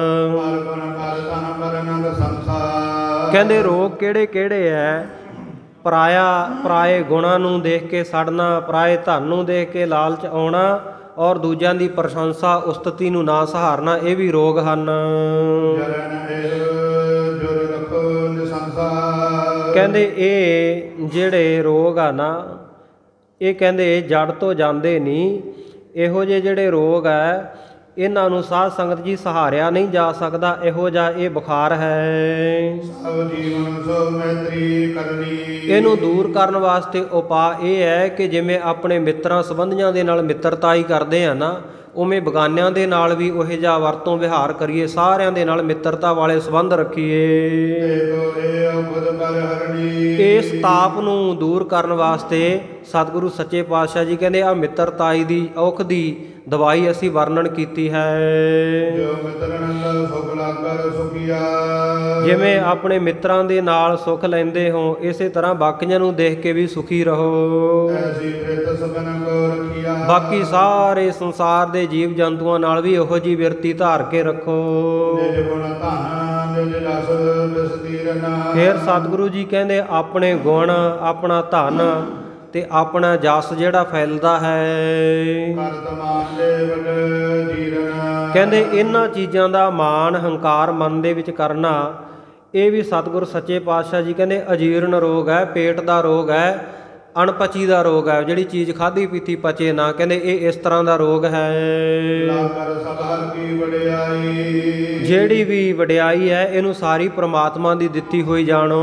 ਕਹਿੰਦੇ ਰੋਗ ਕਿਹੜੇ ਕਿਹੜੇ ਐ? ਪਰਾਇਆ ਪਰਾਏ ਗੁਣਾਂ ਨੂੰ ਦੇਖ ਕੇ ਸੜਨਾ, ਪਰਾਏ ਧਨ ਨੂੰ ਦੇਖ ਕੇ ਲਾਲਚ ਆਉਣਾ, ਔਰ ਦੂਜਿਆਂ ਦੀ ਪ੍ਰਸ਼ੰਸਾ ਉਸਤਤੀ ਨੂੰ ਨਾ ਸਹਾਰਨਾ, ਇਹ ਵੀ ਰੋਗ ਹਨ। ਕਹਿੰਦੇ ਇਹ ਜਿਹੜੇ ਰੋਗ ਆ ਨਾ, ਇਹ ਕਹਿੰਦੇ ਜੜ ਤੋਂ ਜਾਂਦੇ ਨਹੀਂ। ਇਹੋ ਜਿਹੇ ਜਿਹੜੇ ਰੋਗ ਹੈ ਇਹਨਾਂ ਨੂੰ ਸਾਧ ਸੰਗਤ ਜੀ ਸਹਾਰਿਆ ਨਹੀਂ ਜਾ ਸਕਦਾ। ਇਹੋ ਜਿਹਾ ਇਹ ਬੁਖਾਰ ਹੈ। ਇਹਨੂੰ ਦੂਰ ਕਰਨ ਵਾਸਤੇ ਉਪਾਅ ਇਹ ਹੈ ਕਿ ਜਿਵੇਂ ਆਪਣੇ ਮਿੱਤਰਾਂ ਸੰਬੰਧੀਆਂ ਦੇ ਨਾਲ ਮਿੱਤਰਤਾ ਹੀ ਕਰਦੇ ਆ ਨਾ, ਉਵੇਂ ਬਗਾਨਿਆਂ ਦੇ ਨਾਲ ਵੀ ਉਹੋ ਜਿਹਾ ਵਰਤੋਂ ਵਿਹਾਰ ਕਰੀਏ, ਸਾਰਿਆਂ ਦੇ ਨਾਲ ਮਿੱਤਰਤਾ ਵਾਲੇ ਸੰਬੰਧ ਰੱਖੀਏ। ਇਸ ਤਾਪ ਨੂੰ ਦੂਰ ਕਰਨ ਵਾਸਤੇ ਸਤਿਗੁਰੂ ਸੱਚੇ ਪਾਤਸ਼ਾਹ ਜੀ ਕਹਿੰਦੇ ਆ ਮਿੱਤਰਤਾਈ ਦੀ ਔਖ ਦੀ ਦਵਾਈ ਅਸੀਂ ਵਰਣਨ ਕੀਤੀ ਹੈ। ਜਿਵੇਂ ਆਪਣੇ ਮਿੱਤਰਾਂ ਦੇ ਨਾਲ ਸੁੱਖ ਲੈਂਦੇ ਹੋ, ਇਸੇ ਤਰ੍ਹਾਂ ਬਾਕੀਆਂ ਨੂੰ ਦੇਖ ਕੇ ਵੀ ਸੁਖੀ ਰਹੋ। ਬਾਕੀ ਸਾਰੇ ਸੰਸਾਰ ਦੇ ਜੀਵ ਜੰਤੂਆਂ ਨਾਲ ਵੀ ਉਹੋ ਜਿਹੀ ਬਿਰਤੀ ਧਾਰ ਕੇ ਰੱਖੋ। ਫਿਰ ਸਤਿਗੁਰੂ ਜੀ ਕਹਿੰਦੇ ਆਪਣੇ ਗੁਣ, ਆਪਣਾ ਧਨ ਤੇ ਆਪਣਾ ਜਸ ਜਿਹੜਾ ਫੈਲਦਾ ਹੈ, ਕਹਿੰਦੇ ਇਹਨਾਂ ਚੀਜ਼ਾਂ ਦਾ ਮਾਣ ਹੰਕਾਰ ਮਨ ਦੇ ਵਿੱਚ ਕਰਨਾ, ਇਹ ਵੀ ਸਤਿਗੁਰ ਸੱਚੇ ਪਾਤਸ਼ਾਹ ਜੀ ਕਹਿੰਦੇ ਅਜੀਰਨ ਰੋਗ ਹੈ, ਪੇਟ ਦਾ ਰੋਗ ਹੈ, ਅਣਪਚੀ ਦਾ ਰੋਗ ਹੈ। ਜਿਹੜੀ ਚੀਜ਼ ਖਾਧੀ ਪੀਤੀ ਪਚੇ ਨਾ, ਕਹਿੰਦੇ ਇਹ ਇਸ ਤਰ੍ਹਾਂ ਦਾ ਰੋਗ ਹੈ। ਜਿਹੜੀ ਵੀ ਵਡਿਆਈ ਹੈ ਇਹਨੂੰ ਸਾਰੀ ਪ੍ਰਮਾਤਮਾ ਦੀ ਦਿੱਤੀ ਹੋਈ ਜਾਣੋ।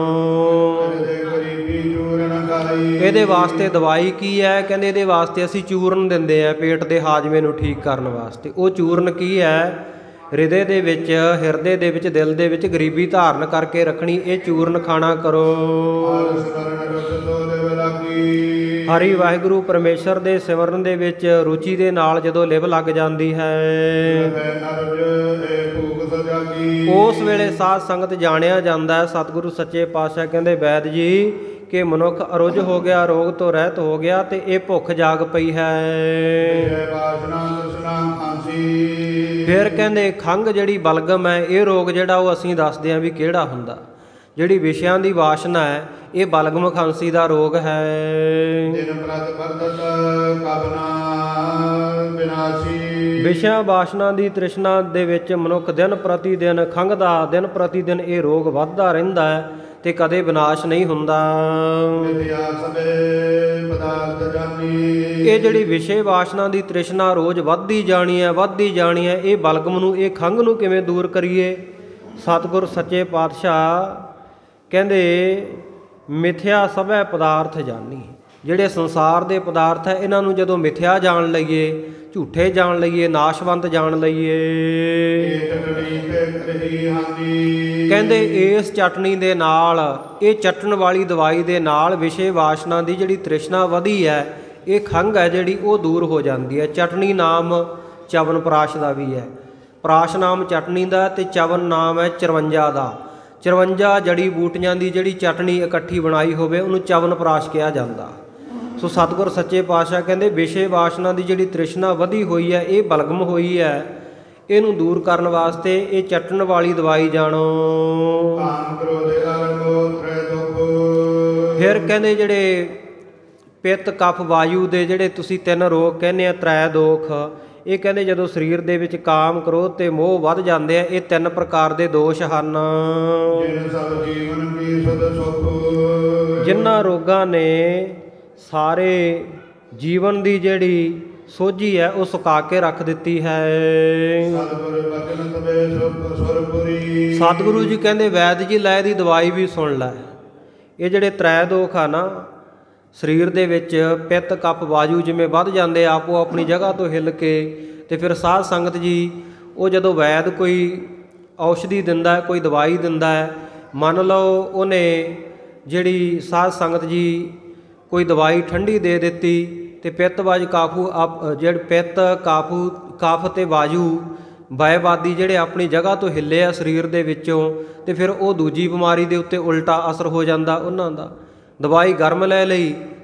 ਇਹਦੇ ਵਾਸਤੇ ਦਵਾਈ ਕੀ ਹੈ? ਕਹਿੰਦੇ ਇਹਦੇ ਵਾਸਤੇ ਅਸੀਂ ਚੂਰਨ ਦਿੰਦੇ ਆ ਪੇਟ ਦੇ ਹਾਜ਼ਮੇ ਨੂੰ ਠੀਕ ਕਰਨ ਵਾਸਤੇ। ਉਹ ਚੂਰਨ ਕੀ ਹੈ? ਹਿਰਦੇ ਦੇ ਵਿੱਚ, ਹਿਰਦੇ ਦੇ ਵਿੱਚ, ਦਿਲ ਦੇ ਵਿੱਚ ਗਰੀਬੀ ਧਾਰਨ ਕਰਕੇ ਰੱਖਣੀ। ਇਹ ਚੂਰਨ ਖਾਣਾ ਕਰੋ। ਹਰੀ ਵਾਹਿਗੁਰੂ ਪਰਮੇਸ਼ਰ ਦੇ ਸਿਮਰਨ ਦੇ ਵਿੱਚ ਰੁਚੀ ਦੇ ਨਾਲ ਜਦੋਂ ਲਿਵ ਲੱਗ ਜਾਂਦੀ ਹੈ, ਉਸ ਵੇਲੇ ਸਾਧ ਸੰਗਤ ਜਾਣਿਆ ਜਾਂਦਾ ਹੈ। ਸਤਿਗੁਰੂ ਸੱਚੇ ਪਾਤਸ਼ਾਹ ਕਹਿੰਦੇ ਵੈਦ ਜੀ ਕਿ ਮਨੁੱਖ ਅਰੁੱਝ ਹੋ ਗਿਆ, ਰੋਗ ਤੋਂ ਰਹਿਤ ਹੋ ਗਿਆ, ਤੇ ਇਹ ਭੁੱਖ ਜਾਗ ਪਈ ਹੈ। ਫਿਰ ਕਹਿੰਦੇ ਖੰਘ ਜਿਹੜੀ ਬਲਗਮ ਹੈ, ਇਹ ਰੋਗ ਜਿਹੜਾ ਉਹ ਅਸੀਂ ਦੱਸਦੇ ਹਾਂ ਵੀ ਕਿਹੜਾ ਹੁੰਦਾ। ਜਿਹੜੀ ਵਿਸ਼ਿਆਂ ਦੀ ਵਾਸ਼ਨਾ ਹੈ, ਇਹ ਬਲਗਮ ਖਾਂਸੀ ਦਾ ਰੋਗ ਹੈ। ਵਿਸ਼ਿਆਂ ਵਾਸ਼ਨਾ ਦੀ ਤ੍ਰਿਸ਼ਨਾ ਦੇ ਵਿੱਚ ਮਨੁੱਖ ਦਿਨ ਪ੍ਰਤੀ ਦਿਨ ਖੰਘਦਾ, ਦਿਨ ਪ੍ਰਤੀ ਦਿਨ ਇਹ ਰੋਗ ਵੱਧਦਾ ਰਹਿੰਦਾ ਹੈ ਤੇ ਕਦੇ ਵਿਨਾਸ਼ ਨਹੀਂ ਹੁੰਦਾ। ਇਹ ਜਿਹੜੀ ਵਿਸ਼ੇ ਵਾਸ਼ਨਾ ਦੀ ਤ੍ਰਿਸ਼ਨਾ ਰੋਜ਼ ਵੱਧਦੀ ਜਾਣੀ ਹੈ, ਵੱਧਦੀ ਜਾਣੀ ਹੈ। ਇਹ ਬਲਗਮ ਨੂੰ, ਇਹ ਖੰਘ ਨੂੰ ਕਿਵੇਂ ਦੂਰ ਕਰੀਏ? ਸਤਿਗੁਰ ਸੱਚੇ ਪਾਤਸ਼ਾਹ ਕਹਿੰਦੇ ਮਿਥਿਆ ਸਭੈ ਪਦਾਰਥ ਜਾਨੀ। ਜਿਹੜੇ ਸੰਸਾਰ ਦੇ ਪਦਾਰਥ ਹੈ ਇਹਨਾਂ ਨੂੰ ਜਦੋਂ ਮਿਥਿਆ ਜਾਣ ਲਈਏ, ਝੂਠੇ ਜਾਣ ਲਈਏ, ਨਾਸ਼ਵੰਤ ਜਾਣ ਲਈਏ, ਕਹਿੰਦੇ ਇਸ ਚਟਨੀ ਦੇ ਨਾਲ, ਇਹ ਚਟਣ ਵਾਲੀ ਦਵਾਈ ਦੇ ਨਾਲ ਵਿਸ਼ੇ ਵਾਸ਼ਨਾ ਦੀ ਜਿਹੜੀ ਤ੍ਰਿਸ਼ਨਾ ਵਧੀ ਹੈ, ਇਹ ਖੰਘ ਹੈ ਜਿਹੜੀ ਉਹ ਦੂਰ ਹੋ ਜਾਂਦੀ ਹੈ। ਚਟਨੀ ਨਾਮ ਚਵਨ ਪ੍ਰਾਸ਼ ਦਾ ਵੀ ਹੈ। ਪ੍ਰਾਸ਼ ਨਾਮ ਚਟਨੀ ਦਾ ਤੇ ਚਵਨ ਨਾਮ ਹੈ ਚਰਵੰਜਾ ਦਾ। ਚਰਵੰਜਾ ਜੜੀ ਬੂਟੀਆਂ ਦੀ ਜਿਹੜੀ ਚਟਨੀ ਇਕੱਠੀ ਬਣਾਈ ਹੋਵੇ ਉਹਨੂੰ ਚਵਨ ਪ੍ਰਾਸ਼ ਕਿਹਾ ਜਾਂਦਾ। ਸੋ ਸਤਿਗੁਰ ਸੱਚੇ ਪਾਤਸ਼ਾਹ ਕਹਿੰਦੇ ਵਿਸ਼ੇ ਵਾਸ਼ਨਾ ਦੀ ਜਿਹੜੀ ਤ੍ਰਿਸ਼ਨਾ ਵਧੀ ਹੋਈ ਹੈ, ਇਹ ਬਲਗਮ ਹੋਈ ਹੈ, ਇਹਨੂੰ ਦੂਰ ਕਰਨ ਵਾਸਤੇ ਇਹ ਚਟਣ ਵਾਲੀ ਦਵਾਈ ਜਾਣੋ। ਫਿਰ ਕਹਿੰਦੇ ਜਿਹੜੇ ਪਿੱਤ ਕਫ ਵਾਯੂ ਦੇ ਜਿਹੜੇ ਤੁਸੀਂ ਤਿੰਨ ਰੋਗ ਕਹਿੰਦੇ ਆ, ਤ੍ਰੈ ਦੋਖ, ਇਹ ਕਹਿੰਦੇ ਜਦੋਂ ਸਰੀਰ ਦੇ ਵਿੱਚ ਕਾਮ, ਕ੍ਰੋਧ ਤੇ ਮੋਹ ਵੱਧ ਜਾਂਦੇ ਆ, ਇਹ ਤਿੰਨ ਪ੍ਰਕਾਰ ਦੇ ਦੋਸ਼ ਹਨ। ਜਿਨ੍ਹਾਂ ਰੋਗਾਂ ਨੇ ਸਾਰੇ ਜੀਵਨ ਦੀ ਜਿਹੜੀ ਸੋਝੀ ਹੈ ਉਹ ਸੁਕਾ ਕੇ ਰੱਖ ਦਿੱਤੀ ਹੈ। ਸਤਿਗੁਰੂ ਜੀ ਕਹਿੰਦੇ ਵੈਦ ਜੀ ਲੈ ਦੀ ਦਵਾਈ ਵੀ ਸੁਣ ਲੈ। ਇਹ ਜਿਹੜੇ ਤ੍ਰੈ ਦੋਖ ਆ ਨਾ ਸਰੀਰ ਦੇ ਵਿੱਚ, ਪਿੱਤ ਕਫ ਵਾਯੂ ਜਿਵੇਂ ਵੱਧ ਜਾਂਦੇ ਆਪੋ ਆਪਣੀ ਜਗ੍ਹਾ ਤੋਂ ਹਿੱਲ ਕੇ, ਤੇ ਫਿਰ ਸਾਧ ਸੰਗਤ ਜੀ ਉਹ ਜਦੋਂ ਵੈਦ ਕੋਈ ਔਸ਼ਧੀ ਦਿੰਦਾ ਹੈ, ਕੋਈ ਦਵਾਈ ਦਿੰਦਾ ਹੈ, ਮੰਨ ਲਓ ਉਹਨੇ ਜਿਹੜੀ ਸਾਧ ਸੰਗਤ ਜੀ ਕੋਈ ਦਵਾਈ ਠੰਡੀ ਦੇ ਦਿੱਤੀ ਤੇ ਪਿੱਤ ਵਾਜ ਕਾਫੂ ਆਪ ਜਿਹੜੇ ਪਿੱਤ ਕਾਫੂ ਕਫ ਤੇ ਵਾਯੂ ਵਾਯਵਾਦੀ ਜਿਹੜੇ ਆਪਣੀ ਜਗ੍ਹਾ ਤੋਂ ਹਿੱਲੇ ਆ ਸਰੀਰ ਦੇ ਵਿੱਚੋਂ, ਤੇ ਫਿਰ ਉਹ ਦੂਜੀ ਬਿਮਾਰੀ ਦੇ ਉੱਤੇ ਉਲਟਾ ਅਸਰ ਹੋ ਜਾਂਦਾ ਉਹਨਾਂ ਦਾ। ਦਵਾਈ ਗਰਮ ਲੈ ਲਈ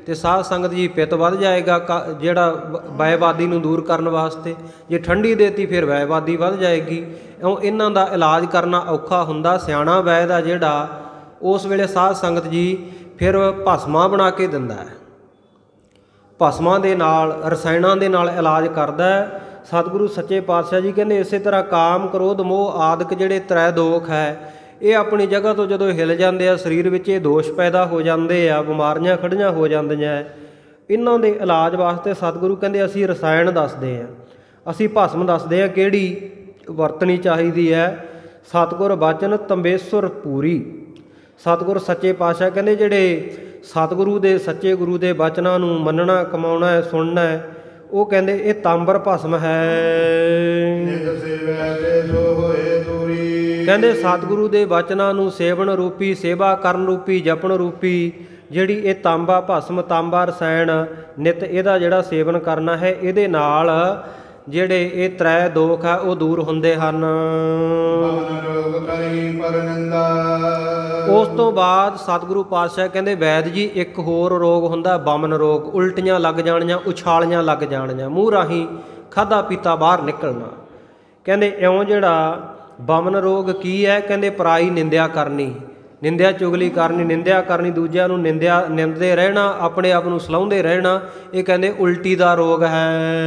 ਤੇ ਸਾਧ ਸੰਗਤ ਜੀ ਪਿੱਤ ਵੱਧ ਜਾਏਗਾ, ਕ- ਜਿਹੜਾ ਵ- ਵਾਇਵਾਦੀ ਨੂੰ ਦੂਰ ਕਰਨ ਵਾਸਤੇ। ਜੇ ਠੰਡੀ ਦੇਤੀ ਫਿਰ ਵਾਇਵਾਦੀ ਵੱਧ ਜਾਏਗੀ। ਇਉਂ ਇਹਨਾਂ ਦਾ ਇਲਾਜ ਕਰਨਾ ਔਖਾ ਹੁੰਦਾ। ਸਿਆਣਾ ਵੈਦ ਆ ਜਿਹੜਾ, ਉਸ ਵੇਲੇ ਸਾਧ ਸੰਗਤ ਜੀ ਫਿਰ ਭਸਮਾਂ ਬਣਾ ਕੇ ਦਿੰਦਾ ਹੈ, ਭਸਮਾਂ ਦੇ ਨਾਲ, ਰਸਾਇਣਾਂ ਦੇ ਨਾਲ ਇਲਾਜ ਕਰਦਾ ਹੈ। ਸਤਿਗੁਰੂ ਸੱਚੇ ਪਾਤਸ਼ਾਹ ਜੀ ਕਹਿੰਦੇ ਇਸੇ ਤਰ੍ਹਾਂ ਕਾਮ, ਕ੍ਰੋਧ, ਮੋਹ ਆਦਿਕ ਜਿਹੜੇ ਤ੍ਰੈ ਦੋਖ ਹੈ, ਇਹ ਆਪਣੀ ਜਗ੍ਹਾ ਤੋਂ ਜਦੋਂ ਹਿਲ ਜਾਂਦੇ ਆ, ਸਰੀਰ ਵਿੱਚ ਇਹ ਦੋਸ਼ ਪੈਦਾ ਹੋ ਜਾਂਦੇ ਆ, ਬਿਮਾਰੀਆਂ ਖੜੀਆਂ ਹੋ ਜਾਂਦੀਆਂ। ਇਹਨਾਂ ਦੇ ਇਲਾਜ ਵਾਸਤੇ ਸਤਿਗੁਰੂ ਕਹਿੰਦੇ ਅਸੀਂ ਰਸਾਇਣ ਦੱਸਦੇ ਹਾਂ, ਅਸੀਂ ਭਸਮ ਦੱਸਦੇ ਹਾਂ ਕਿਹੜੀ ਵਰਤਣੀ ਚਾਹੀਦੀ ਹੈ। ਸਤਿਗੁਰ ਬਚਨ ਤੰਬੇਸੁਰ ਪੂਰੀ। ਸਤਿਗੁਰ ਸੱਚੇ ਪਾਤਸ਼ਾਹ ਕਹਿੰਦੇ ਜਿਹੜੇ ਸਤਿਗੁਰੂ ਦੇ, ਸੱਚੇ ਗੁਰੂ ਦੇ ਬਚਨਾਂ ਨੂੰ ਮੰਨਣਾ, ਕਮਾਉਣਾ ਹੈ, ਸੁਣਨਾ ਹੈ, ਉਹ ਕਹਿੰਦੇ ਇਹ ਤਾਂਬਰ ਭਸਮ ਹੈ। ਨਿਤ ਸੇਵੈ ਤੇ ਸੋ ਹੋਏ ਦੂਰੀ। ਕਹਿੰਦੇ ਸਤਿਗੁਰੂ ਦੇ ਬਚਨਾਂ ਨੂੰ ਸੇਵਨ ਰੂਪੀ, ਸੇਵਾ ਕਰਨ ਰੂਪੀ, ਜਪਣ ਰੂਪੀ ਜਿਹੜੀ ਇਹ ਤਾਂਬਾ ਭਸਮ, ਤਾਂਬਾ ਰਸਾਇਣ, ਨਿਤ ਇਹਦਾ ਜਿਹੜਾ ਸੇਵਨ ਕਰਨਾ ਹੈ, ਇਹਦੇ ਨਾਲ ਜਿਹੜੇ ਇਹ ਤ੍ਰੈ ਦੋਖ ਆ ਉਹ ਦੂਰ ਹੁੰਦੇ ਹਨ। ਮਨ ਰੋਗ ਕਰੀ ਪਰ ਨਿੰਦਾ। ਉਸ ਤੋਂ ਬਾਅਦ ਸਤਿਗੁਰੂ ਪਾਤਸ਼ਾਹ ਕਹਿੰਦੇ ਵੈਦ ਜੀ ਇੱਕ ਹੋਰ ਰੋਗ ਹੁੰਦਾ ਬਮਨ ਰੋਗ। ਉਲਟੀਆਂ ਲੱਗ ਜਾਣੀਆਂ, ਉਛਾਲੀਆਂ ਲੱਗ ਜਾਣੀਆਂ, ਮੂੰਹ ਰਾਹੀਂ ਖਾਧਾ ਪੀਤਾ ਬਾਹਰ ਨਿਕਲਣਾ। ਕਹਿੰਦੇ ਇਉਂ ਜਿਹੜਾ ਬਮਨ ਰੋਗ ਕੀ ਹੈ? ਕਹਿੰਦੇ ਪਰਾਈ ਨਿੰਦਿਆ ਕਰਨੀ, ਨਿੰਦਿਆ ਚੁਗਲੀ ਕਰਨੀ, ਨਿੰਦਿਆ ਕਰਨੀ, ਦੂਜਿਆਂ ਨੂੰ ਨਿੰਦਿਆ ਨਿੰਦਦੇ ਰਹਿਣਾ, ਆਪਣੇ ਆਪ ਨੂੰ ਸਲਾਹੁੰਦੇ ਰਹਿਣਾ, ਇਹ ਕਹਿੰਦੇ ਉਲਟੀ ਦਾ ਰੋਗ ਹੈ।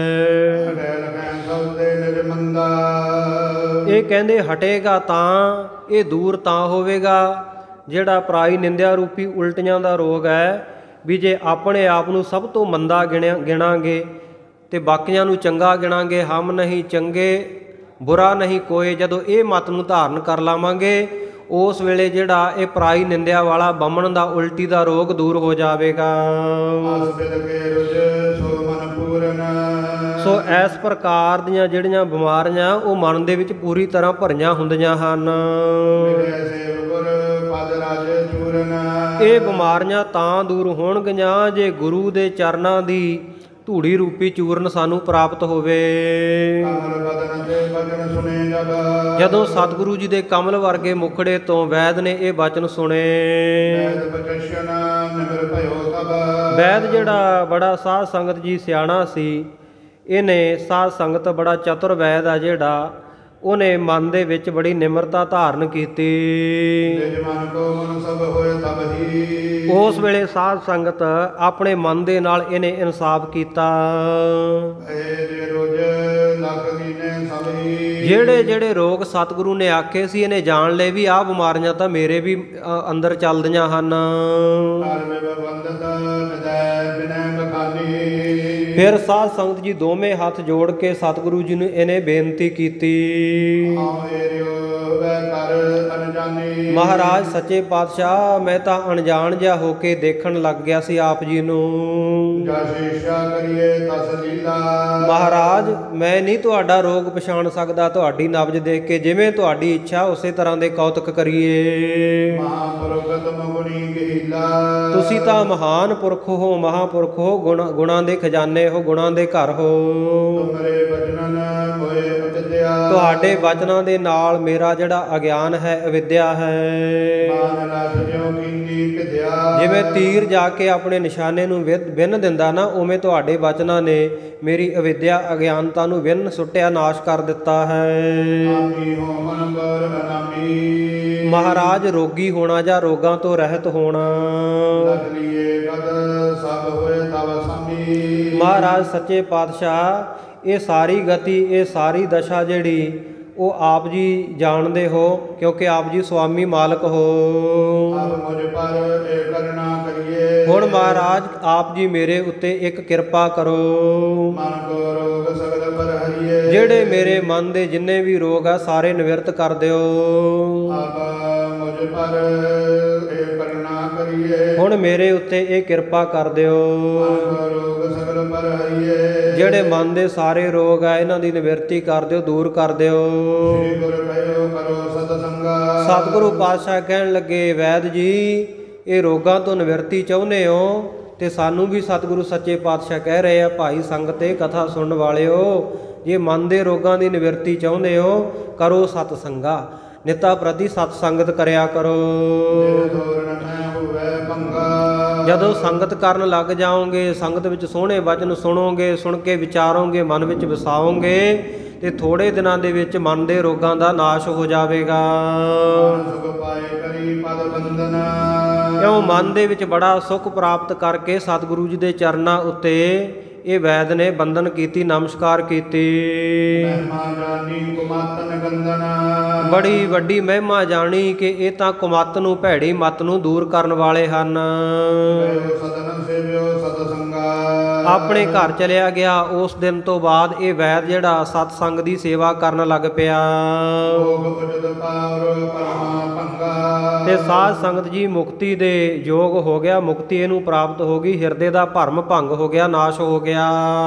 ਇਹ ਕਹਿੰਦੇ ਹਟੇਗਾ ਤਾਂ, ਇਹ ਦੂਰ ਤਾਂ ਹੋਵੇਗਾ ਜਿਹੜਾ ਪਰਾਈ ਨਿੰਦਿਆ ਰੂਪੀ ਉਲਟੀਆਂ ਦਾ ਰੋਗ ਹੈ। ਵੀ ਜੇ ਆਪਣੇ ਆਪ ਨੂੰ ਸਭ ਤੋਂ ਮੰਦਾ ਗਿਣਿਆ ਗਿਣਾਂਗੇ ਤੇ ਬਾਕੀਆਂ ਨੂੰ ਚੰਗਾ ਗਿਣਾਂਗੇ, ਹਮ ਨਹੀਂ ਚੰਗੇ ਬੁਰਾ ਨਹੀਂ ਕੋਏ, ਜਦੋਂ ਇਹ ਮਤ ਨੂੰ ਧਾਰਨ ਕਰ ਲਾਵਾਂਗੇ ਉਸ ਵੇਲੇ ਜਿਹੜਾ ਇਹ ਪਰਾਈ ਨਿੰਦਿਆ ਵਾਲਾ ਬਮਣ ਦਾ, ਉਲਟੀ ਦਾ ਰੋਗ ਦੂਰ ਹੋ ਜਾਵੇਗਾ। ਸੋ ਇਸ ਪ੍ਰਕਾਰ ਦੀਆਂ ਜਿਹੜੀਆਂ ਬਿਮਾਰੀਆਂ ਉਹ ਮਨ ਦੇ ਵਿੱਚ ਪੂਰੀ ਤਰ੍ਹਾਂ ਭਰੀਆਂ ਹੁੰਦੀਆਂ ਹਨ। ਇਹ ਬਿਮਾਰੀਆਂ ਤਾਂ ਦੂਰ ਹੋਣਗੀਆਂ ਜੇ ਗੁਰੂ ਦੇ ਚਰਨਾਂ ਦੀ ਧੂੜੀ ਰੂਪੀ ਚੂਰਨ ਸਾਨੂੰ ਪ੍ਰਾਪਤ ਹੋਵੇ। ਜਦੋਂ ਸਤਿਗੁਰੂ ਜੀ ਦੇ ਕਮਲ ਵਰਗੇ ਮੁਖੜੇ ਤੋਂ ਵੈਦ ਨੇ ਇਹ ਬਚਨ ਸੁਣੇ। ਵੈਦ ਜਿਹੜਾ ਬੜਾ ਸਾਧ ਸੰਗਤ ਜੀ ਸਿਆਣਾ ਸੀ, ਇਹਨੇ ਸਾਧ ਸੰਗਤ ਬੜਾ ਚਤੁਰ ਵੈਦ ਆ ਜਿਹੜਾ, ਉਹਨੇ ਮਨ ਦੇ ਵਿੱਚ ਬੜੀ ਨਿਮਰਤਾ ਧਾਰਨ ਕੀਤੀ। ਉਸ ਵੇਲੇ ਸਾਧ ਸੰਗਤ ਆਪਣੇ ਮਨ ਦੇ ਨਾਲ ਇਹਨੇ ਇਨਸਾਫ ਕੀਤਾ। ਜਿਹੜੇ ਜਿਹੜੇ ਰੋਗ ਸਤਿਗੁਰੂ ਨੇ ਆਖੇ ਸੀ ਇਹਨੇ ਜਾਣ ਲਏ ਵੀ ਆਹ ਬਿਮਾਰੀਆਂ ਤਾਂ ਮੇਰੇ ਵੀ ਅੰਦਰ ਚੱਲਦੀਆਂ ਹਨ। ਫਿਰ ਸਾਧ ਸੰਗਤ ਜੀ ਦੋਵੇਂ ਹੱਥ ਜੋੜ ਕੇ ਸਤਿਗੁਰੂ ਜੀ ਨੂੰ ਇਹਨੇ ਬੇਨਤੀ ਕੀਤੀ। ਮਹਾਰਾਜ ਸੱਚੇ ਪਾਤਸ਼ਾਹ, ਮੈਂ ਤਾਂ ਅਣਜਾਣ ਜਿਹਾ ਹੋ ਕੇ ਦੇਖਣ ਲੱਗ ਗਿਆ ਸੀ ਆਪ ਜੀ ਨੂੰ। ਮਹਾਰਾਜ ਮੈਂ ਨਹੀਂ ਤੁਹਾਡਾ ਰੋਗ ਪਛਾਣ ਸਕਦਾ, ਤੁਹਾਡੀ ਨਬਜ਼ ਦੇਖ ਕੇ ਜਿਵੇਂ ਤੁਹਾਡੀ ਇੱਛਾ ਉਸੇ ਤਰ੍ਹਾਂ ਦੇ ਕੌਤਕ ਕਰੀਏ। ਤੁਸੀਂ ਤਾਂ ਮਹਾਨ ਪੁਰਖ ਹੋ, ਮਹਾਂਪੁਰਖ ਹੋ, ਗੁਣ ਗੁਣਾਂ ਦੇ ਖਜ਼ਾਨੇ ਹੋ, ਗੁਣਾਂ ਦੇ ਘਰ ਹੋ। ਤੁਹਾਡੇ ਬਚਨਾਂ ਦੇ ਨਾਲ ਮੇਰਾ ਜਿਹੜਾ ਅਗਿਆਨ ਹੈ, ਅਵਿਦਿਆ ਹੈ। ਜਿਵੇਂ ਤੀਰ ਜਾ ਕੇ ਆਪਣੇ ਨਿਸ਼ਾਨੇ ਨੂੰ ਵਿੰਨ ਦਿੰਦਾ ਨਾ, ਉਵੇਂ ਤੁਹਾਡੇ ਬਚਨਾਂ ਨੇ ਮੇਰੀ ਅਵਿਦਿਆ, ਅਗਿਆਨਤਾ ਨੂੰ ਵਿੰਨ ਸੁੱਟਿਆ, ਨਾਸ਼ ਕਰ ਦਿੱਤਾ ਹੈ। ਮਹਾਰਾਜ ਰੋਗੀ ਹੋਣਾ ਜਾਂ ਰੋਗਾਂ ਤੋਂ ਰਹਿਤ ਹੋਣਾ। ਮਹਾਰਾਜ ਸੱਚੇ ਪਾਤਸ਼ਾਹ ਇਹ ਸਾਰੀ ਗਤੀ, ਇਹ ਸਾਰੀ ਦਸ਼ਾ ਜਿਹੜੀ ਉਹ ਆਪ ਜੀ ਜਾਣਦੇ ਹੋ, ਕਿਉਂਕਿ ਆਪ ਜੀ ਸੁਆਮੀ ਮਾਲਕ ਹੋ। ਹੁਣ ਮਹਾਰਾਜ ਆਪ ਜੀ ਮੇਰੇ ਉੱਤੇ ਇੱਕ ਕਿਰਪਾ ਕਰੋ। ਜਿਹੜੇ ਮੇਰੇ ਮਨ ਦੇ ਜਿੰਨੇ ਵੀ ਰੋਗ ਆ ਸਾਰੇ ਨਿਵਰਤ ਕਰ ਦਿਓ। ਹੁਣ ਮੇਰੇ ਉੱਤੇ ਇਹ ਕਿਰਪਾ ਕਰ ਦਿਓ। ਜਿਹੜੇ ਮਨ ਦੇ ਸਾਰੇ ਰੋਗ ਆ ਇਹਨਾਂ ਦੀ ਨਿਵਰਤੀ ਕਰ ਦਿਓ, ਦੂਰ ਕਰ ਦਿਓ। ਸਤਿਗੁਰੂ ਪਾਤਸ਼ਾਹ ਕਹਿਣ ਲੱਗੇ, ਵੈਦ ਜੀ ਇਹ ਰੋਗਾਂ ਤੋਂ ਨਿਵਰਤੀ ਚਾਹੁੰਦੇ ਹੋ ਤੇ ਸਾਨੂੰ ਵੀ ਸਤਿਗੁਰੂ ਸੱਚੇ ਪਾਤਸ਼ਾਹ ਕਹਿ ਰਹੇ ਆ, ਭਾਈ ਸੰਗਤ ਤੇ ਕਥਾ ਸੁਣਨ ਵਾਲਿਓ, ਜੇ ਮਨ ਦੇ ਰੋਗਾਂ ਦੀ ਨਿਵਰਤੀ ਚਾਹੁੰਦੇ ਹੋ ਕਰੋ ਸਤ ਸੰਗਾ, ਨਿਤਾ ਪ੍ਰਤੀ ਸਤ ਸੰਗਤ ਕਰਿਆ ਕਰੋ। ਜਦੋਂ ਸੰਗਤ ਕਰਨ ਲੱਗ ਜਾਓਗੇ, ਸੰਗਤ ਵਿੱਚ ਸੋਹਣੇ ਵਚਨ ਸੁਣੋਗੇ, ਸੁਣ ਕੇ ਵਿਚਾਰੋਗੇ, ਮਨ ਵਿੱਚ ਵਸਾਓਗੇ ਤੇ ਥੋੜੇ ਦਿਨਾਂ ਦੇ ਵਿੱਚ ਮਨ ਦੇ ਰੋਗਾਂ ਦਾ ਨਾਸ਼ ਹੋ ਜਾਵੇਗਾ। ਸੁਖ ਪਾਏ ਕਰੀ ਪਦ ਬੰਦਨ, ਕਿਉਂ ਮਨ ਦੇ ਵਿੱਚ ਬੜਾ ਸੁੱਖ ਪ੍ਰਾਪਤ ਕਰਕੇ ਸਤਿਗੁਰੂ ਜੀ ਦੇ ਚਰਨਾਂ ਉੱਤੇ ਇਹ ਵੈਦ ਨੇ ਬੰਦਨ ਕੀਤੀ, ਨਮਸਕਾਰ ਕੀਤੀ। ਮਹਿਮਾ ਜਾਨੀ ਕੁਮਾਤਨ ਗੰਦਨ, ਬੜੀ ਵੱਡੀ ਮਹਿਮਾ ਜਾਣੀ ਕਿ ਇਹ ਤਾਂ ਕੁਮੱਤ ਨੂੰ, ਭੈੜੀ ਮੱਤ ਨੂੰ ਦੂਰ ਕਰਨ ਵਾਲੇ ਹਨ। ਸਦਨ ਸੇਵਿਓ ਸਤ ਸੰਗਾ, ਆਪਣੇ ਘਰ ਚਲਿਆ ਗਿਆ। ਉਸ ਦਿਨ ਤੋਂ ਬਾਅਦ ਇਹ ਵੈਦ ਜਿਹੜਾ ਸਤ ਸੰਗ ਦੀ ਸੇਵਾ ਕਰਨ ਲੱਗ ਪਿਆ ਭੋਗ ਉਜਦ ਪਾਵਰ ਪਰਮਾ ਭੰਗਾ, ਤੇ ਸਾਧ ਸੰਗਤ ਜੀ ਮੁਕਤੀ ਦੇ ਯੋਗ ਹੋ ਗਿਆ, ਮੁਕਤੀ ਇਹਨੂੰ ਪ੍ਰਾਪਤ ਹੋ ਗਈ, ਹਿਰਦੇ ਦਾ ਭਰਮ ਭੰਗ ਹੋ ਗਿਆ, ਨਾਸ਼ ਹੋ ਗਿਆ।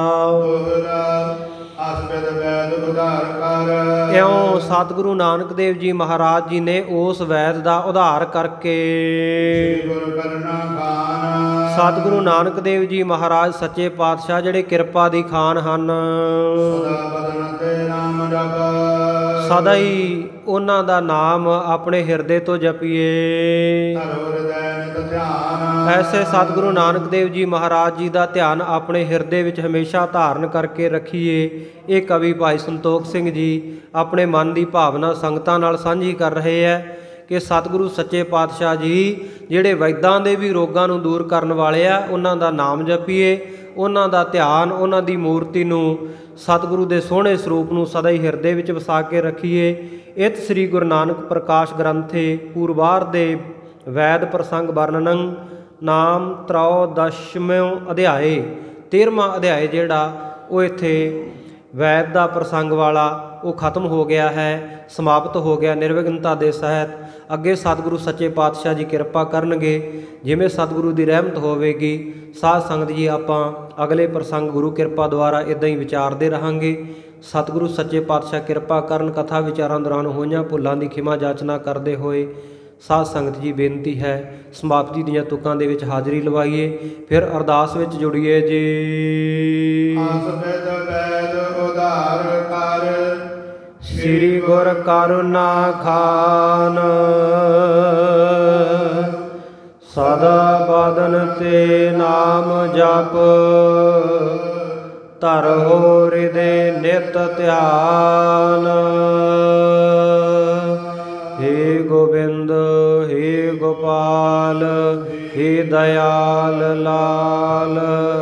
ਦੋਹਰਾ ਅਸਬਦ ਵੈਦ ਉਧਾਰ ਕਰ, ਇਉਂ ਸਤਿਗੁਰੂ ਨਾਨਕ ਦੇਵ ਜੀ ਮਹਾਰਾਜ ਜੀ ਨੇ ਉਸ ਵੈਦ ਦਾ ਉਧਾਰ ਕਰਕੇ ਗੁਰ ਕਰਨਾ ਖਾਨ, ਸਤਿਗੁਰੂ ਨਾਨਕ ਦੇਵ ਜੀ ਮਹਾਰਾਜ ਸੱਚੇ ਪਾਤਸ਼ਾਹ ਜਿਹੜੇ ਕਿਰਪਾ ਦੀ ਖਾਨ ਹਨ, ਸਦਾ ਬਦਨ ਤੇ ਨਾਮ ਜਪ, ਸਦਾ ਹੀ ਉਹਨਾਂ ਦਾ ਨਾਮ ਆਪਣੇ ਹਿਰਦੇ ਤੋਂ ਜਪੀਏ। ਧਰੋ ਹਿਰਦੈ ਨਿਤ ਧਿਆਨ, ਐਸੇ ਸਤਿਗੁਰੂ ਨਾਨਕ ਦੇਵ ਜੀ ਮਹਾਰਾਜ ਜੀ ਦਾ ਧਿਆਨ ਆਪਣੇ ਹਿਰਦੇ ਵਿੱਚ ਹਮੇਸ਼ਾ ਧਾਰਨ ਕਰਕੇ ਰੱਖੀਏ। ਇਹ ਕਵੀ ਭਾਈ ਸੰਤੋਖ ਸਿੰਘ ਜੀ ਆਪਣੇ ਮਨ ਦੀ ਭਾਵਨਾ ਸੰਗਤਾਂ ਨਾਲ ਸਾਂਝੀ ਕਰ ਰਹੇ ਹੈ ਕਿ ਸਤਿਗੁਰੂ ਸੱਚੇ ਪਾਤਸ਼ਾਹ ਜੀ ਜਿਹੜੇ ਵੈਦਾਂ ਦੇ ਵੀ ਰੋਗਾਂ ਨੂੰ ਦੂਰ ਕਰਨ ਵਾਲੇ ਆ, ਉਹਨਾਂ ਦਾ ਨਾਮ ਜਪੀਏ, ਉਹਨਾਂ ਦਾ ਧਿਆਨ, ਉਹਨਾਂ ਦੀ ਮੂਰਤੀ ਨੂੰ, ਸਤਿਗੁਰੂ ਦੇ ਸੋਹਣੇ ਸਰੂਪ ਨੂੰ ਸਦਾ ਹੀ ਹਿਰਦੇ ਵਿੱਚ ਵਸਾ ਕੇ ਰੱਖੀਏ। ਇਤ ਸ੍ਰੀ ਗੁਰੂ ਨਾਨਕ ਪ੍ਰਕਾਸ਼ ਗ੍ਰੰਥੇ ਪੂਰਵਾਰ ਦੇ ਵੈਦ ਪ੍ਰਸੰਗ ਵਰਣਨ ਨਾਮ ਤ੍ਰয়োਦਸ਼ਮਿਓ ਅਧਿਆਏ, ਤੇਰ੍ਹਵਾਂ ਅਧਿਆਏ ਜਿਹੜਾ ਉਹ ਇੱਥੇ ਵੈਦ ਦਾ ਪ੍ਰਸੰਗ ਵਾਲਾ ਉਹ ਖਤਮ ਹੋ ਗਿਆ ਹੈ, ਸਮਾਪਤ ਹੋ ਗਿਆ ਨਿਰਵਿਘਨਤਾ ਦੇ ਸਹਿਤ। ਅੱਗੇ ਸਤਿਗੁਰੂ ਸੱਚੇ ਪਾਤਸ਼ਾਹ ਜੀ ਕਿਰਪਾ ਕਰਨਗੇ, ਜਿਵੇਂ ਸਤਿਗੁਰੂ ਦੀ ਰਹਿਮਤ ਹੋਵੇਗੀ। ਸਾਧ ਸੰਗਤ ਜੀ ਆਪਾਂ ਅਗਲੇ ਪ੍ਰਸੰਗ ਗੁਰੂ ਕਿਰਪਾ ਦੁਆਰਾ ਇੱਦਾਂ ਹੀ ਵਿਚਾਰਦੇ ਰਹਾਂਗੇ। ਸਤਿਗੁਰੂ ਸੱਚੇ ਪਾਤਸ਼ਾਹ ਕਿਰਪਾ ਕਰਨ। ਕਥਾ ਵਿਚਾਰਾਂ ਦੌਰਾਨ ਹੋਈਆਂ ਭੁੱਲਾਂ ਦੀ ਖਿਮਾ ਜਾਚਨਾ ਕਰਦੇ ਹੋਏ ਸਾਧ ਸੰਗਤ ਜੀ ਬੇਨਤੀ ਹੈ ਸਮਾਪਤੀ ਦੀਆਂ ਤੁਕਾਂ ਦੇ ਵਿੱਚ ਹਾਜ਼ਰੀ ਲਵਾਈਏ, ਫਿਰ ਅਰਦਾਸ ਵਿੱਚ ਜੁੜੀਏ ਜੀ। ਅਸਬਦ ਵੈਦ ਉਧਾਰ ਕਰ, ਸ੍ਰੀ ਗੁਰ ਕਰੁਣਾ ਖਾਨ, ਸਦਾ ਬਦਨ ਤੇ ਨਾਮ ਜਪ, ਧਰੋ ਹਿਰਦੇ ਨਿਤ ਧਿਆਨ। हे गोविंद हे गोपाल हे दयाल लाल,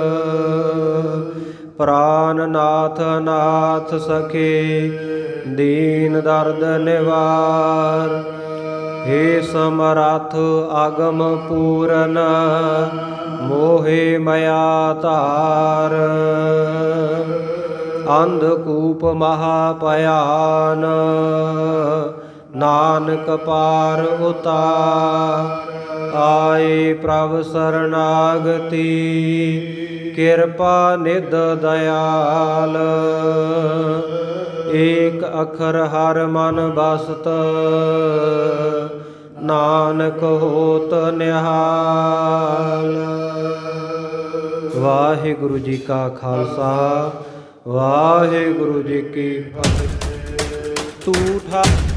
प्राणनाथ नाथ सखे दीन दर्द निवार। हे समरथ आगम पूरन, मोहे मया तार। अंधकूप महापयान, नानक पार उतार। आए प्रभ शरणागति, कृपा निध दयाल। एक अखर हर मन बसत, नानक होत निहाल। वाहिगुरु जी का खालसा, वाहिगुरु जी की फतेह। तू ठा